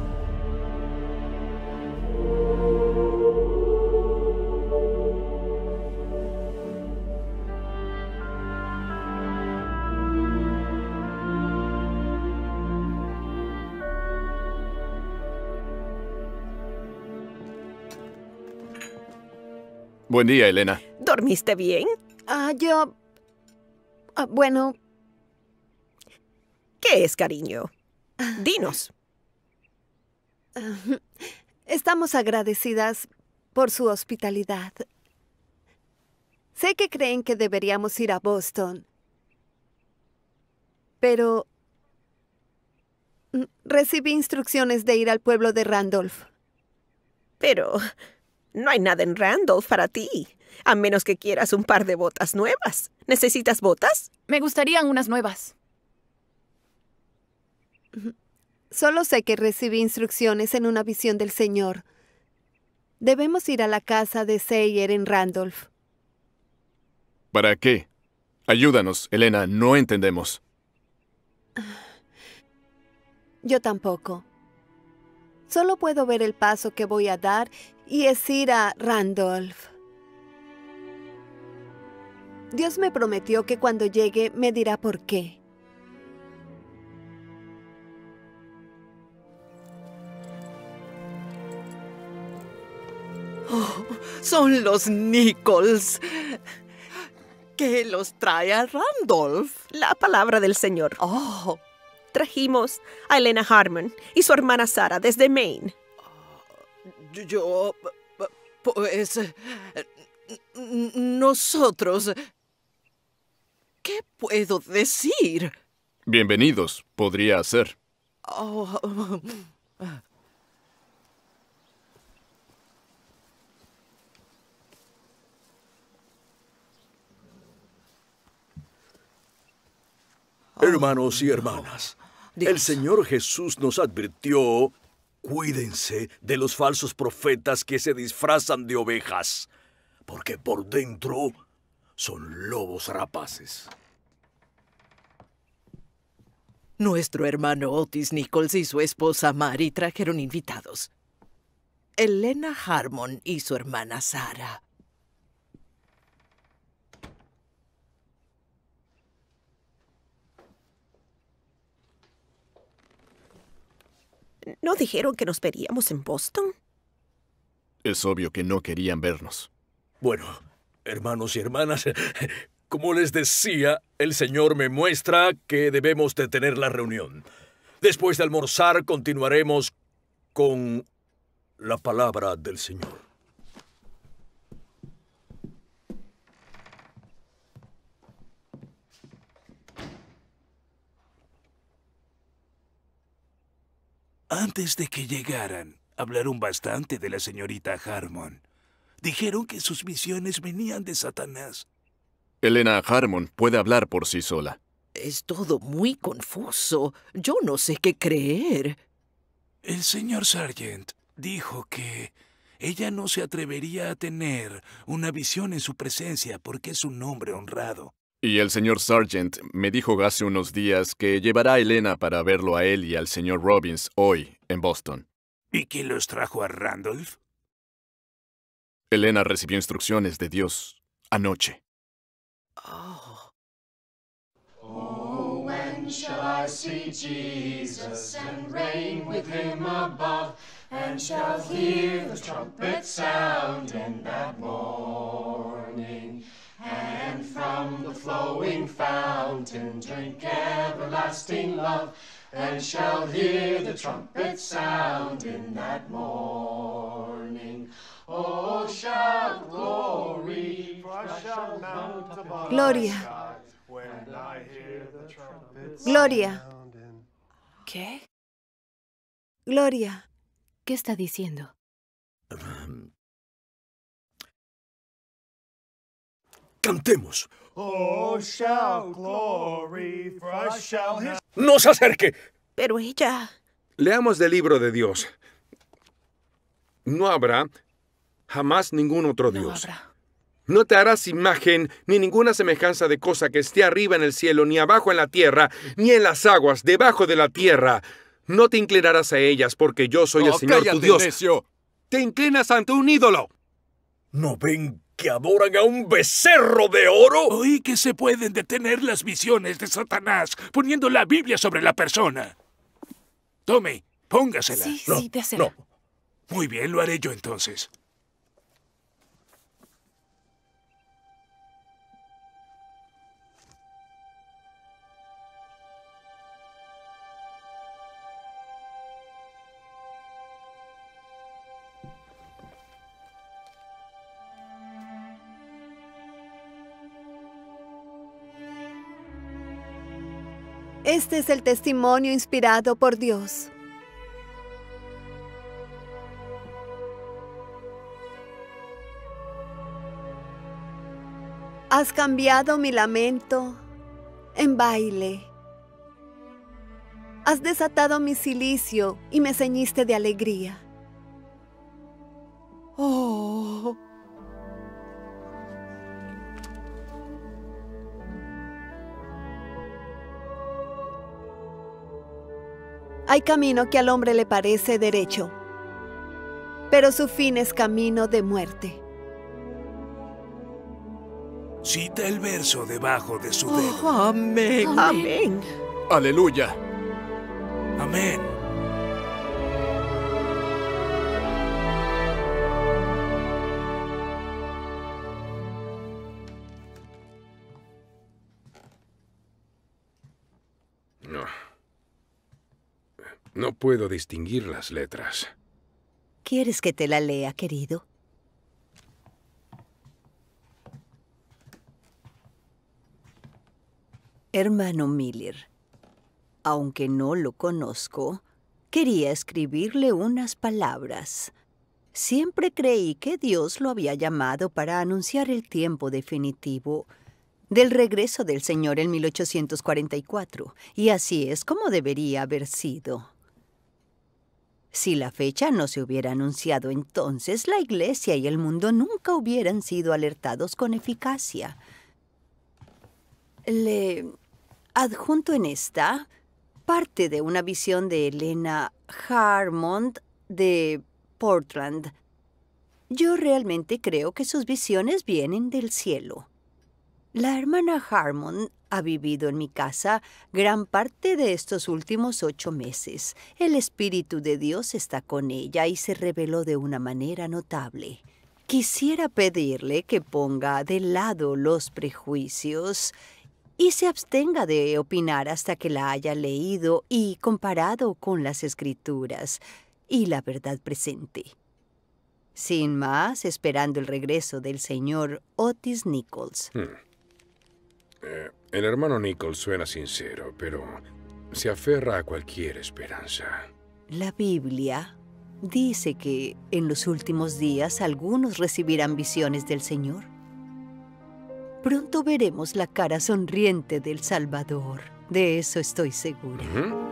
Buen día, Elena. ¿Dormiste bien? Ah, yo... Ah, bueno... ¿Qué es, cariño? Dinos. Uh, estamos agradecidas por su hospitalidad. Sé que creen que deberíamos ir a Boston, pero recibí instrucciones de ir al pueblo de Randolph. Pero no hay nada en Randolph para ti, a menos que quieras un par de botas nuevas. ¿Necesitas botas? Me gustarían unas nuevas. Solo sé que recibí instrucciones en una visión del Señor. Debemos ir a la casa de Sayer en Randolph. ¿Para qué? Ayúdanos, Elena, no entendemos. Yo tampoco. Solo puedo ver el paso que voy a dar y es ir a Randolph. Dios me prometió que cuando llegue me dirá por qué. Son los Nichols. ¿Qué los trae a Randolph? La palabra del Señor. Oh. Trajimos a Elena Harmon y su hermana Sara desde Maine. Yo... pues... nosotros... ¿Qué puedo decir? Bienvenidos, podría ser. Oh. Hermanos y hermanas, Dios. El Señor Jesús nos advirtió, cuídense de los falsos profetas que se disfrazan de ovejas, porque por dentro son lobos rapaces. Nuestro hermano Otis Nichols y su esposa Mary trajeron invitados. Elena Harmon y su hermana Sara. ¿No dijeron que nos veríamos en Boston? Es obvio que no querían vernos. Bueno, hermanos y hermanas, como les decía, el Señor me muestra que debemos de tener la reunión. Después de almorzar, continuaremos con la palabra del Señor. Antes de que llegaran, hablaron bastante de la señorita Harmon. Dijeron que sus visiones venían de Satanás. Elena Harmon puede hablar por sí sola. Es todo muy confuso. Yo no sé qué creer. El señor Sargent dijo que ella no se atrevería a tener una visión en su presencia porque es un hombre honrado. Y el señor Sargent me dijo hace unos días que llevará a Elena para verlo a él y al señor Robbins hoy en Boston. ¿Y quién los trajo a Randolph? Elena recibió instrucciones de Dios anoche. Oh. Oh, when shall I see Jesus and reign with him above, and shall hear the trumpet sound in that morning, and from the flowing fountain drink everlasting love, and shall hear the trumpet sound in that morning. Oh, shout glory, for I shall mount above Gloria. the skies when I hear the trumpet Gloria. sound in... ¿Qué? Gloria. ¿Qué está diciendo? Cantemos. Oh, shout glory, for I shall hear... ¡No se acerque! Pero ella... Leamos del libro de Dios. No habrá jamás ningún otro Dios. No habrá. No te harás imagen ni ninguna semejanza de cosa que esté arriba en el cielo, ni abajo en la tierra, ni en las aguas, debajo de la tierra. No te inclinarás a ellas, porque yo soy Oh, el Señor cállate, tu Dios. necio. Te inclinas ante un ídolo. ¿No ven que adoran a un becerro de oro? Oí que se pueden detener las visiones de Satanás poniendo la Biblia sobre la persona. Tome, póngasela. Sí, No, sí, désela. no. Muy bien, lo haré yo entonces. Este es el testimonio inspirado por Dios. Has cambiado mi lamento en baile. Has desatado mi cilicio y me ceñiste de alegría. Oh. Hay camino que al hombre le parece derecho, pero su fin es camino de muerte. Cita el verso debajo de su dedo. Oh, amén. Amén. Aleluya. Amén. No. No puedo distinguir las letras. ¿Quieres que te la lea, querido? Hermano Miller, aunque no lo conozco, quería escribirle unas palabras. Siempre creí que Dios lo había llamado para anunciar el tiempo definitivo del regreso del Señor en mil ochocientos cuarenta y cuatro, y así es como debería haber sido. Si la fecha no se hubiera anunciado entonces, la Iglesia y el mundo nunca hubieran sido alertados con eficacia. Le adjunto en esta parte de una visión de Elena Harmon de Portland. Yo realmente creo que sus visiones vienen del cielo. La hermana Harmon ha vivido en mi casa gran parte de estos últimos ocho meses. El Espíritu de Dios está con ella y se reveló de una manera notable. Quisiera pedirle que ponga de lado los prejuicios y se abstenga de opinar hasta que la haya leído y comparado con las Escrituras y la verdad presente. Sin más, esperando el regreso del señor Otis Nichols. Hmm. Eh, el hermano Nichols suena sincero, pero se aferra a cualquier esperanza. La Biblia dice que en los últimos días algunos recibirán visiones del Señor. Pronto veremos la cara sonriente del Salvador. De eso estoy segura. Uh-huh.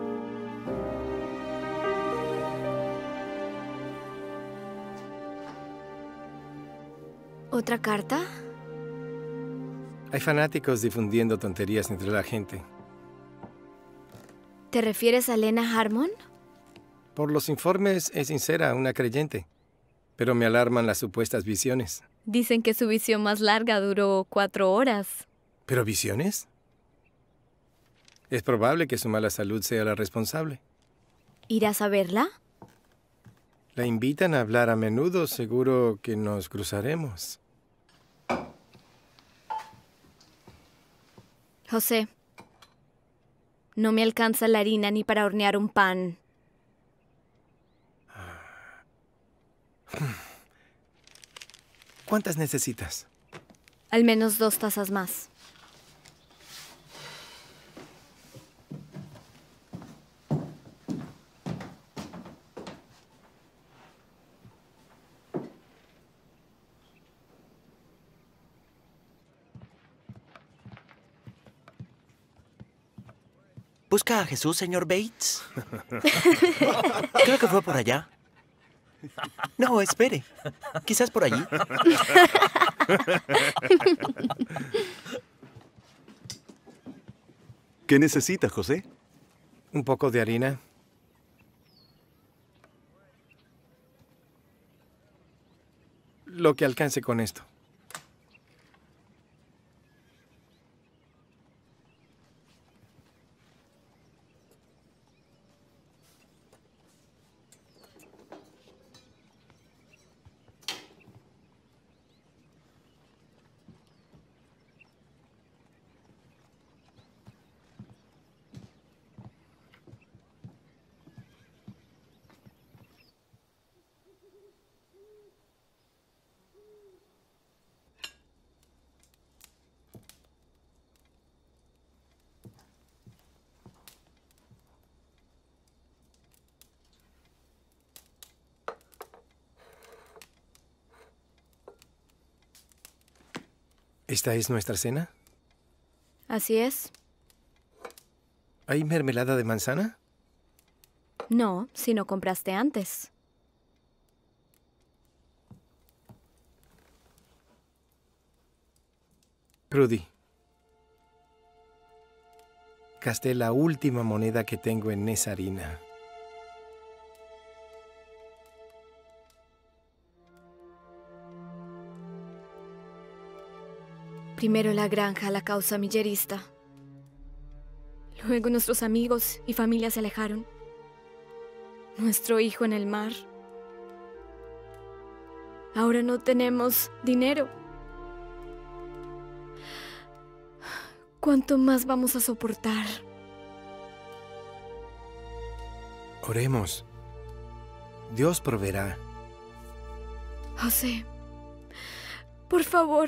¿Otra carta? Hay fanáticos difundiendo tonterías entre la gente. ¿Te refieres a Lena Harmon? Por los informes es sincera, una creyente. Pero me alarman las supuestas visiones. Dicen que su visión más larga duró cuatro horas. ¿Pero visiones? Es probable que su mala salud sea la responsable. ¿Irás a verla? La invitan a hablar a menudo, seguro que nos cruzaremos. José, no me alcanza la harina ni para hornear un pan. ¿Cuántas necesitas? Al menos dos tazas más. ¿Busca a Jesús, señor Bates? Creo que fue por allá. No, espere. Quizás por allí. ¿Qué necesita, José? Un poco de harina. Lo que alcance con esto. ¿Esta es nuestra cena? Así es. ¿Hay mermelada de manzana? No, si no compraste antes. Prudy, gasté la última moneda que tengo en esa harina. Primero la granja, la causa millerista. Luego nuestros amigos y familia se alejaron. Nuestro hijo en el mar. Ahora no tenemos dinero. ¿Cuánto más vamos a soportar? Oremos. Dios proveerá. José, por favor,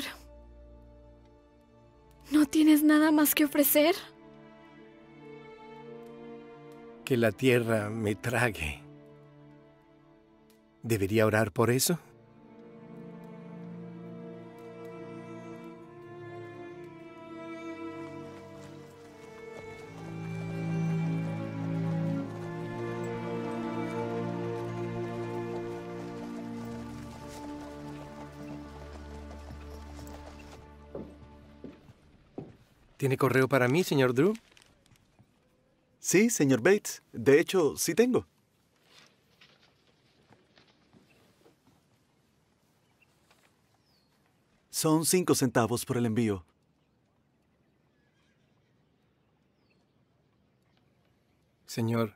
¿no tienes nada más que ofrecer? Que la tierra me trague. ¿Debería orar por eso? ¿Tiene correo para mí, señor Drew? Sí, señor Bates. De hecho, sí tengo. Son cinco centavos por el envío. Señor,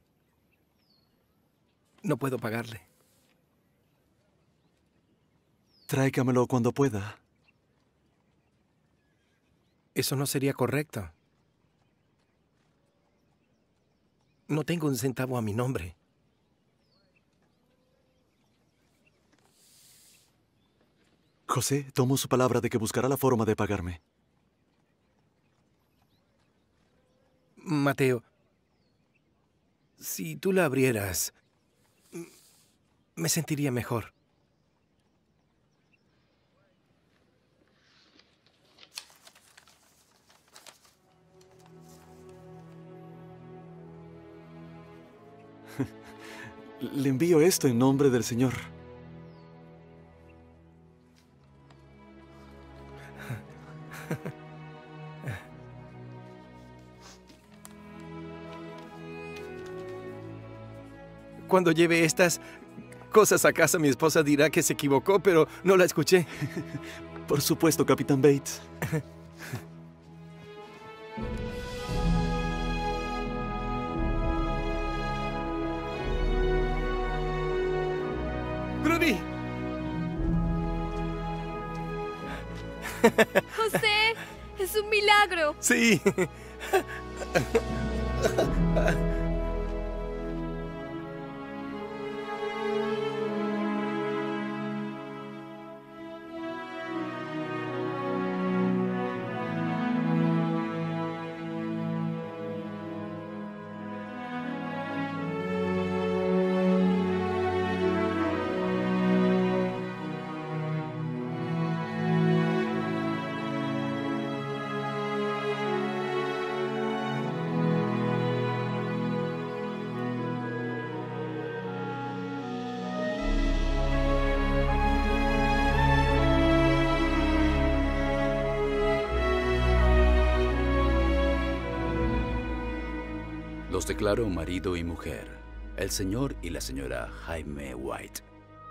no puedo pagarle. Tráigamelo cuando pueda. Eso no sería correcto. No tengo un centavo a mi nombre. José, tomo su palabra de que buscará la forma de pagarme. Mateo, si tú la abrieras, me sentiría mejor. Le envío esto en nombre del Señor. Cuando lleve estas cosas a casa, mi esposa dirá que se equivocó, pero no la escuché. Por supuesto, Capitán Bates. ¡Rudy! ¡José! ¡Es un milagro! Sí. Los declaro marido y mujer, el señor y la señora Jaime White.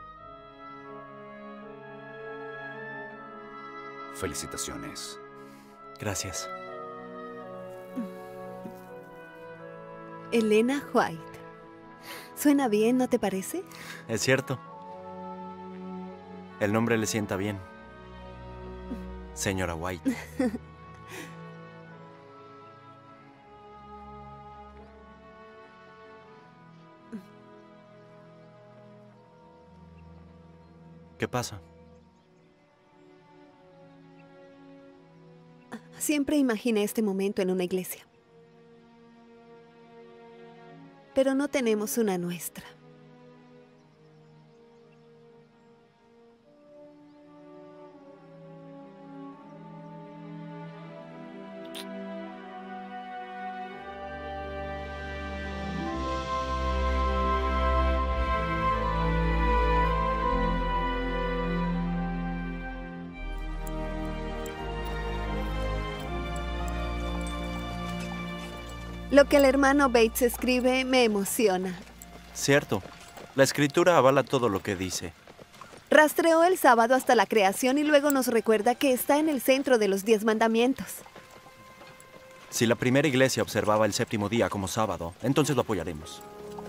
Felicitaciones. Gracias. Elena White. Suena bien, ¿no te parece? Es cierto. El nombre le sienta bien. Señora White. ¿Qué pasa? Siempre imaginé este momento en una iglesia. Pero no tenemos una nuestra. Lo que el hermano Bates escribe me emociona. Cierto. La escritura avala todo lo que dice. Rastreó el sábado hasta la creación y luego nos recuerda que está en el centro de los diez mandamientos. Si la primera iglesia observaba el séptimo día como sábado, entonces lo apoyaremos.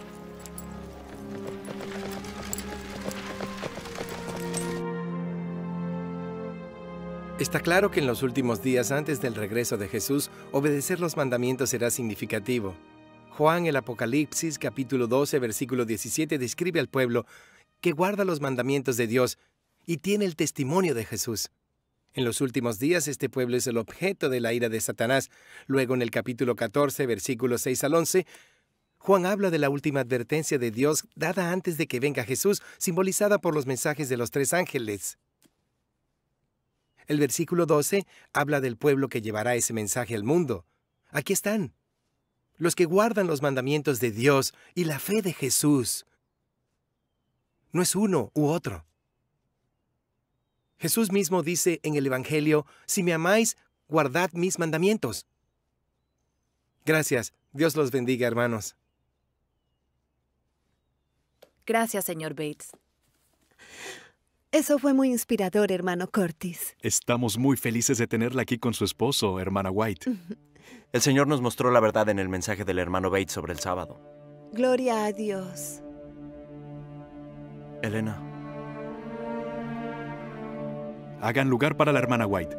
Está claro que en los últimos días antes del regreso de Jesús, obedecer los mandamientos será significativo. Juan, el Apocalipsis, capítulo doce, versículo diecisiete, describe al pueblo que guarda los mandamientos de Dios y tiene el testimonio de Jesús. En los últimos días, este pueblo es el objeto de la ira de Satanás. Luego, en el capítulo catorce, versículos seis al once, Juan habla de la última advertencia de Dios dada antes de que venga Jesús, simbolizada por los mensajes de los tres ángeles. El versículo doce habla del pueblo que llevará ese mensaje al mundo. Aquí están, los que guardan los mandamientos de Dios y la fe de Jesús. No es uno u otro. Jesús mismo dice en el Evangelio, si me amáis, guardad mis mandamientos. Gracias. Dios los bendiga, hermanos. Gracias, señor Bates. Eso fue muy inspirador, hermano Curtis. Estamos muy felices de tenerla aquí con su esposo, hermana White. El Señor nos mostró la verdad en el mensaje del hermano Bates sobre el sábado. Gloria a Dios. Elena. Hagan lugar para la hermana White.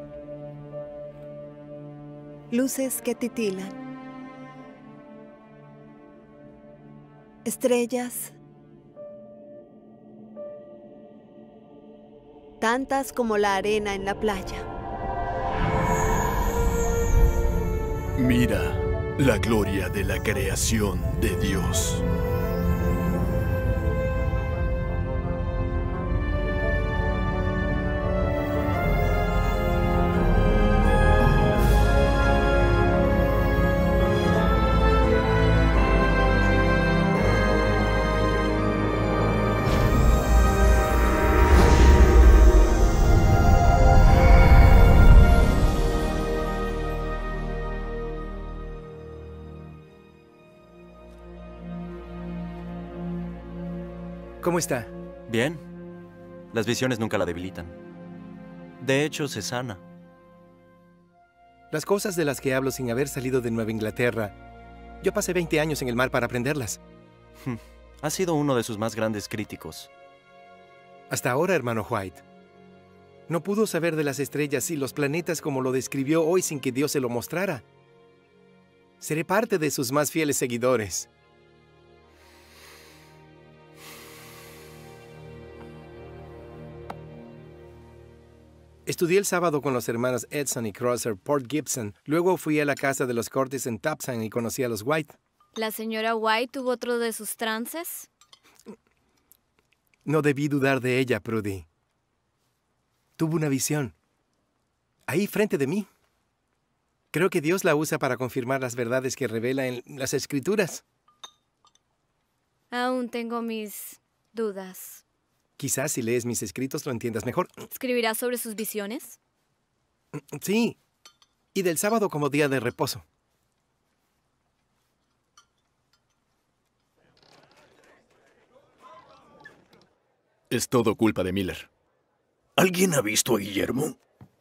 Luces que titilan. Estrellas. Tantas como la arena en la playa. Mira la gloria de la creación de Dios. ¿Cómo está? Bien. Las visiones nunca la debilitan. De hecho, se sana. Las cosas de las que hablo sin haber salido de Nueva Inglaterra, yo pasé veinte años en el mar para aprenderlas. Ha sido uno de sus más grandes críticos. Hasta ahora, hermano White. No pudo saber de las estrellas y los planetas como lo describió hoy sin que Dios se lo mostrara. Seré parte de sus más fieles seguidores. Estudié el sábado con los hermanos Edson y Crosser, Port Gibson. Luego fui a la casa de los Curtis en Tapsan y conocí a los White. ¿La señora White tuvo otro de sus trances? No debí dudar de ella, Prudy. Tuvo una visión. Ahí, frente de mí. Creo que Dios la usa para confirmar las verdades que revela en las Escrituras. Aún tengo mis dudas. Quizás si lees mis escritos lo entiendas mejor. ¿Escribirás sobre sus visiones? Sí. Y del sábado como día de reposo. Es todo culpa de Miller. ¿Alguien ha visto a Guillermo?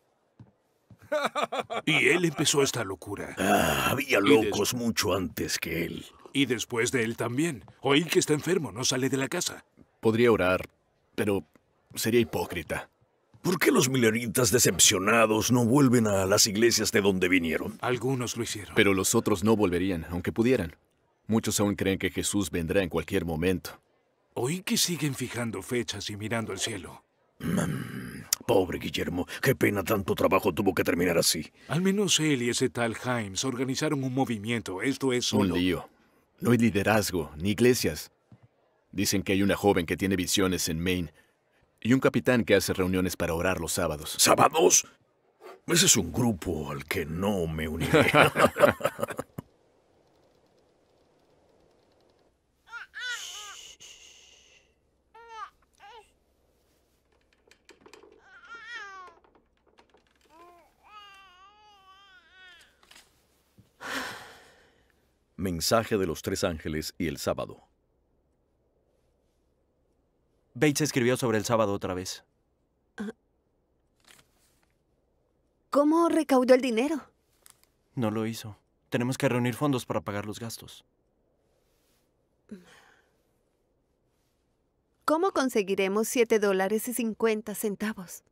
Y él empezó esta locura. Ah, había locos mucho antes que él. Y después de él también. Oí que está enfermo, no sale de la casa. Podría orar, pero sería hipócrita. ¿Por qué los milleritas decepcionados no vuelven a las iglesias de donde vinieron? Algunos lo hicieron. Pero los otros no volverían, aunque pudieran. Muchos aún creen que Jesús vendrá en cualquier momento. Oí que siguen fijando fechas y mirando al cielo. Mm, pobre Guillermo, qué pena tanto trabajo tuvo que terminar así. Al menos él y ese tal Himes organizaron un movimiento. Esto es solo... Un lío. No hay liderazgo, ni iglesias. Dicen que hay una joven que tiene visiones en Maine y un capitán que hace reuniones para orar los sábados. ¿Sábados? Ese es un grupo al que no me uniré. Mensaje de los tres ángeles y el sábado. Bates escribió sobre el sábado otra vez. ¿Cómo recaudó el dinero? No lo hizo. Tenemos que reunir fondos para pagar los gastos. ¿Cómo conseguiremos siete dólares y cincuenta centavos?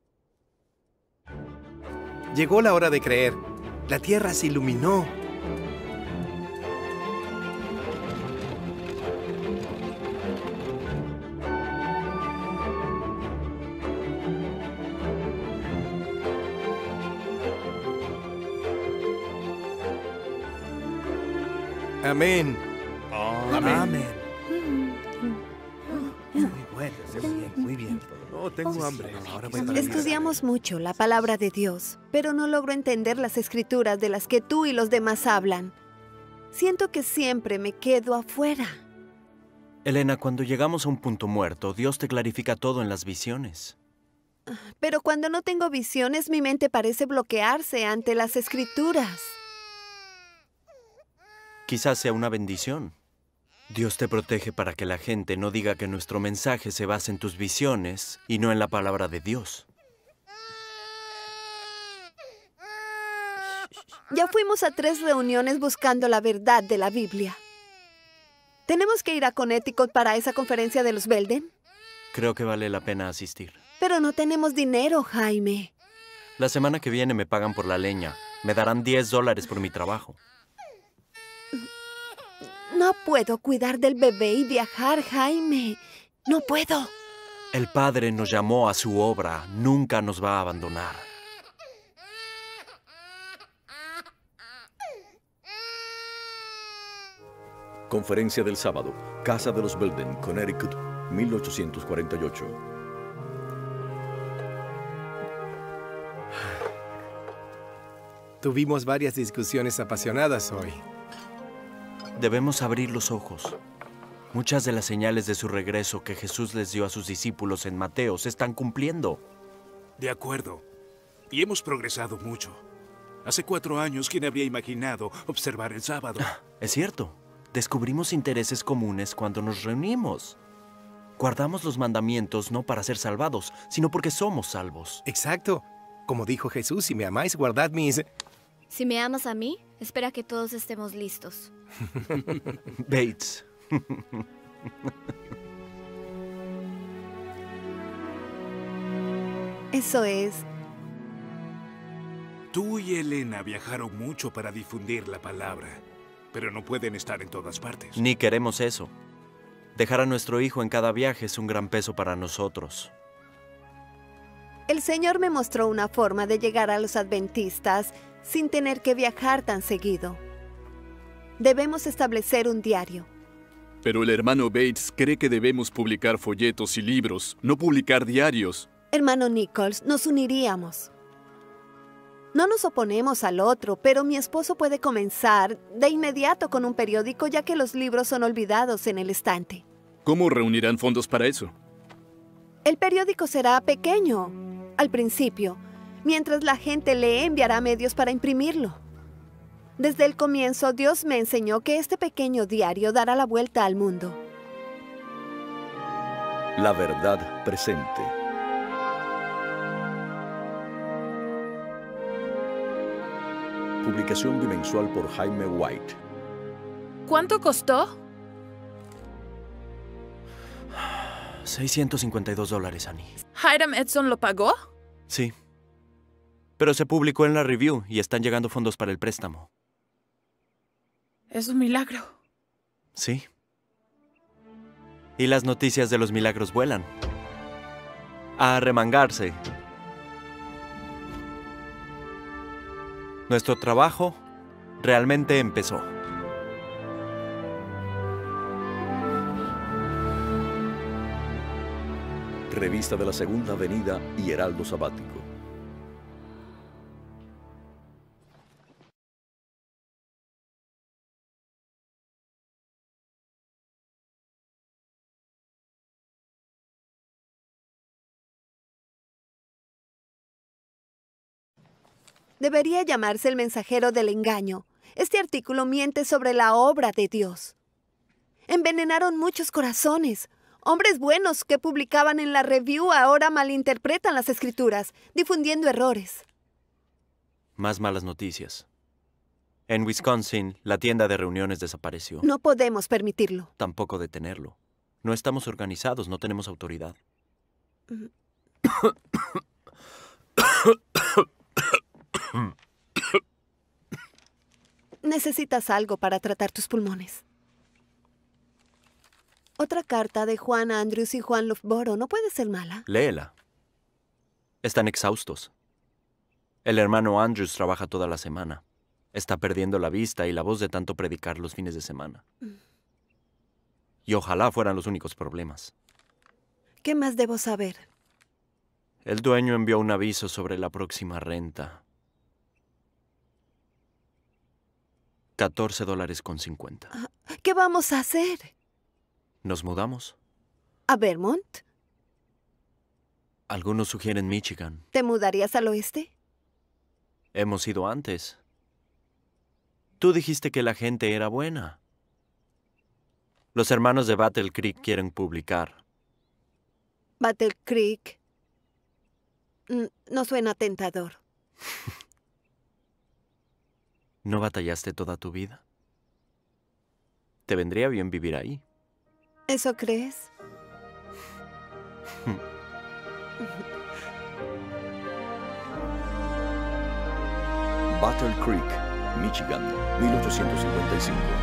Llegó la hora de creer. La tierra se iluminó. Amén. Amén. Amén. Muy bueno, muy bien, muy bien. Oh, tengo hambre. Ahora voy para Estudiamos mucho la palabra de Dios, pero no logro entender las escrituras de las que tú y los demás hablan. Siento que siempre me quedo afuera. Elena, cuando llegamos a un punto muerto, Dios te clarifica todo en las visiones. Pero cuando no tengo visiones, mi mente parece bloquearse ante las escrituras. Quizás sea una bendición. Dios te protege para que la gente no diga que nuestro mensaje se basa en tus visiones y no en la palabra de Dios. Ya fuimos a tres reuniones buscando la verdad de la Biblia. ¿Tenemos que ir a Connecticut para esa conferencia de los Belden? Creo que vale la pena asistir. Pero no tenemos dinero, Jaime. La semana que viene me pagan por la leña. Me darán diez dólares por mi trabajo. No puedo cuidar del bebé y viajar, Jaime. No puedo. El Padre nos llamó a su obra. Nunca nos va a abandonar. Conferencia del sábado. Casa de los Belden, Connecticut, mil ochocientos cuarenta y ocho. Tuvimos varias discusiones apasionadas hoy. Debemos abrir los ojos. Muchas de las señales de su regreso que Jesús les dio a sus discípulos en Mateo se están cumpliendo. De acuerdo. Y hemos progresado mucho. Hace cuatro años, ¿quién habría imaginado observar el sábado? Es cierto. Descubrimos intereses comunes cuando nos reunimos. Guardamos los mandamientos no para ser salvados, sino porque somos salvos. Exacto. Como dijo Jesús, si me amáis, guardad mis... Si me amas a mí, espera que todos estemos listos. Bates. Eso es. Tú y Elena viajaron mucho para difundir la palabra, pero no pueden estar en todas partes. Ni queremos eso. Dejar a nuestro hijo en cada viaje es un gran peso para nosotros. El Señor me mostró una forma de llegar a los adventistas sin tener que viajar tan seguido. Debemos establecer un diario. Pero el hermano Bates cree que debemos publicar folletos y libros, no publicar diarios. Hermano Nichols, nos uniríamos. No nos oponemos al otro, pero mi esposo puede comenzar de inmediato con un periódico, ya que los libros son olvidados en el estante. ¿Cómo reunirán fondos para eso? El periódico será pequeño, al principio. Mientras la gente lee, enviará medios para imprimirlo. Desde el comienzo, Dios me enseñó que este pequeño diario dará la vuelta al mundo. La verdad presente. Publicación bimensual por Jaime White. ¿Cuánto costó? seiscientos cincuenta y dos dólares, Annie. ¿Hiram Edson lo pagó? Sí. Pero se publicó en la review y están llegando fondos para el préstamo. Es un milagro. Sí. Y las noticias de los milagros vuelan. A arremangarse. Nuestro trabajo realmente empezó. Revista de la Segunda Avenida y Heraldo Sabático. Debería llamarse El mensajero del engaño. Este artículo miente sobre la obra de Dios. Envenenaron muchos corazones. Hombres buenos que publicaban en la review ahora malinterpretan las escrituras, difundiendo errores. Más malas noticias. En Wisconsin, la tienda de reuniones desapareció. No podemos permitirlo. Tampoco detenerlo. No estamos organizados, no tenemos autoridad. Necesitas algo para tratar tus pulmones. Otra carta de Juan Andrews y Juan Loughborough no puede ser mala. Léela. Están exhaustos. El hermano Andrews trabaja toda la semana. Está perdiendo la vista y la voz de tanto predicar los fines de semana. Y ojalá fueran los únicos problemas. ¿Qué más debo saber? El dueño envió un aviso sobre la próxima renta. catorce dólares con cincuenta. ¿Qué vamos a hacer? ¿Nos mudamos? ¿A Vermont? Algunos sugieren Michigan. ¿Te mudarías al oeste? Hemos ido antes. Tú dijiste que la gente era buena. Los hermanos de Battle Creek quieren publicar. Battle Creek. Mm, no suena tentador. ¿No batallaste toda tu vida? Te vendría bien vivir ahí. ¿Eso crees? Battle Creek, Michigan, mil ochocientos cincuenta y cinco.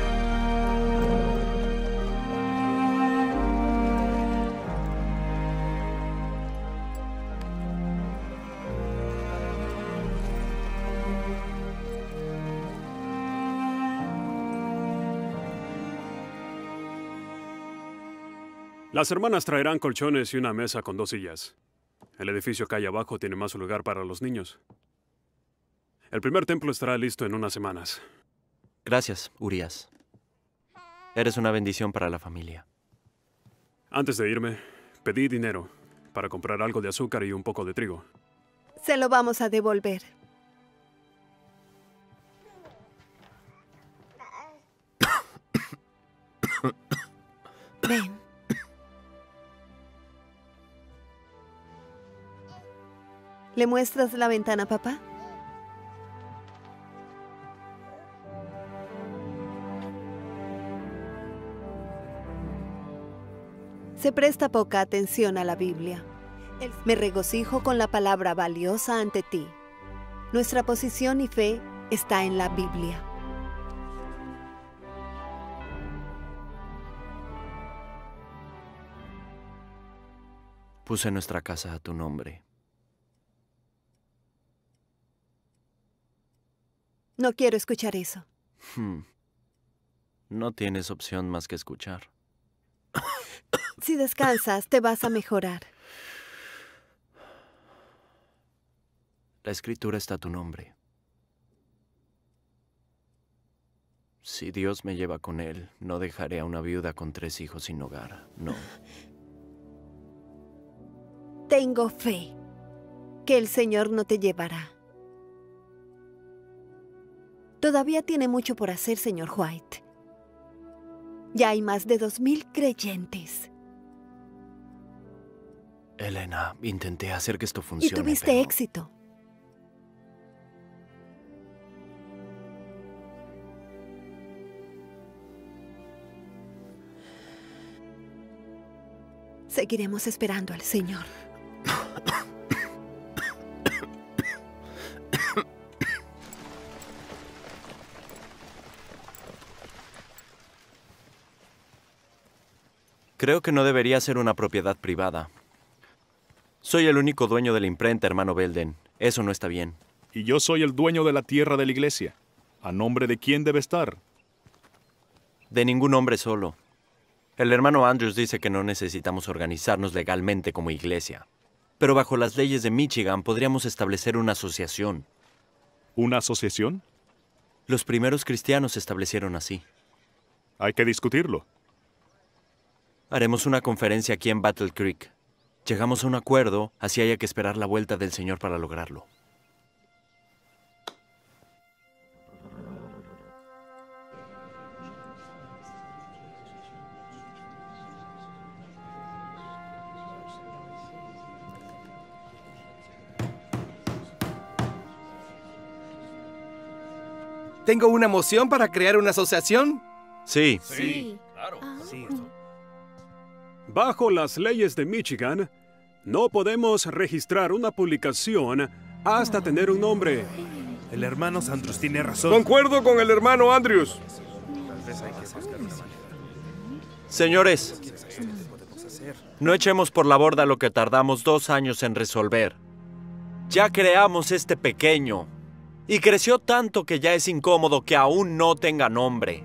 Las hermanas traerán colchones y una mesa con dos sillas. El edificio que hay abajo tiene más lugar para los niños. El primer templo estará listo en unas semanas. Gracias, Urias. Eres una bendición para la familia. Antes de irme, pedí dinero para comprar algo de azúcar y un poco de trigo. Se lo vamos a devolver. Ven. ¿Le muestras la ventana, papá? Se presta poca atención a la Biblia. Me regocijo con la palabra valiosa ante ti. Nuestra posición y fe está en la Biblia. Puse nuestra casa a tu nombre. No quiero escuchar eso. Hmm. No tienes opción más que escuchar. Si descansas, te vas a mejorar. La escritura está a tu nombre. Si Dios me lleva con él, no dejaré a una viuda con tres hijos sin hogar. No. Tengo fe que el Señor no te llevará. Todavía tiene mucho por hacer, señor White. Ya hay más de dos mil creyentes. Elena, intenté hacer que esto funcione. Y tuviste pero... éxito. Seguiremos esperando al Señor. Creo que no debería ser una propiedad privada. Soy el único dueño de la imprenta, hermano Belden. Eso no está bien. Y yo soy el dueño de la tierra de la iglesia. ¿A nombre de quién debe estar? De ningún hombre solo. El hermano Andrews dice que no necesitamos organizarnos legalmente como iglesia. Pero bajo las leyes de Michigan podríamos establecer una asociación. ¿Una asociación? Los primeros cristianos se establecieron así. Hay que discutirlo. Haremos una conferencia aquí en Battle Creek. Llegamos a un acuerdo, así haya que esperar la vuelta del Señor para lograrlo. ¿Tengo una moción para crear una asociación? Sí. Sí, claro. Sí. Bajo las leyes de Michigan, no podemos registrar una publicación hasta tener un nombre. El hermano Andrews tiene razón. Concuerdo con el hermano Andrews. Señores, no echemos por la borda lo que tardamos dos años en resolver. Ya creamos este pequeño, Y creció tanto que ya es incómodo que aún no tenga nombre.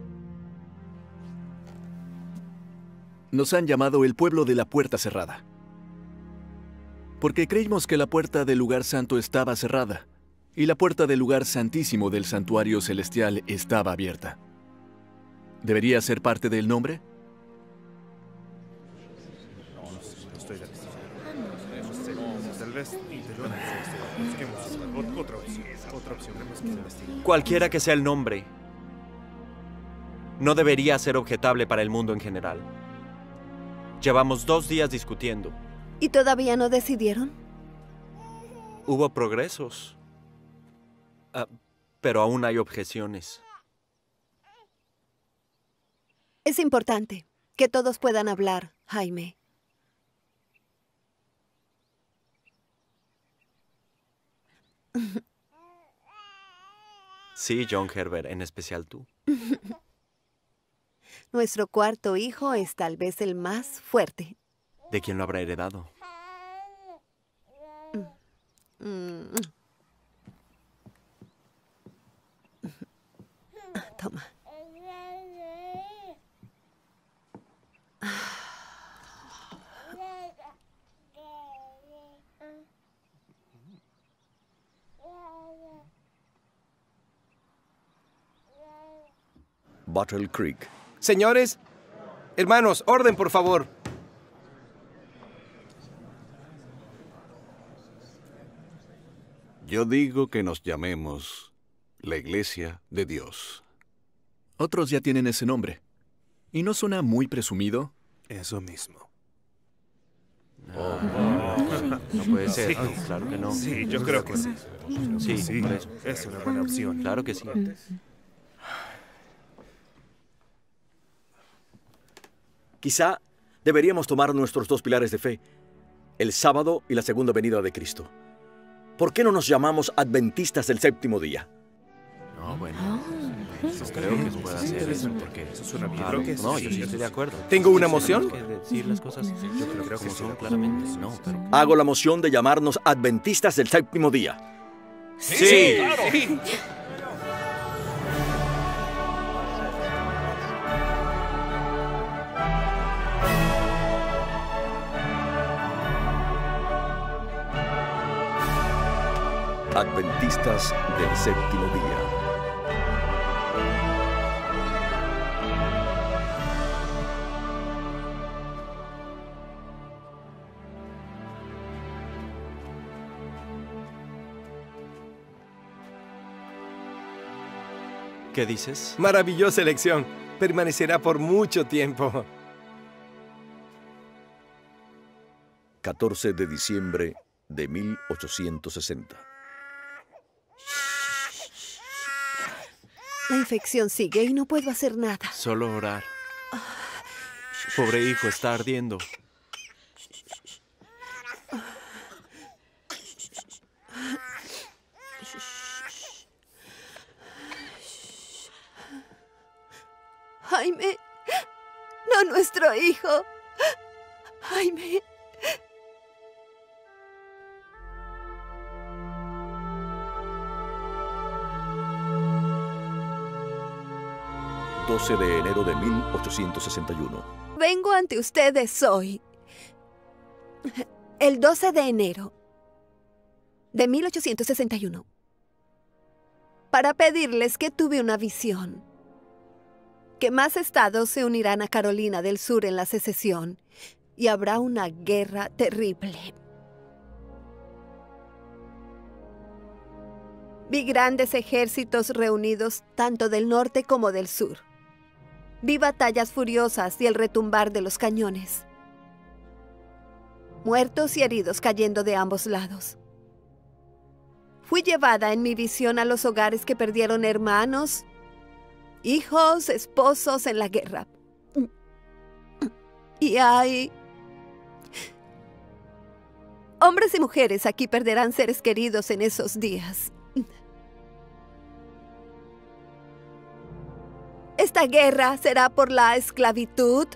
Nos han llamado el pueblo de la puerta cerrada. Porque creímos que la puerta del lugar santo estaba cerrada y la puerta del lugar santísimo del santuario celestial estaba abierta. ¿Debería ser parte del nombre? Cualquiera que sea el nombre, no debería ser objetable para el mundo en general. Llevamos dos días discutiendo. ¿Y todavía no decidieron? Hubo progresos, uh, pero aún hay objeciones. Es importante que todos puedan hablar, Jaime. Sí, John Herbert, en especial tú. Nuestro cuarto hijo es tal vez el más fuerte. ¿De quién lo habrá heredado? Mm. Toma. Battle Creek. Señores, hermanos, orden, por favor. Yo digo que nos llamemos la Iglesia de Dios. Otros ya tienen ese nombre. ¿Y no suena muy presumido? Eso mismo. Oh, no, no puede ser, Sí. no, claro que no. Sí, yo creo que sí. Sí, Sí, por eso. es una buena opción. Claro que sí. Quizá deberíamos tomar nuestros dos pilares de fe, el sábado y la segunda venida de Cristo. ¿Por qué no nos llamamos adventistas del séptimo día? No, bueno, no creo que se pueda hacer eso, porque eso suena bien. Ah, Creo que no, sí, yo sí eso estoy de acuerdo. ¿Tengo una Sí, moción? tenemos que decir las cosas yo creo, creo que sí, son claramente. No, pero... Hago la moción de llamarnos adventistas del séptimo día. ¡Sí! Sí. Adventistas del séptimo día. ¿Qué dices? Maravillosa elección. Permanecerá por mucho tiempo. catorce de diciembre de mil ochocientos sesenta. La infección sigue y no puedo hacer nada. Solo orar. Pobre hijo, está ardiendo. Jaime, no nuestro hijo. Jaime. doce de enero de mil ochocientos sesenta y uno. Vengo ante ustedes hoy, el doce de enero de mil ochocientos sesenta y uno, para pedirles que tuve una visión, que más estados se unirán a Carolina del Sur en la secesión y habrá una guerra terrible. Vi grandes ejércitos reunidos tanto del norte como del sur. Vi batallas furiosas y el retumbar de los cañones. Muertos y heridos cayendo de ambos lados. Fui llevada en mi visión a los hogares que perdieron hermanos, hijos, esposos en la guerra. Y hay... hombres y mujeres aquí perderán seres queridos en esos días. Esta guerra será por la esclavitud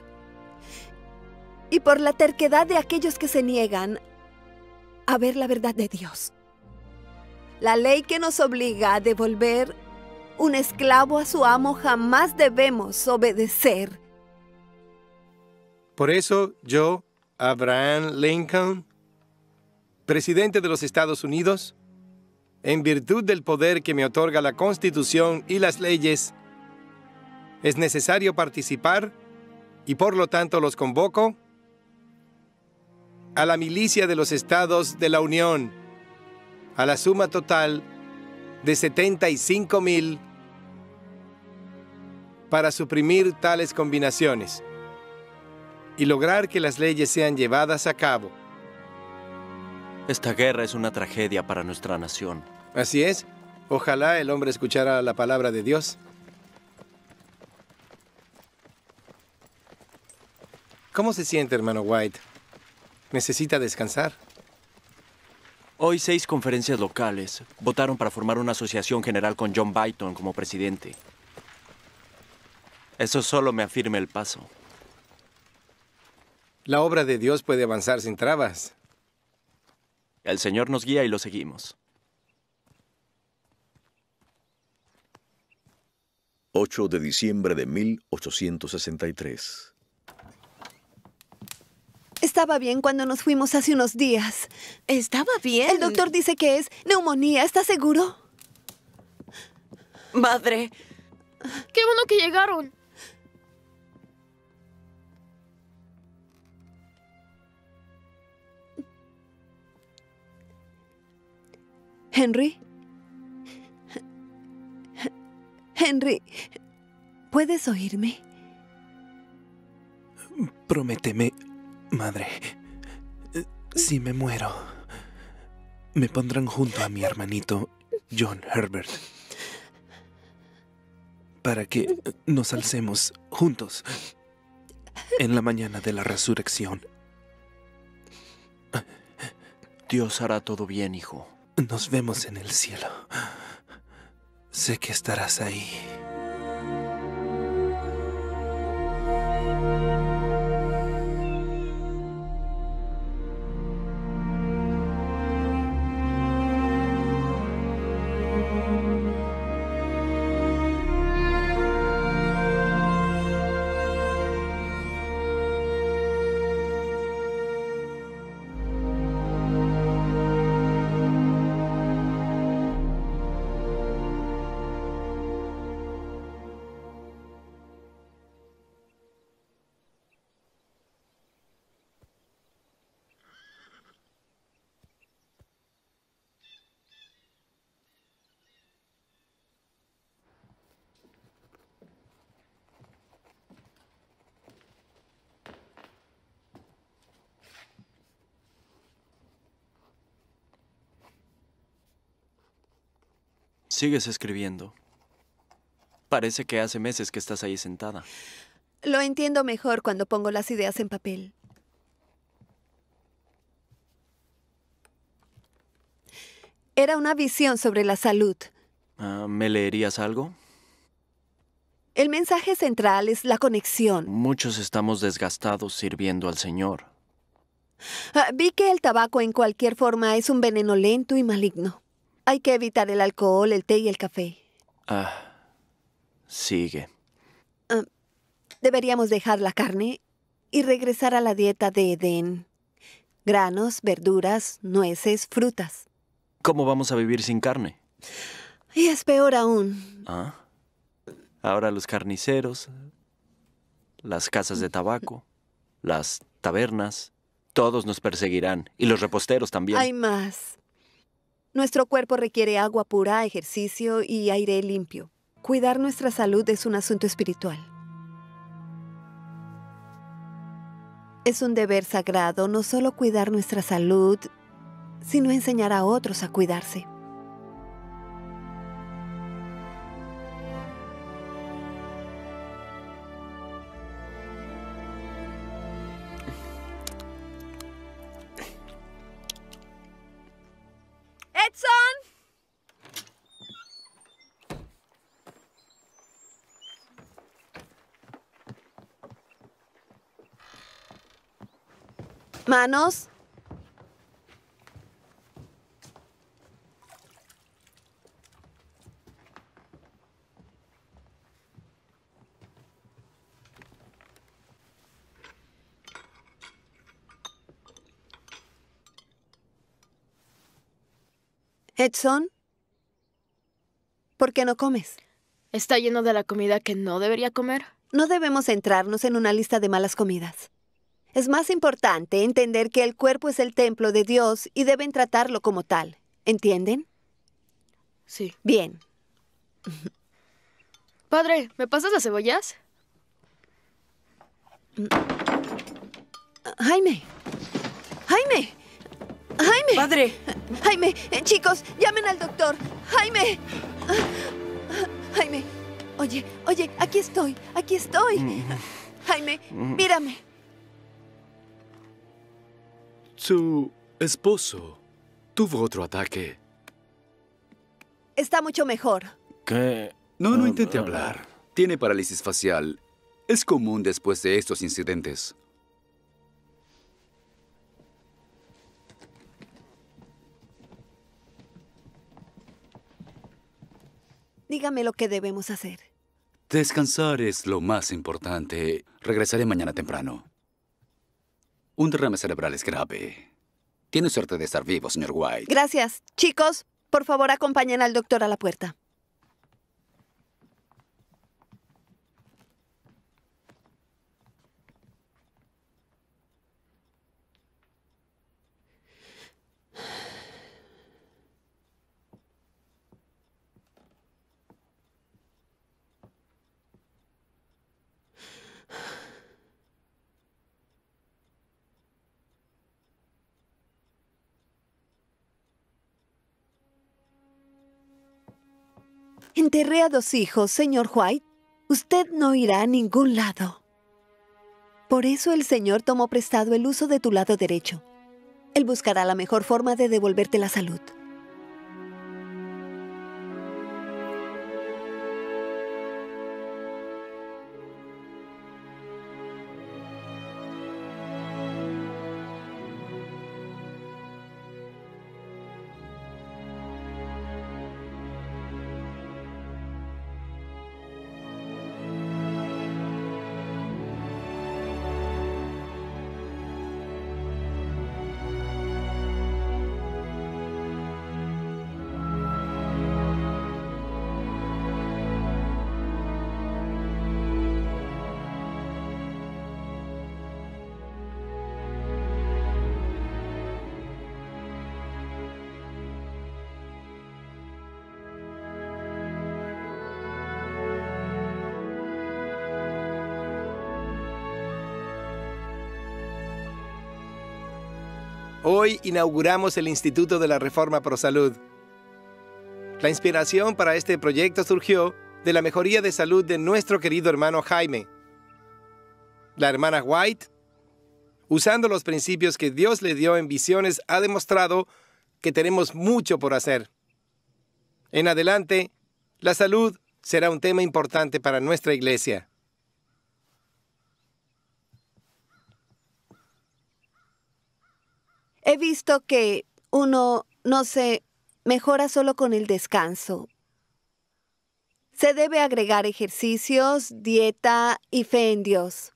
y por la terquedad de aquellos que se niegan a ver la verdad de Dios. La ley que nos obliga a devolver un esclavo a su amo jamás debemos obedecer. Por eso yo, Abraham Lincoln, presidente de los Estados Unidos, en virtud del poder que me otorga la Constitución y las leyes, es necesario participar y por lo tanto los convoco a la milicia de los Estados de la Unión, a la suma total de setenta y cinco mil para suprimir tales combinaciones y lograr que las leyes sean llevadas a cabo. Esta guerra es una tragedia para nuestra nación. Así es. Ojalá el hombre escuchara la palabra de Dios. ¿Cómo se siente, hermano White? ¿Necesita descansar? Hoy seis conferencias locales votaron para formar una asociación general con John Byton como presidente. Eso solo me afirma el paso. La obra de Dios puede avanzar sin trabas. El Señor nos guía y lo seguimos. ocho de diciembre de mil ochocientos sesenta y tres. Estaba bien cuando nos fuimos hace unos días. Estaba bien. El doctor dice que es neumonía. ¿Estás seguro? Madre. Qué bueno que llegaron. Henry. Henry, ¿puedes oírme? Prométeme, madre, si me muero, me pondrán junto a mi hermanito John Herbert para que nos alcemos juntos en la mañana de la resurrección. Dios hará todo bien, hijo. Nos vemos en el cielo. Sé que estarás ahí. Sigues escribiendo. Parece que hace meses que estás ahí sentada. Lo entiendo mejor cuando pongo las ideas en papel. Era una visión sobre la salud. Uh, ¿Me leerías algo? El mensaje central es la conexión. Muchos estamos desgastados sirviendo al Señor. Uh, vi que el tabaco en cualquier forma es un veneno lento y maligno. Hay que evitar el alcohol, el té y el café. Ah, sigue. Uh, deberíamos dejar la carne y regresar a la dieta de Edén. Granos, verduras, nueces, frutas. ¿Cómo vamos a vivir sin carne? Y es peor aún. Ah. Ahora los carniceros, las casas de tabaco, las tabernas, todos nos perseguirán. Y los reposteros también. Hay más. Nuestro cuerpo requiere agua pura, ejercicio y aire limpio. Cuidar nuestra salud es un asunto espiritual. Es un deber sagrado no solo cuidar nuestra salud, sino enseñar a otros a cuidarse. Manos. Edson, ¿por qué no comes? ¿Está lleno de la comida que no debería comer? No debemos centrarnos en una lista de malas comidas. Es más importante entender que el cuerpo es el templo de Dios y deben tratarlo como tal. ¿Entienden? Sí. Bien. Padre, ¿me pasas las cebollas? Jaime. Jaime. Jaime. Padre. Jaime, eh, chicos, llamen al doctor. Jaime. Jaime. Oye, oye, aquí estoy, aquí estoy. Jaime, mírame. Su esposo tuvo otro ataque. Está mucho mejor. ¿Qué? No, no intente hablar. Tiene parálisis facial. Es común después de estos incidentes. Dígame lo que debemos hacer. Descansar es lo más importante. Regresaré mañana temprano. Un derrame cerebral es grave. Tiene suerte de estar vivo, señor White. Gracias. Chicos, por favor, acompañen al doctor a la puerta. Enterré a dos hijos, señor White. Usted no irá a ningún lado. Por eso el Señor tomó prestado el uso de tu lado derecho. Él buscará la mejor forma de devolverte la salud. Hoy inauguramos el Instituto de la Reforma Pro Salud. La inspiración para este proyecto surgió de la mejoría de salud de nuestro querido hermano Jaime. La hermana White, usando los principios que Dios le dio en visiones, ha demostrado que tenemos mucho por hacer. En adelante, la salud será un tema importante para nuestra iglesia. He visto que uno no se mejora solo con el descanso. Se debe agregar ejercicios, dieta y fe en Dios.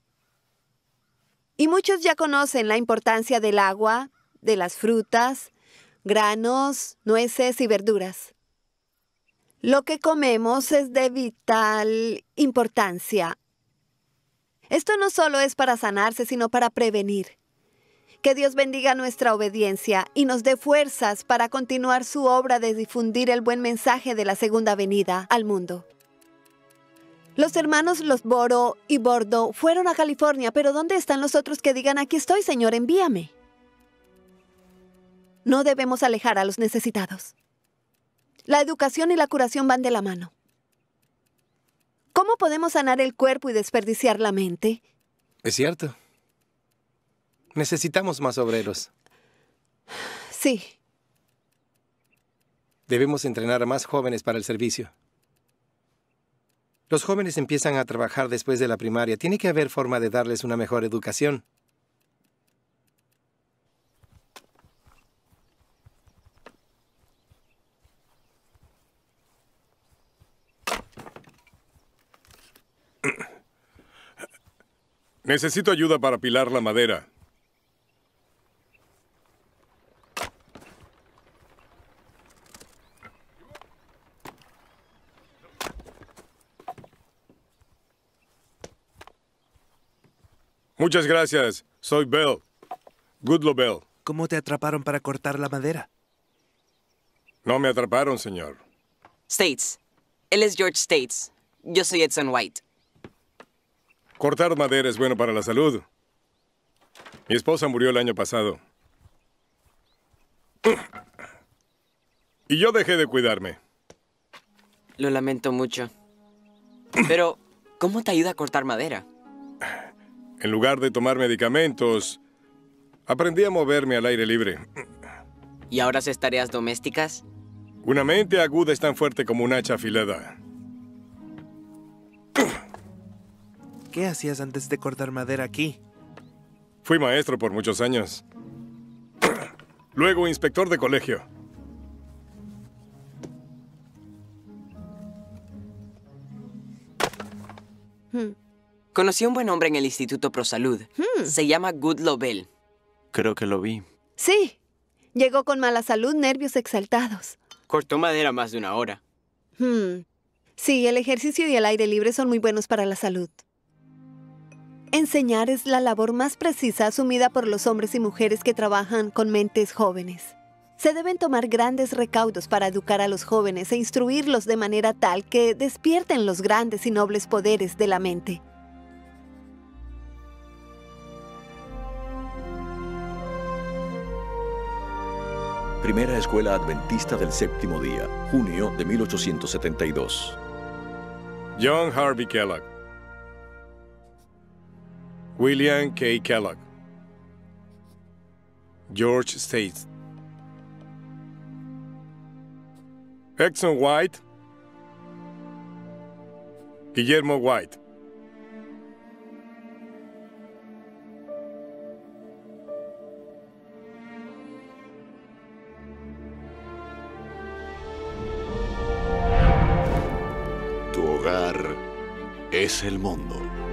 Y muchos ya conocen la importancia del agua, de las frutas, granos, nueces y verduras. Lo que comemos es de vital importancia. Esto no solo es para sanarse, sino para prevenir. Que Dios bendiga nuestra obediencia y nos dé fuerzas para continuar su obra de difundir el buen mensaje de la segunda venida al mundo. Los hermanos Losboro y Bordo fueron a California, pero ¿dónde están los otros que digan, aquí estoy, Señor, envíame? No debemos alejar a los necesitados. La educación y la curación van de la mano. ¿Cómo podemos sanar el cuerpo y desperdiciar la mente? Es cierto. Necesitamos más obreros. Sí. Debemos entrenar a más jóvenes para el servicio. Los jóvenes empiezan a trabajar después de la primaria. Tiene que haber forma de darles una mejor educación. Necesito ayuda para apilar la madera. Muchas gracias. Soy Bell. Goodlow Bell. ¿Cómo te atraparon para cortar la madera? No me atraparon, señor. States. Él es George States. Yo soy Edson White. Cortar madera es bueno para la salud. Mi esposa murió el año pasado. Y yo dejé de cuidarme. Lo lamento mucho. Pero, ¿cómo te ayuda a cortar madera? En lugar de tomar medicamentos, aprendí a moverme al aire libre. ¿Y ahora haces tareas domésticas? Una mente aguda es tan fuerte como un hacha afilada. ¿Qué hacías antes de cortar madera aquí? Fui maestro por muchos años. Luego inspector de colegio. Hmm. Conocí a un buen hombre en el Instituto ProSalud. Hmm. Se llama Goodlow Bell. Creo que lo vi. Sí. Llegó con mala salud, nervios exaltados. Cortó madera más de una hora. Hmm. Sí, el ejercicio y el aire libre son muy buenos para la salud. Enseñar es la labor más precisa asumida por los hombres y mujeres que trabajan con mentes jóvenes. Se deben tomar grandes recaudos para educar a los jóvenes e instruirlos de manera tal que despierten los grandes y nobles poderes de la mente. Primera Escuela Adventista del Séptimo Día, junio de mil ochocientos setenta y dos. John Harvey Kellogg. William K. Kellogg. George States. Edson White. Guillermo White. Tu hogar es el mundo.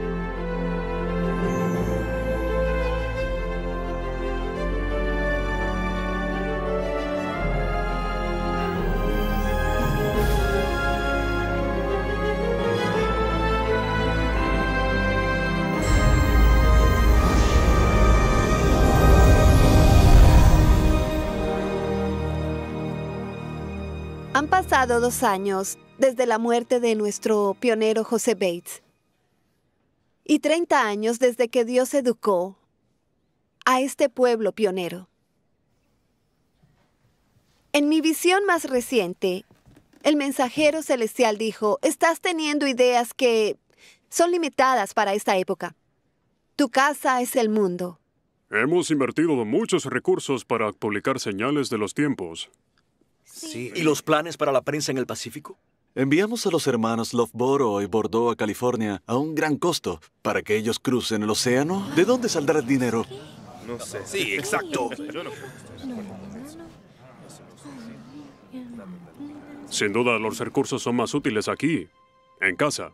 Han pasado dos años desde la muerte de nuestro pionero José Bates y treinta años desde que Dios educó a este pueblo pionero. En mi visión más reciente, el mensajero celestial dijo, estás teniendo ideas que son limitadas para esta época. Tu casa es el mundo. Hemos invertido muchos recursos para publicar señales de los tiempos. Sí. ¿Y los planes para la prensa en el Pacífico? Enviamos a los hermanos Loughborough y Bordeaux a California a un gran costo para que ellos crucen el océano. ¿De dónde saldrá el dinero? No sé. Sí, exacto. Sin duda, los recursos son más útiles aquí, en casa.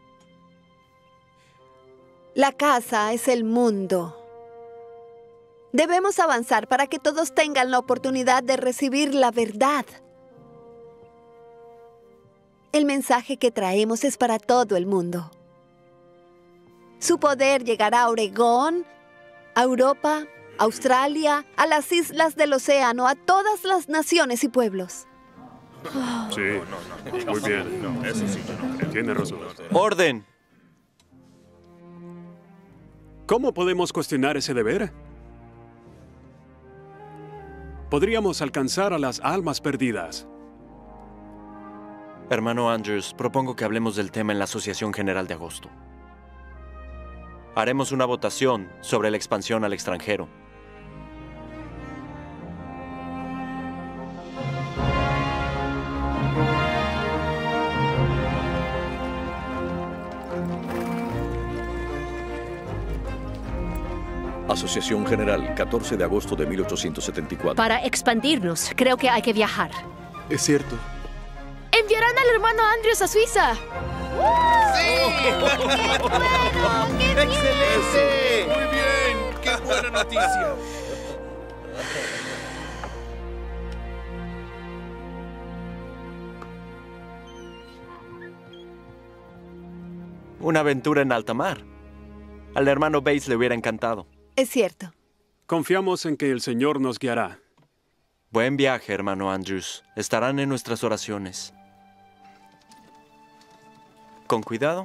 La casa es el mundo. Debemos avanzar para que todos tengan la oportunidad de recibir la verdad. El mensaje que traemos es para todo el mundo. Su poder llegará a Oregón, a Europa, a Australia, a las islas del océano, a todas las naciones y pueblos. Sí, muy bien. Tiene razón. ¡Orden! ¿Cómo podemos cuestionar ese deber? Podríamos alcanzar a las almas perdidas. Hermano Andrews, propongo que hablemos del tema en la Asociación General de agosto. Haremos una votación sobre la expansión al extranjero. Asociación General, catorce de agosto de mil ochocientos setenta y cuatro. Para expandirnos, creo que hay que viajar. Es cierto. ¡Enviarán al hermano Andrews a Suiza! ¡Sí! ¡Qué bueno! ¡Qué ¡excelente! Muy bien. ¡Qué buena noticia! Una aventura en alta mar. Al hermano Bates le hubiera encantado. Es cierto. Confiamos en que el Señor nos guiará. Buen viaje, hermano Andrews. Estarán en nuestras oraciones. Con cuidado.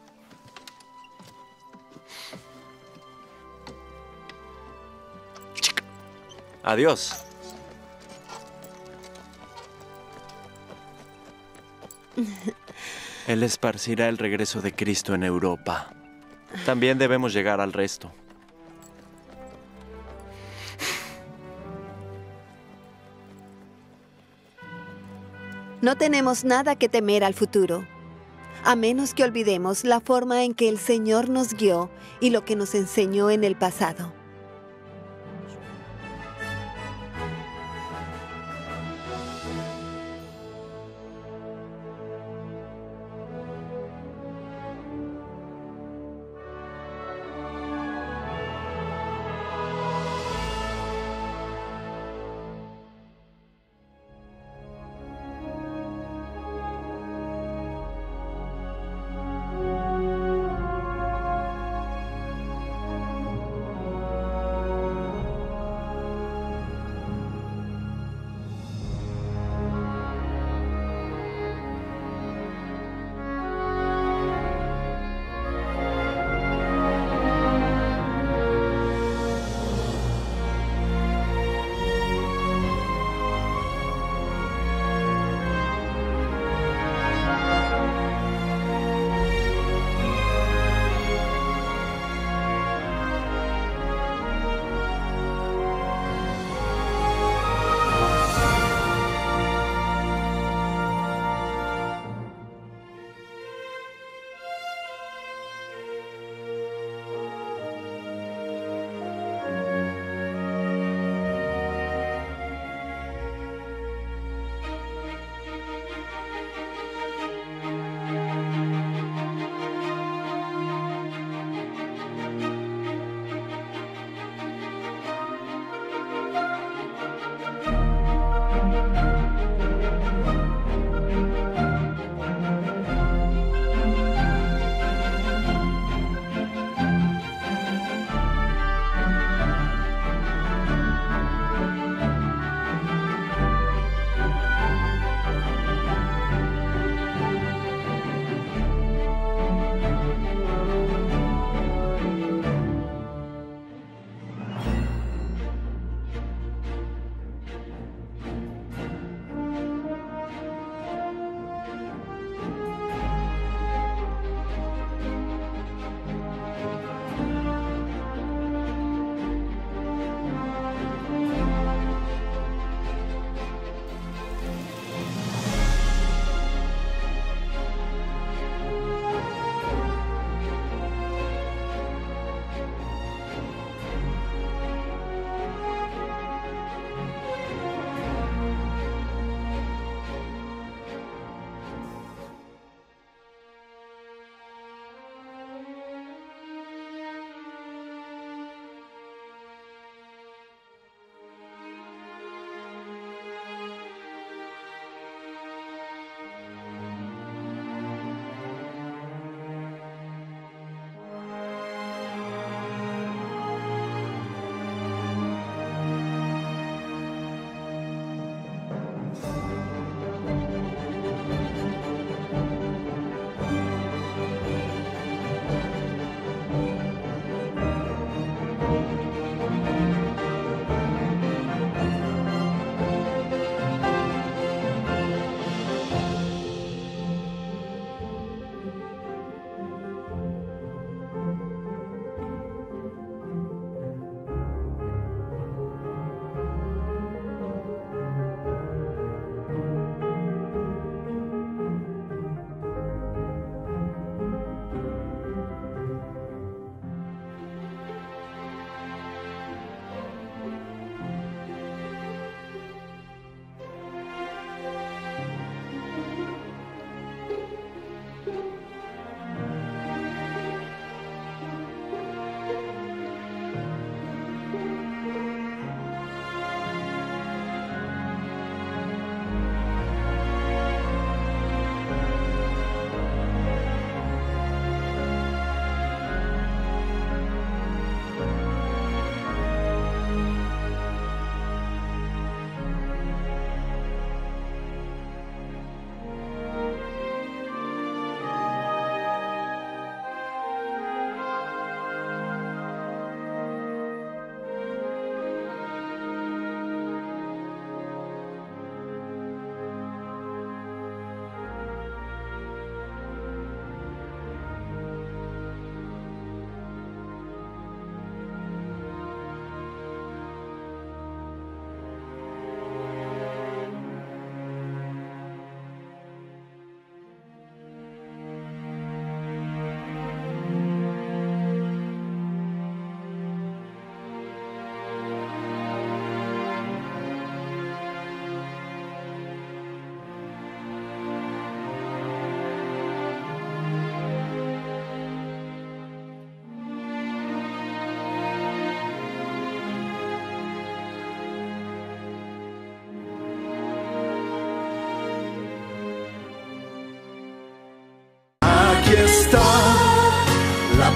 Adiós. Él esparcirá el regreso de Cristo en Europa. También debemos llegar al resto. No tenemos nada que temer al futuro, a menos que olvidemos la forma en que el Señor nos guió y lo que nos enseñó en el pasado.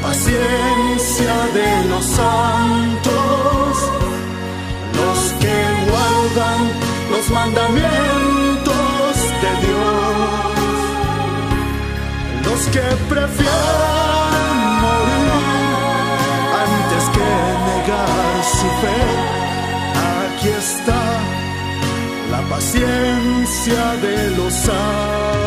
paciencia de los santos, los que guardan los mandamientos de Dios, los que prefieren morir antes que negar su fe. Aquí está la paciencia de los santos.